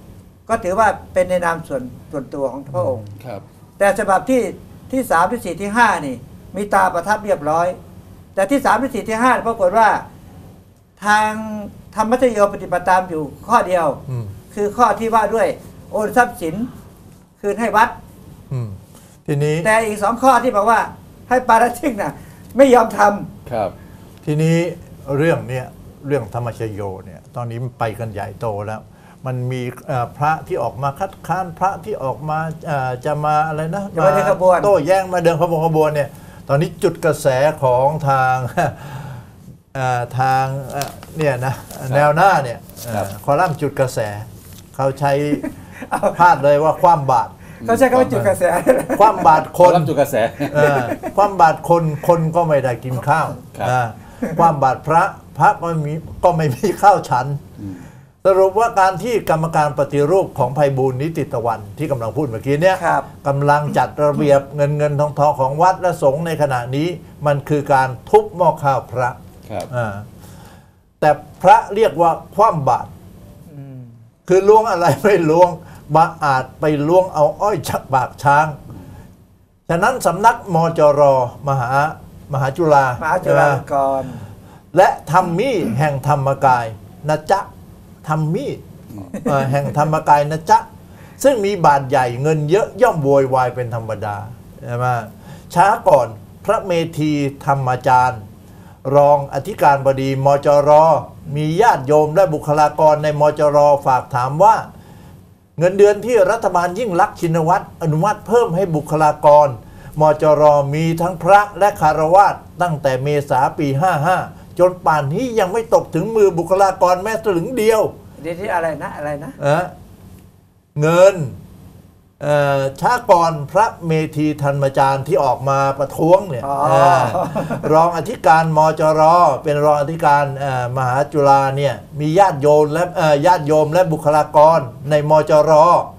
ก็ถือว่าเป็นในนามส่วนส่วนตัวของพระองค์ครับแต่ฉบับที่ที่สามที่สี่ที่ห้านี่มีตาประทับเรียบร้อย แต่ที่สามที่สี่ที่ห้าปรากฏว่าทางธรรมชโยปฏิปตามอยู่ข้อเดียว คือข้อที่ว่าด้วยโอนทรัพย์สินคืนให้วัดทีนี้แต่อีกสองข้อที่บอกว่าให้ปาราชิกน่ะไม่ยอมทำครับทีนี้เรื่องเนี้ยเรื่องธรรมชโยเนี่ยตอนนี้มันไปกันใหญ่โตแล้ว มันมีพระที่ออกมาคัดค้านพระที่ออกมาจะมาอะไรนะมาโต้แย้งมาเดินขบวนขบวนเนี่ยตอนนี้จุดกระแสของทางทางเนี่ยนะแนวหน้าเนี่ยคอลัมน์จุดกระแสเขาใช้พาดเลยว่าความบาดเขาใช้คำว่าจุดกระแสความบาดคนจุดกระแสความบาดคนคนก็ไม่ได้กินข้าวความบาดพระพระก็มีก็ไม่มีข้าวฉันสรุปว่าการที่กรรมการปฏิรูปของไพบูลย์นิติตะวันที่กำลังพูดเมื่อกี้เนี่ยกำลังจัดระเบียบเงินเงินทองทองของวัดและสงฆ์ในขณะนี้มันคือการทุบหม้อข้าวพระแต่พระเรียกว่าคว่ำบาตรคือล้วงอะไรไม่ล้วงมาอาจไปล้วงเอาอ้อยจากปากช้างฉะนั้นสำนักมจรมหามหาจุฬามหาจุฬาลงกรณ์และธรรมมี่แห่งธรรมกายนะจ๊ะธรรมมี่แห่งธรรมกายนะจ๊ะซึ่งมีบาทใหญ่เงินเยอะย่อมโวยวายเป็นธรรมดาใช่ไหมช้าก่อนพระเมธีธรรมาจารย์รองอธิการบดีมจรมีญาติโยมและบุคลากรในมจรฝากถามว่าเงินเดือนที่รัฐบาลยิ่งลักษณ์ชินวัตรอนุมัติเพิ่มให้บุคลากรมจรมีทั้งพระและคารวาสตั้งแต่เมษาปีห้าห้าจนป่านนี้ยังไม่ตกถึงมือบุคลากรแม้สลึงเดียวเดี๋ยวที่อะไรนะอะไรนะเงินช้าก่อนพระเมธีธรรมจารย์ที่ออกมาประท้วงเนี่ยรองอธิการมจรเป็นรองอธิการมหาจุฬาเนี่ยมีญาติโยมและญาติโยมและบุคลากรในมจร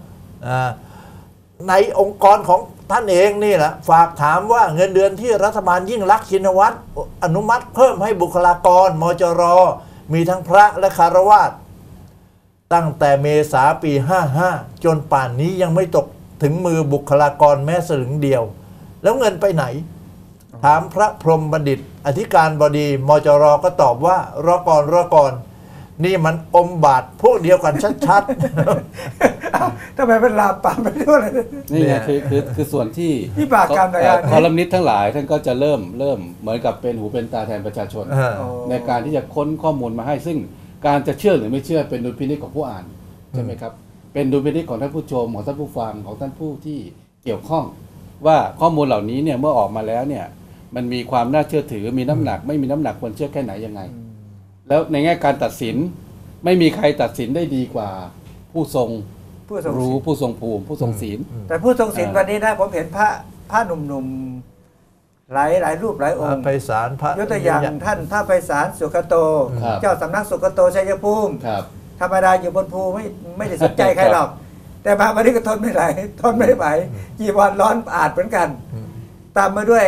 ในองค์กรของท่านเองนี่แหละฝากถามว่าเงินเดือนที่รัฐบาลยิ่งลักษณ์ชินวัตรอนุมัติเพิ่มให้บุคลากรมจรมีทั้งพระและคารวาสตั้งแต่เมษาปีห้าห้าจนป่านนี้ยังไม่ตกถึงมือบุคลากรแม้สลึงเดียวแล้วเงินไปไหนถามพระพรหมบัณฑิตอธิการบดีมจรก็ตอบว่ารอก่อนรอก่อนนี่มันอมบาทพวกเดียวกันชัดๆทำไมเป็นลาปามไปด้วยเลยนี่ไงคือคือคือส่วนที่ที่ปากกรรมในคอลัมนิสต์ทั้งหลายท่านก็จะเริ่มเริ่มเหมือนกับเป็นหูเป็นตาแทนประชาชนในการที่จะค้นข้อมูลมาให้ซึ่งการจะเชื่อหรือไม่เชื่อเป็นดุลพินิจของผู้อ่านใช่ไหมครับเป็นดุลพินิจของท่านผู้ชมของท่านผู้ฟังของท่านผู้ที่เกี่ยวข้องว่าข้อมูลเหล่านี้เนี่ยเมื่อออกมาแล้วเนี่ยมันมีความน่าเชื่อถือมีน้ำหนักไม่มีน้ำหนักควรเชื่อแค่ไหนยังไงแล้วในแง่การตัดสินไม่มีใครตัดสินได้ดีกว่าผู้ทรงรู้ผู้ทรงภูมิผู้ทรงศีลแต่ผู้ทรงศีลวันนี้นะผมเห็นพระพระหนุ่มๆหลายหลายรูปหลายองค์ไพศาลพระยกตัวอย่างท่านพระไพศาลสุขโตเจ้าสำนักสุขโตชัยภูมิธรรมดาอยู่บนภูไม่ไม่ได้สนใจใครหรอกแต่มาวันนี้ก็ทนไม่ไหวทนไม่ไหวจีวรร้อนอาดเหมือนกันตามมาด้วย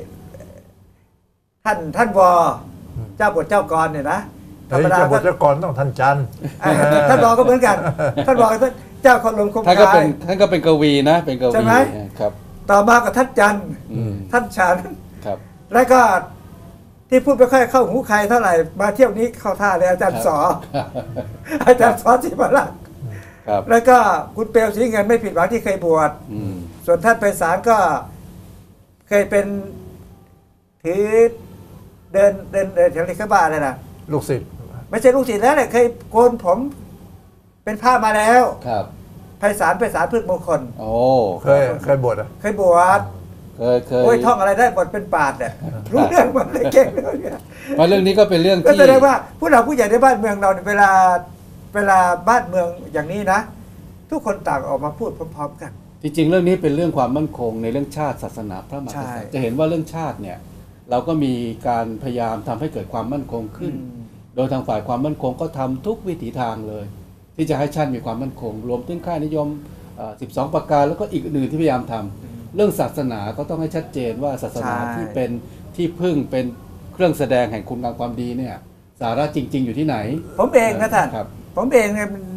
ท่านท่านวอเจ้าบทเจ้ากรเนี่ยนะธรรมดาเจ้าบทเจ้ากรต้องท่านจันท่านวอก็เหมือนกันท่านวอท่านเจ้าคนลงคมท่านก็เป็นท่านก็เป็นกวีนะเป็นกวีใช่ไหมครับต่อมากับท่านจันท่านฉันครับแล้วก็ที่พูดไม่ค่อยเข้าหูใครเท่าไหร่มาเที่ยวนี้เข้าท่าเลยอาจารย์สออาจารย์สอศิวรักษ์แล้วก็คุณเปลวสีเงินไม่ผิดหวังที่เคยบวชส่วนท่านไพศาลก็เคยเป็นถือเดินเดินเดินแถวนี้ข้าบ้านเลยนะลูกศิษย์ไม่ใช่ลูกศิษย์แล้วเนี่ยเคยโกนผมเป็นผ้ามาแล้วครับไพศาลไพศาลพืชมงคลโอ้เคยเคยบวชอ่ะเคยบวชเคยเคยโอ้ยท่องอะไรได้บทเป็นปาดเนี่ยรู้เรื่องมันเลยเก่งเลยมาเรื่องนี้ก็เป็นเรื่องที่แสดงว่าผู้หลักผู้ใหญ่ในบ้านเมืองเราเวลาเวลาบ้านเมืองอย่างนี้นะทุกคนต่างออกมาพูดพร้อมๆกันจริงๆเรื่องนี้เป็นเรื่องความมั่นคงในเรื่องชาติศาสนาพระมหากษัตริย์จะเห็นว่าเรื่องชาติเนี่ยเราก็มีการพยายามทำให้เกิดความมั่นคงขึ้นโดยทางฝ่ายความมั่นคงก็ทำทุกวิถีทางเลยที่จะให้ชาติมีความมั่นคงรวมถึงค่านิยมสิบสองประการแล้วก็อีกอื่นที่พยายามทำเรื่องศาสนาก็ต้องให้ชัดเจนว่าศาสนาที่เป็นที่พึ่งเป็นเครื่องแสดงแห่งคุณงามความดีเนี่ยสาระจริงๆอยู่ที่ไหนผมเองนะท่านผมเองเนี่ย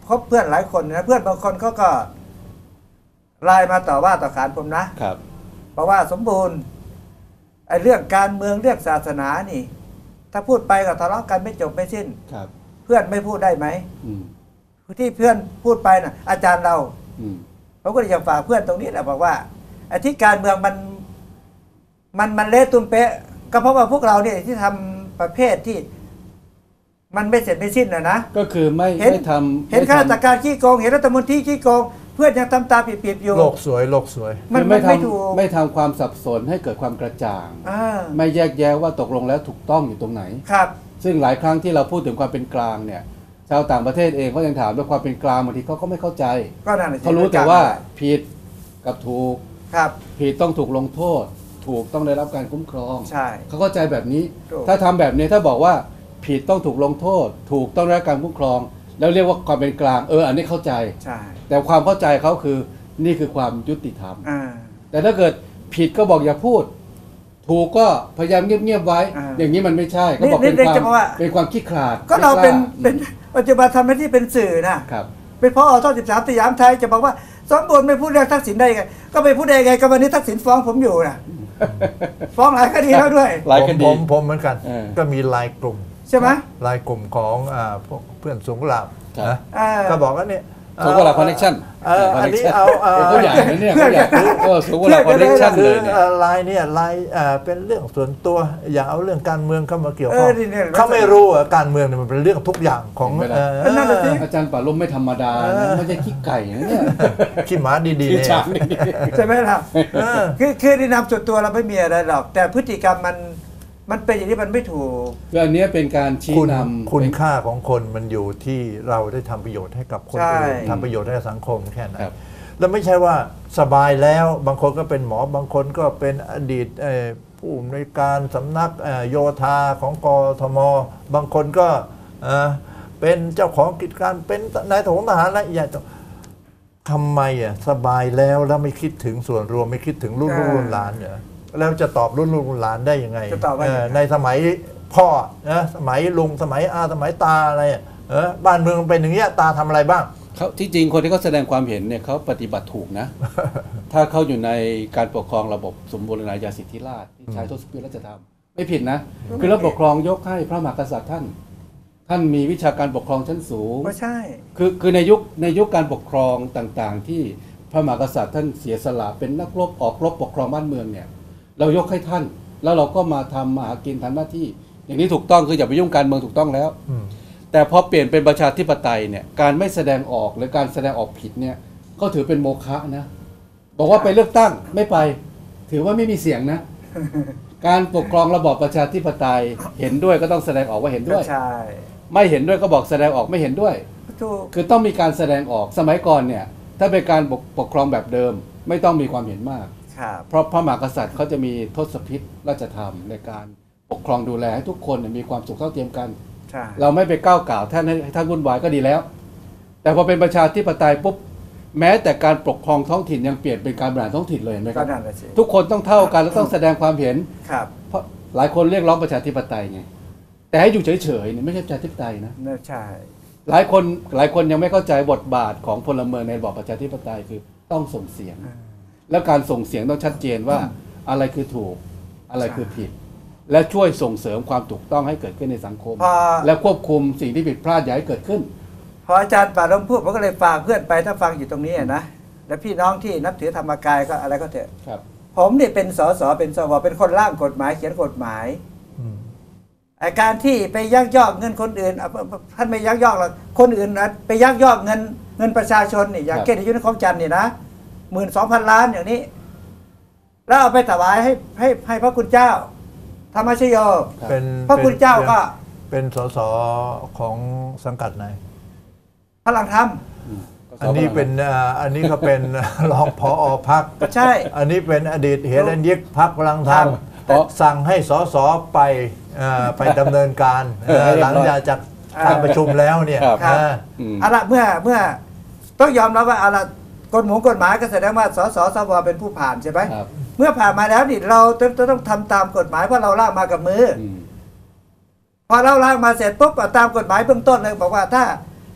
พบเพื่อนหลายคนนะเพื่อนบางคนเขาก็ไลน์มาต่อว่าต่อขานผมนะครับเพราะว่าสมบูรณ์ไอ้เรื่องการเมืองเรื่องศาสนานี่ ถ้าพูดไปก็ทะเลาะกันไม่จบไม่สิ้นครับเพื่อนไม่พูดได้ไหมที่เพื่อนพูดไปน่ะ อาจารย์เราผมก็อยากฝากเพื่อนตรงนี้แหละบอกว่าไอ้ที่การเมืองมันมันมันเละตุ้มเป๊ะก็เพราะว่าพวกเราเนี่ยที่ทำประเภทที่ มันไม่เสร็จไม่สิ้นนะนะก็คือไม่ไม่ทำเห็นข้าราชการขี้โกงเห็นรัฐมนตรีขี้โกงเพื่อนยังทำตาปิบๆอยู่โลกสวยโลกสวยมันไม่ทำไม่ทำความสับสนให้เกิดความกระจ่างไม่แยกแยะว่าตกลงแล้วถูกต้องอยู่ตรงไหนครับซึ่งหลายครั้งที่เราพูดถึงความเป็นกลางเนี่ยชาวต่างประเทศเองเขายังถามว่าความเป็นกลางบางทีเขาก็ไม่เข้าใจเขารู้แต่ว่าผิดกับถูกครับผิดต้องถูกลงโทษถูกต้องได้รับการคุ้มครองใช่เขาเข้าใจแบบนี้ถ้าทำแบบนี้ถ้าบอกว่าผิดต้องถูกลงโทษถูกต้องได้รับการคุ้มครองแล้วเรียกว่าความเป็นกลางเอออันนี้เข้าใจใช่แต่ความเข้าใจเขาคือนี่คือความยุติธรรมแต่ถ้าเกิดผิดก็บอกอย่าพูดถูกก็พยายามเงียบๆไว้อย่างนี้มันไม่ใช่ก็บอกเป็นความเป็นความขี้ขลาดก็เราเป็นเป็นปัจจุบันทำหน้าที่เป็นสื่อนะครับเป็นพ่อท่อสิบสามสยามไทยจะบอกว่าสมบูรณ์ไม่พูดเรื่องทักษิณได้ไงก็ไปพูดได้ไงก็วันนี้ทักษิณฟ้องผมอยู่นะฟ้องหลายคดีแล้วด้วยหลายคดีผมผมเหมือนกันก็มีไลน์กลุ่มใช่ไหมไลน์กลุ่มของพวกเพื่อนสงฆ์ลาบนะก็บอกว่าเนี่ยสงฆ์ลาบคอนเนคชั่นอันนี้เอาเขาอยากเนี่ยเขาอยากรู้เออสงฆ์ลาบคอนเนคชั่นเลยเนี่ยไลน์เนี่ยไลน์เป็นเรื่องส่วนตัวอย่าเอาเรื่องการเมืองเข้ามาเกี่ยวข้องเขาไม่รู้ว่าการเมืองเนี่ยมันเป็นเรื่องทุกอย่างของอาจารย์ป่าลุ่มไม่ธรรมดาไม่ใช่ขี้ไก่นะเนี่ยขี้หมาดีๆเนี่ยใช่ไหมล่ะคือคือในนามส่วนตัวเราไม่มีอะไรหรอกแต่พฤติกรรมมันมันเป็นอย่างนี้มันไม่ถูกคืออันนี้เป็นการชี้นำคุณค่าของคนมันอยู่ที่เราได้ทำประโยชน์ให้กับคนอื่นทำประโยชน์ให้สังคมแค่นั้นแล้วไม่ใช่ว่าสบายแล้วบางคนก็เป็นหมอบางคนก็เป็นอดีตผู้อำนวยการสำนักโยธาของกทมบางคนก็เป็นเจ้าของกิจการเป็นนายทหารทหารอะไรอย่างทำไมอ่ะสบายแล้วแล้วไม่คิดถึงส่วนรวมไม่คิดถึงรุ่นลูกหลานเหรอแล้วจะตอบรุ่นลูกหลานได้ยังไงในสมัยพ่อนะสมัยลุงสมัยอาสมัยตาอะไรเออบ้านเมืองเป็นอย่างนี้ตาทำอะไรบ้างเขาที่จริงคนที่เขาแสดงความเห็นเนี่ยเขาปฏิบัติถูกนะ ถ้าเขาอยู่ในการปกครองระบบสมบูรณาญาสิทธิราชย์ที่ใช้ทศพิธราชธรรมไม่ผิดนะคือระบบปกครองยกให้พระมหากษัตริย์ท่านท่านมีวิชาการปกครองชั้นสูงไม่ใช่คือคือในยุคในยุคการปกครองต่างๆที่พระมหากษัตริย์ท่านเสียสละเป็นนักรบออกรบปกครองบ้านเมืองเนี่ยเรายกให้ท่านแล้วเราก็มาทำมาหากินทำหน้าที่อย่างนี้ถูกต้องคืออย่าไปยุ่งการเมืองถูกต้องแล้วแต่พอเปลี่ยนเป็นประชาธิปไตยเนี่ยการไม่แสดงออกหรือการแสดงออกผิดเนี่ยก็ถือเป็นโมฆะนะบอกว่าไปเลือกตั้งไม่ไปถือว่าไม่มีเสียงนะ การปกครองระบอบประชาธิปไตยเห็นด้วยก็ต้องแสดงออกว่าเห็นด้วยไม่เห็นด้วยก็บอกแสดงออกไม่เห็นด้วยคือต้องมีการแสดงออกสมัยก่อนเนี่ยถ้าเป็นการปกครองแบบเดิมไม่ต้องมีความเห็นมากเพราะพระมหากษัตริย์เขาจะมีทศพิธราชธรรมในการปกครองดูแลให้ทุกคนมีความสุขเท่าเทียมกันเราไม่ไปก้าวก่าวท่านให้ท่านวุ่นวายก็ดีแล้วแต่พอเป็นประชาธิปไตยปุ๊บแม้แต่การปกครองท้องถิ่นยังเปลี่ยนเป็นการบริหารท้องถิ่นเลยไหมครับทุกคนต้องเท่ากันแล้วต้องแสดงความเห็นเพราะหลายคนเรียกร้องประชาธิปไตยไงแต่ให้อยู่เฉยๆเนี่ยไม่ใช่ประชาธิปไตยนะใช่หลายคนหลายคนยังไม่เข้าใจบทบาทของพลเมืองในระบอบประชาธิปไตยคือต้องส่งเสียงแล้วการส่งเสียงต้องชัดเจนว่าอะไรคือถูกอะไรคือผิดและช่วยส่งเสริมความถูกต้องให้เกิดขึ้นในสังคมและควบคุมสิ่งที่ผิดพลาดอย่าให้เกิดขึ้นพออาจารย์ป่าล้มพูดผมก็เลยฝากเพื่อนไปถ้าฟังอยู่ตรงนี้นะและพี่น้องที่นับถือธรรมกายก็อะไรก็เถอะผมนี่เป็นสสเป็นสวเป็นคนร่างกฎหมายเขียนกฎหมายอาการที่ไปยักยอกเงินคนอื่นท่านไม่ยักยอกหรอกคนอื่นนะไปยักยอกเงินเงินประชาชนนี่อย่างเกณฑ์อายุนของจันทร์นี่นะหมื่นสองพันล้านอย่างนี้แล้วเอาไปถวายให้ให้ให้พระคุณเจ้าธรรมชโยเป็นพระคุณเจ้าก็เป็นสสของสังกัดไหนพลังธรรมอันนี้เป็นอันนี้ก็เป็นรองผอพรรคก็ใช่อันนี้เป็นอดีตเฮเลนยิกพรรคพลังธรรมสั่งให้สสไปไปดำเนินการหลังจากการประชุมแล้วเนี่ยเอาละเมื่อเมื่อต้องยอมรับว่าเอาละกฎหมายกฎหมายก็แสดงว่าสสสวเป็นผู้ผ่านใช่ไหมเมื่อผ่านมาแล้วนี่เราจะต้องทำตามกฎหมายเพราะเราล่างมากับมือพอเราล่างมาเสร็จปุ๊บตามกฎหมายเบื้องต้นเลยบอกว่าถ้า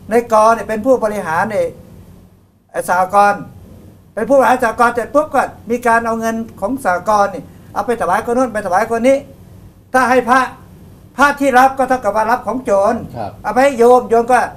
ในกอเนี่ยเป็นผู้บริหารในสหกรณ์เป็นผู้บริหารสหกรณ์เสร็จปุ๊บก็มีการเอาเงินของสหกรณ์นี่เอาไปถวายคนนู้นไปถวายคนนี้ ถ้าให้พระพระที่รับก็เท่ากับว่ารับของโจรเอาไปให้โยมโยมก็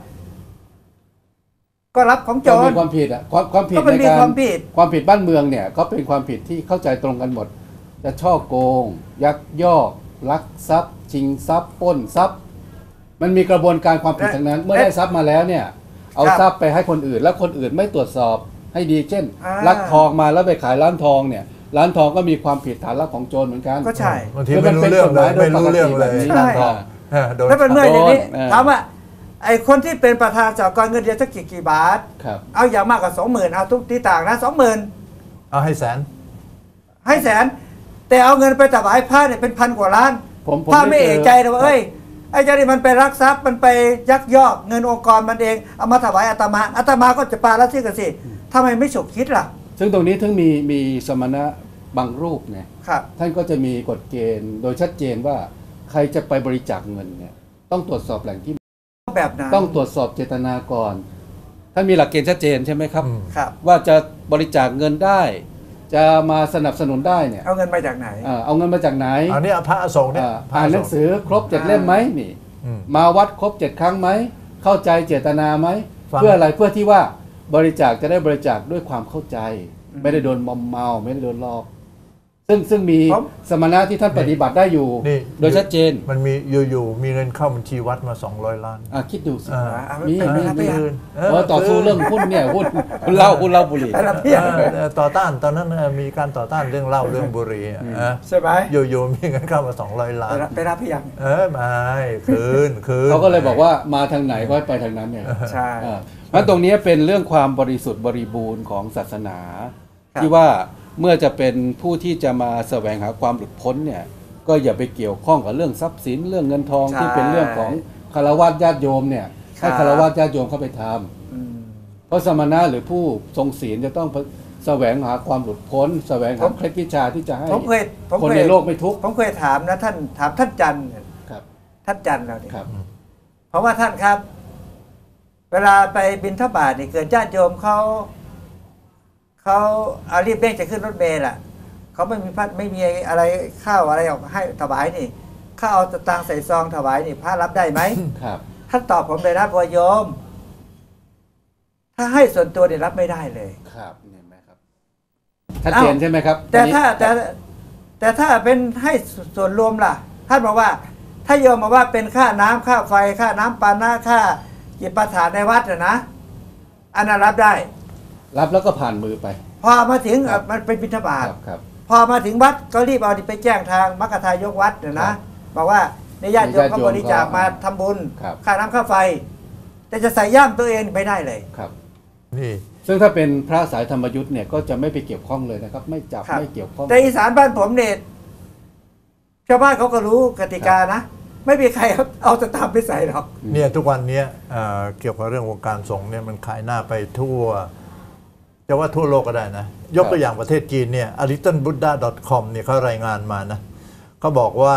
ก็รับของโจรมีความผิดอ่ะความความผิดในการความผิดความผิดบ้านเมืองเนี่ยก็เป็นความผิดที่เข้าใจตรงกันหมดจะช่อโกงยักยอกลักทรัพย์ชิงทรัพย์ปล้นทรัพย์มันมีกระบวนการความผิดทั้งนั้นเมื่อได้ทรัพย์มาแล้วเนี่ยเอาทรัพย์ไปให้คนอื่นแล้วคนอื่นไม่ตรวจสอบให้ดีเช่นลักทองมาแล้วไปขายร้านทองเนี่ยร้านทองก็มีความผิดฐานลักของโจรเหมือนกันก็ใช่บางทีไม่รู้เรื่องเลยไม่รู้เรื่องเลยร้านทองแล้วเป็นเมื่ออย่างนี้ถามว่าไอ้คนที่เป็นประธานสหกรณ์เงินเดือนสักกี่กี่บาทเอาอย่างมากกว่าสองหมื่นเอาทุกที่ต่างนะสองหมื่นเอาให้แสนให้แสนแต่เอาเงินไปถวายพระเนี่ยเป็นพันกว่าล้านพระไม่เอกใจเลยว่าเอ้ยไอ้เจ้านี่มันไปรักทรัพย์มันไปยักยอกเงินองค์กรมันเองเอามาถวายอาตมาอาตมาก็จะปาละที่กันสิทำไมไม่ฉกคิดล่ะซึ่งตรงนี้ถึงมีมีสมณะบางรูปเนี่ยท่านก็จะมีกฎเกณฑ์โดยชัดเจนว่าใครจะไปบริจาคเงินเนี่ยต้องตรวจสอบแหล่งที่แบบนั้นต้องตรวจสอบเจตนาก่อนท่านมีหลักเกณฑ์ชัดเจนใช่ไหมครับครับว่าจะบริจาคเงินได้จะมาสนับสนุนได้เนี่ยเอาเงินมาจากไหนเอาเงินมาจากไหนอันนี้พระอโศกเนี่ยอ่านหนังสือครบเจ็ดเล่มไหมนี่มาวัดครบเจ็ดครั้งไหมเข้าใจเจตนาไหมเพื่ออะไรเพื่อที่ว่าบริจาคจะได้บริจาคด้วยความเข้าใจไม่ได้โดนมอมเมาไม่ได้โดนหลอกซึ่งซึ่งมีสมณะที่ท่านปฏิบัติได้อยู่โดยชัดเจนมันมีอยู่ๆมีเงินเข้าบัญชีวัดมาสองร้อยล้านอ่ะคิดดูสิมีมีมีเออต่อสู้เรื่องหุ้นเนี่ยหุ้นหุ้นเหล้าหุ้นเหล้าบุหรี่ต่อต้านตอนนั้นมีการต่อต้านเรื่องเหล้าเรื่องบุหรี่ใช่ไหมอยู่ๆมีเงินเข้ามาสองร้อยล้านไปรับพี่ยังเออไม่คืนคืนเขาก็เลยบอกว่ามาทางไหนก็ไปทางนั้นเนี่ยใช่เพราะตรงนี้เป็นเรื่องความบริสุทธิ์บริบูรณ์ของศาสนาที่ว่าเมื่อจะเป็นผู้ที่จะมาแสวงหาความหลุดพ้นเนี่ยก็อย่าไปเกี่ยวข้องกับเรื่องทรัพย์สินเรื่องเงินทองที่เป็นเรื่องของคฤหัสถ์ญาติโยมเนี่ยให้คฤหัสถ์ญาติโยมเข้าไปทำเพราะสมณะหรือผู้ทรงศีลจะต้องแสวงหาความหลุดพ้นแสวงหาเคล็ดวิชาที่จะให้คนในโลกไม่ทุกข์ผมเคยถามนะท่านถามท่านจันทร์ท่านจันทร์เราเนี่ยเพราะว่าท่านครับเวลาไปบิณฑบาตนี่เกิดญาติโยมเขาเขาอารีบเร่งจะขึ้นรถเมล์ล่ะเขาไม่มีพัดไม่มีอะไรข้าวอะไรออกให้ถวายนี่ข้าวเอาตางใส่ซองถวายนี่พระรับได้ไหมครับท่านตอบผมเลยนะพอโยมถ้าให้ส่วนตัวเนี่ยรับไม่ได้เลยครับเห็นไหมครับชัดเจนใช่ไหมครับแต่ถ้าแต่แต่ถ้าเป็นให้ส่วนรวมล่ะท่านบอกว่าถ้าโยมมาว่าเป็นค่าน้ำค่าไฟค่าน้ำปานะค่าจิปาถะในวัดนะนะอันนั้นรับได้รับแล้วก็ผ่านมือไปพอมาถึงมันเป็นบิณฑบาตพอมาถึงวัดก็รีบเอาไปแจ้งทางมรรคทายกวัดเนี่ยนะบอกว่าในญาติโยมเขาบริจาคมาทำบุญค่าน้ำค่าไฟแต่จะใส่ย่ามตัวเองไม่ได้เลยครับนี่ซึ่งถ้าเป็นพระสายธรรมยุทธ์เนี่ยก็จะไม่ไปเกี่ยวข้องเลยนะครับไม่จับไม่เกี่ยวข้องแต่อีสานบ้านผมเนี่ยชาวบ้านเขาก็รู้กติกานะไม่มีใครเอาจะตามไปใส่หรอกเนี่ยทุกวันนี้เกี่ยวกับเรื่องวงการสงฆ์เนี่ยมันขายหน้าไปทั่วจะว่าทั่วโลกก็ได้นะยกตัวอย่างประเทศจีนเนี่ย a little buddha dot com เนี่ยเขารายงานมานะเขาบอกว่า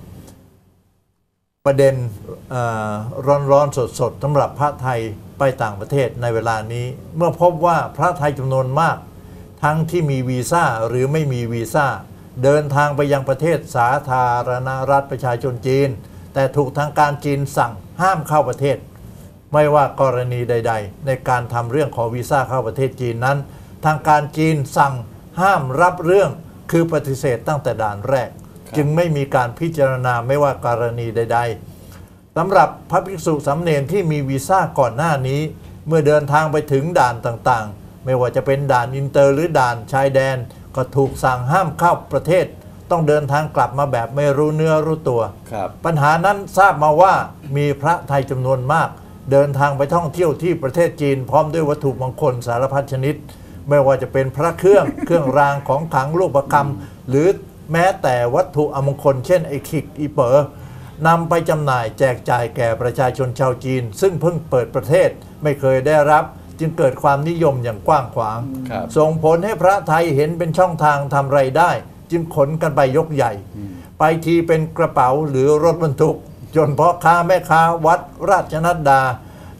ประเด็นร้อนๆสดๆสำหรับพระไทยไปต่างประเทศในเวลานี้เมื่อพบว่าพระไทยจำนวนมากทั้งที่มีวีซ่าหรือไม่มีวีซ่าเดินทางไปยังประเทศสาธารณรัฐประชาชนจีนแต่ถูกทางการจีนสั่งห้ามเข้าประเทศไม่ว่ากรณีใดๆในการทำเรื่องขอวีซ่าเข้าประเทศจีนนั้นทางการจีนสั่งห้ามรับเรื่องคือปฏิเสธตั้งแต่ด่านแรกจึงไม่มีการพิจารณาไม่ว่ากรณีใดๆสำหรับพระภิกษุสามเณรที่มีวีซ่าก่อนหน้านี้เมื่อเดินทางไปถึงด่านต่างๆไม่ว่าจะเป็นด่านอินเตอร์หรือด่านชายแดนก็ถูกสั่งห้ามเข้าประเทศต้องเดินทางกลับมาแบบไม่รู้เนื้อรู้ตัวปัญหานั้นทราบมาว่ามีพระไทยจำนวนมากเดินทางไปท่องเที่ยวที่ประเทศจีนพร้อมด้วยวัตถุมงคลสารพัดชนิดไม่ว่าจะเป็นพระเครื่อง เครื่องรางของขลังรูปคำหรือแม้แต่วัตถุอมงคลเช่นไอขิกอีเป๋อนำไปจำหน่ายแจกจ่ายแก่ประชาชนชาวจีนซึ่งเพิ่งเปิดประเทศไม่เคยได้รับจึงเกิดความนิยมอย่างกว้างขวางส่งผลให้พระไทยเห็นเป็นช่องทางทำไรายได้จึงขนกันไปยกใหญ่ไปทีเป็นกระเป๋าหรือรถบรรทุกจนพ่อค้าแม่ค้าวัดราชนัดดา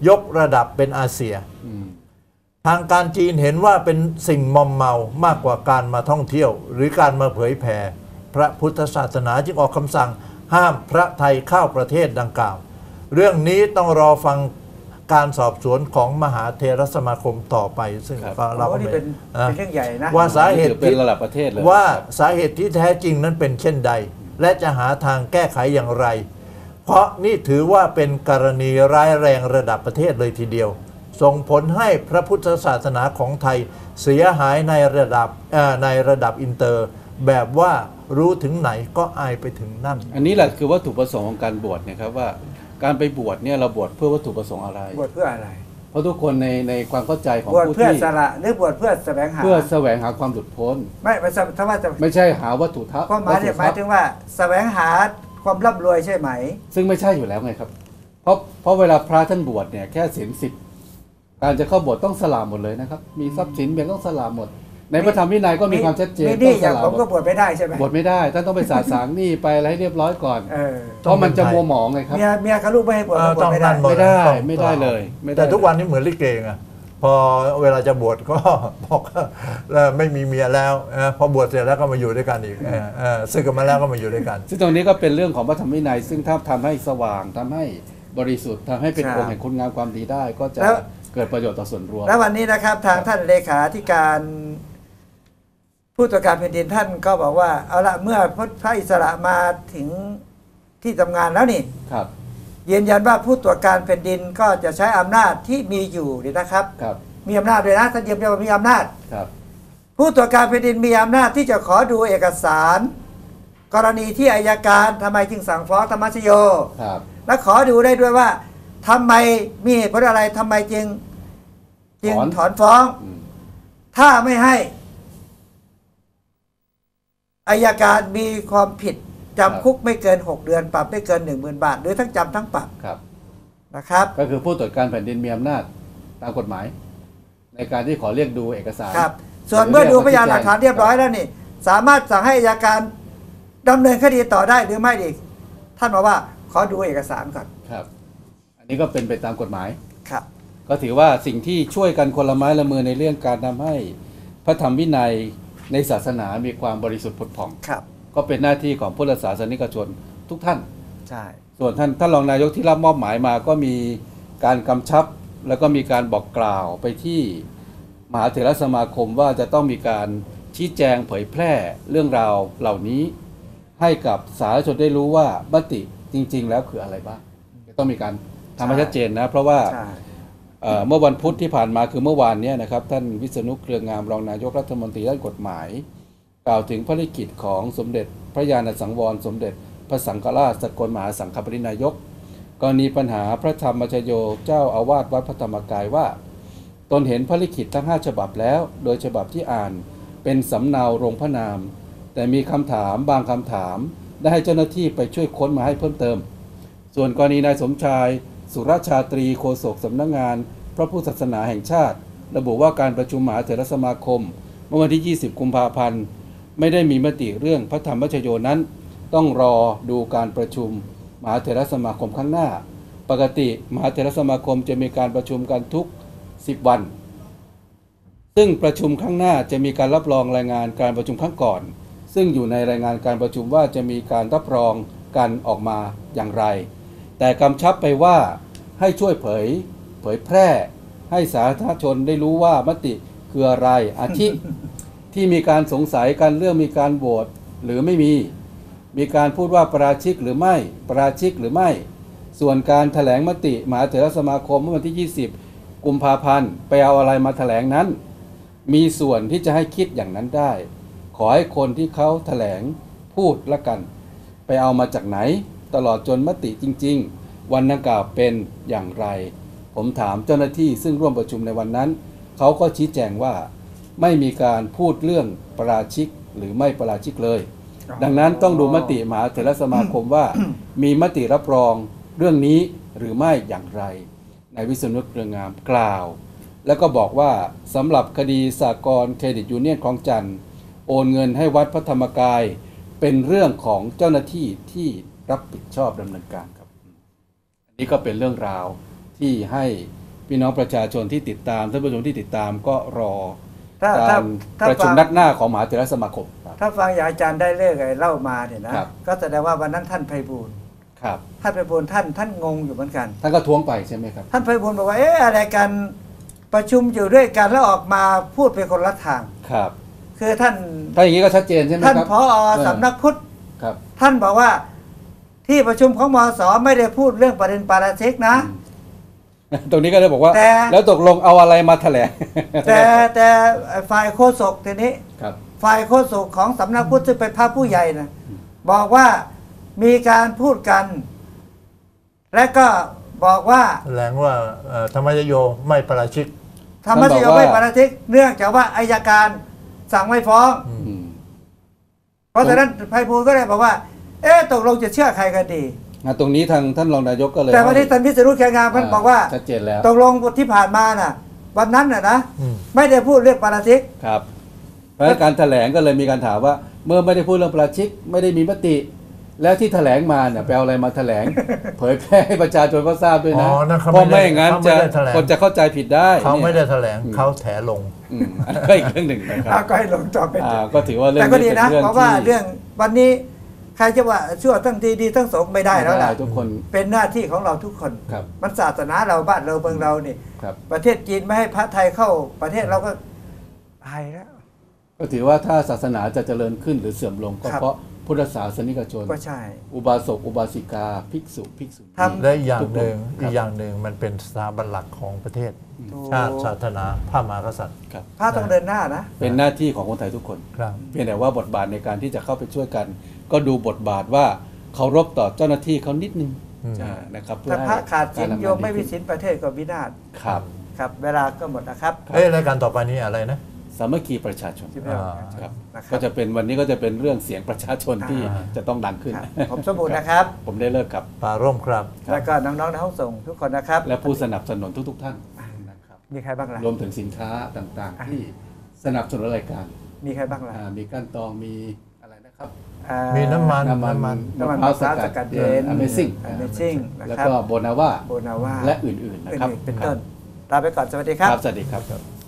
ยกระดับเป็นอาเซียทางการจีนเห็นว่าเป็นสิ่งมอมเมามากกว่าการมาท่องเที่ยว หรือการมาเผยแผ่พระพุทธศาสนาจึงออกคำสั่งห้ามพระไทยเข้าประเทศดังกล่าวเรื่องนี้ต้องรอฟังการสอบสวนของมหาเถรสมาคมต่อไปซึ่งก็เราก็นี่เป็นเป็นเรื่องใหญ่นะว่าสาเหตุเป็นระดับประเทศเลยว่าสาเหตุที่แท้จริงนั้นเป็นเช่นใดและจะหาทางแก้ไขอย่างไรเพราะนี่ถือว่าเป็นกรณีร้ายแรงระดับประเทศเลยทีเดียวส่งผลให้พระพุทธศาสนาของไทยเสียหายในระดับในระดับอินเตอร์แบบว่ารู้ถึงไหนก็อายไปถึงนั่นอันนี้แหละคือวัตถุประสงค์ของการบวชนะครับว่าการไปบวชเนี่ยเราบวชเพื่อวัตถุประสงค์อะไรบวชเพื่ออะไรเพราะทุกคนในในความเข้าใจของผู้ที่บวชเพื่อสละหรือบวชเพื่อแสวงหาเพื่อแสวงหาความหลุดพ้นไม่ไม่ถ้าว่าจะไม่ใช่หาวัตถุทัพก็หมายหมายถึงว่าแสวงหาความร่ำรวยใช่ไหมซึ่งไม่ใช่อยู่แล้วไงครับเพราะเพราะเวลาพระท่านบวชเนี่ยแค่ศีลสิบการจะเข้าบวชต้องสละหมดเลยนะครับมีทรัพย์สินเบียต้องสละหมดในพระธรรมวินัยก็มีความชัดเจนต้องสละผมก็บวชไม่ได้ใช่ไหมบวชไม่ได้ท่านต้องไปสาสางหนี้ไปอะไรให้เรียบร้อยก่อนเพราะมันจะมัวหมองไงครับเมียเมียกับลูกไม่ให้บวชบวชไม่ได้ไม่ได้ไม่ได้เลยแต่ทุกวันนี้เหมือนลิเกไงพอเวลาจะบวชก็บอกไม่มีเมียแล้วพอบวชเสร็จแล้วก็มาอยู่ด้วยกันอีกซึ่งกันมาแล้วก็มาอยู่ด้วยกันซึ่งตรงนี้ก็เป็นเรื่องของพระธรรมวินัยซึ่งถ้าทำให้สว่างทำให้บริสุทธิ์ทำให้เป็นองค์แห่งคุณงามความดีได้ก็จะเกิดประโยชน์ต่อส่วนรวมแล้ววันนี้นะครับทางท่านเลขาธิการผู้ตรวจการแผ่นดินท่านก็บอกว่าเอาละเมื่อพระอิสระมาถึงที่ทำงานแล้วนี่ครับยืนยันว่าผู้ตรวจการแผ่นดินก็จะใช้อำนาจที่มีอยู่นี่นะครับครับมีอำนาจเลยนะท่านยืนยันว่ามีอำนาจครับผู้ตรวจการแผ่นดินมีอำนาจที่จะขอดูเอกสาร กรณีที่อัยการทำไมจึงสั่งฟ้องธรรมชโยครับและขอดูได้ด้วยว่าทำไมมีเหตุผลอะไรทำไมจึงจึงถอนฟ้องถ้าไม่ให้อัยการมีความผิดจำคุกไม่เกินหกเดือนปรับไม่เกินหนึ่งหมื่นบาทหรือทั้งจำทั้งปรับนะครับก็คือผู้ตรวจการแผ่นดินมีอำนาจตามกฎหมายในการที่ขอเรียกดูเอกสารครับส่วนเมื่อดูพยานหลักฐานเรียบร้อยแล้วนี่สามารถสั่งให้อัยการดำเนินคดีต่อได้หรือไม่อีกท่านบอกว่าขอดูเอกสารก่อนครับอันนี้ก็เป็นไปตามกฎหมายครับก็ถือว่าสิ่งที่ช่วยกันคนละไม้ละมือในเรื่องการทำให้พระธรรมวินัยในศาสนามีความบริสุทธิ์ผุดผ่องก็เป็นหน้าที่ของพุทธศาสนิกชนทุกท่านใช่ส่วนท่านท่านรองนายกที่รับมอบหมายมาก็มีการกำชับแล้วก็มีการบอกกล่าวไปที่มหาเถรสมาคมว่าจะต้องมีการชี้แจงเผยแพร่เรื่องราวเหล่านี้ให้กับสาธารณชนได้รู้ว่ามติจริงๆแล้วคืออะไรบ้างต้องมีการทำให้ชัดเจนนะเพราะว่าเมื่อวันพุธที่ผ่านมาคือเมื่อวานนี้นะครับท่านวิษณุเครืองามรองนายกรัฐมนตรีด้านกฎหมายกล่าวถึงภารกิจของสมเด็จพระญาณสังวรสมเด็จพระสังฆราชสกลมหาสังฆปรินายกกรณีปัญหาพระธรรมชโยเจ้าอาวาสวัดพระธรรมกายว่าตนเห็นภารกิจทั้งห้าฉบับแล้วโดยฉบับที่อ่านเป็นสำเนาลงพระนามแต่มีคำถามบางคำถามได้ให้เจ้าหน้าที่ไปช่วยค้นมาให้เพิ่มเติมส่วนกรณีนายสมชายสุรชาตรีโฆษกสำนักงานพระพุทธศาสนาแห่งชาติระบุว่าการประชุมมหาเถรสมาคมเมื่อวันที่ยี่สิบกุมภาพันธ์ไม่ได้มีมติเรื่องพระธรรมชโยนั้นต้องรอดูการประชุมมหาเถรสมาคมข้างหน้าปกติมหาเถรสมาคมจะมีการประชุมกันทุกสิบวันซึ่งประชุมข้างหน้าจะมีการรับรองรายงานการประชุมครั้งก่อนซึ่งอยู่ในรายงานการประชุมว่าจะมีการรับรองกันออกมาอย่างไรแต่กำชับไปว่าให้ช่วยเผยเผยแพร่ให้สาธารณชนได้รู้ว่ามติคืออะไรอาทิ ที่มีการสงสัยกันเรื่องมีการโหวตหรือไม่มีมีการพูดว่าปราชิกหรือไม่ปราชิกหรือไม่ส่วนการแถลงมติมหาเถรสมาคมเมื่อวันที่ยี่สิบกุมภาพันธ์ไปเอาอะไรมาแถลงนั้นมีส่วนที่จะให้คิดอย่างนั้นได้ขอให้คนที่เขาแถลงพูดละกันไปเอามาจากไหนตลอดจนมติจริงๆวันดังกล่าวเป็นอย่างไรผมถามเจ้าหน้าที่ซึ่งร่วมประชุมในวันนั้นเขาก็ชี้แจงว่าไม่มีการพูดเรื่องปราชิกหรือไม่ปราชิกเลยดังนั้นต้องดูมติมหาเถรสมาคมว่ามีมติรับรองเรื่องนี้หรือไม่อย่างไรนายวิษณุเครืองามกล่าวแล้วก็บอกว่าสำหรับคดีสหกรณ์เครดิตยูเนียนคลองจันทร์โอนเงินให้วัดพระธรรมกายเป็นเรื่องของเจ้าหน้าที่ที่รับผิดชอบดำเนินการครับอันนี้ก็เป็นเรื่องราวทที่ให้พี่น้องประชาชนที่ติดตามท่านผู้ชมที่ติดตามก็รอถ้าการถ้าประชุมฟังนัดหน้าของมหาเถรสมาคมถ้าฟังอย่างอาจารย์ได้เลขไอ้เล่ามาเนี่ยนะครับ ก็แสดงว่าวันนั้นท่านไพบูลย์ครับท่านไพบูลย์ท่านท่านงงอยู่เหมือนกันท่านก็ท้วงไปใช่ไหมครับท่านไพบูลย์บอกว่าเอ๊ะอะไรกันประชุมอยู่ด้วยกันแล้วออกมาพูดเป็นคนละทางครับคือท่านถ้าอย่างนี้ก็ชัดเจนใช่ไหมครับท่านผอสำนักพุทธครับท่านบอกว่าที่ประชุมของมสไม่ได้พูดเรื่องประเด็นปาราชิกนะตรงนี้ก็เลยบอกว่าแต่แล้วตกลงเอาอะไรมาแถลงแต่แต่ฝ่ายโฆษกทีนี้ครับฝ่ายโฆษกของสำนักพุทธซึ่งเป็นพระผู้ใหญ่นะบอกว่ามีการพูดกัน และก็บอกว่าแถลงว่าเอ่อธรรมชโยไม่ประราชิกธรรมชโยไม่ปาราชิกเนื่องจากว่าอัยการสั่งไม่ฟ้อง เพราะฉะนั้นไพบูลย์ก็เลยบอกว่า เอ๊ะตกลงจะเชื่อใครกันดีตรงนี้ทางท่านรองนายกก็เลยแต่วันนี้ท่านพิษณุแขงามท่านบอกว่าชัดเจนแล้วตกลงที่ผ่านมาน่ะ วันนั้นน่ะนะไม่ได้พูดเรื่องปาราชิกครับเพราะฉะนั้นการแถลงก็เลยมีการถามว่า เมื่อไม่ได้พูดเรื่องประชิกไม่ได้มีมติ แล้วที่แถลงมาเนี่ยไปเอาอะไรมาแถลง เผยแพร่ให้ประชาชนเขาทราบด้วยนะอ๋อนั่นเขาเพราะไม่ไม่ได้งั้นเขาไม่จะได้แถลงคนจะเข้าใจผิดได้เขาไม่นี่ยได้แถลงเขาแถลงอืมอันนั้นก็อีกเรื่องหนึ่งนะครัอ่าบก็ให้ลงจอเป็นอ่าก็ถือว่าเรื่องแต่ก็ดีนี้นะเป็นเรื่องเพราะว่าที่เรื่องวันนี้ใครจะว่าชั่วทั้งดีดีทั้งสงไม่ได้แล้วล่ะไม่ได้ทุกคนเป็นหน้าที่ของเราทุกคนครับมันศาสนาเราบ้านเราเมืองเรานี่ครับประเทศจีนไม่ให้พระไทยเข้าประเทศเราก็ตายแล้วก็ถือว่าถ้าศาสนาจะเจริญขึ้นหรือเสื่อมลงก็ครับเพราะพุทธศาสนิกชนก็ใช่อุบาสกอุบาสิกาภิกษุภิกษุณีและอีกอย่างทุกหนึ่งคอีรับกอย่างหนึ่งมันเป็นสถาบันหลักของประเทศถูกชาติศาสนาพระมหากษัตริย์พระต้องเดินหน้านะเป็นหน้าที่ของคนไทยทุกคนครับเพียงแต่ว่าบทบาทในการที่จะเข้าไปช่วยกัน ก็ดูบทบาทว่าเคารพต่อเจ้าหน้าที่เขานิดนึงอ่านะครับเพื่อถ้าให้พระขาดศีลกรทำงนโยมไม่มีศีลประเทศก็วินาศครับครับ เวลาก็หมดนะครับเอ้ยรายการต่อไปนี้อะไรนะสามัคคีประชาชนอ่าครับนะครับก็จะเป็นวันนี้ก็จะเป็นเรื่องเสียงประชาชนที่อ่าจะต้องดังขึ้นผมสมบูรณ์นะครับผมได้เลิกครับป่าร่มครับแล้วก็น้องๆในห้องส่งทุกคนนะครับและผู้สนับสนุนทุก ๆ ท่านมีใครบ้างล่ะรวมถึงสินค้าต่างๆ ที่สนับสนุนรายการมีใครบ้างล่ะอ่ามีก้านตองมีอะไรนะครับอ่ามีน้ำมันน้ำมันน้ำมันน้ำมันมะพร้าวมะพร้าวสสกักัดดเย็น Amazing Amazing นะแล้วครับก็โบนาว่าโบนาว่าและอื่นๆนะครับเป็นต้นลาไปก่อนสวัสดีครับครับ สวัสดีครับ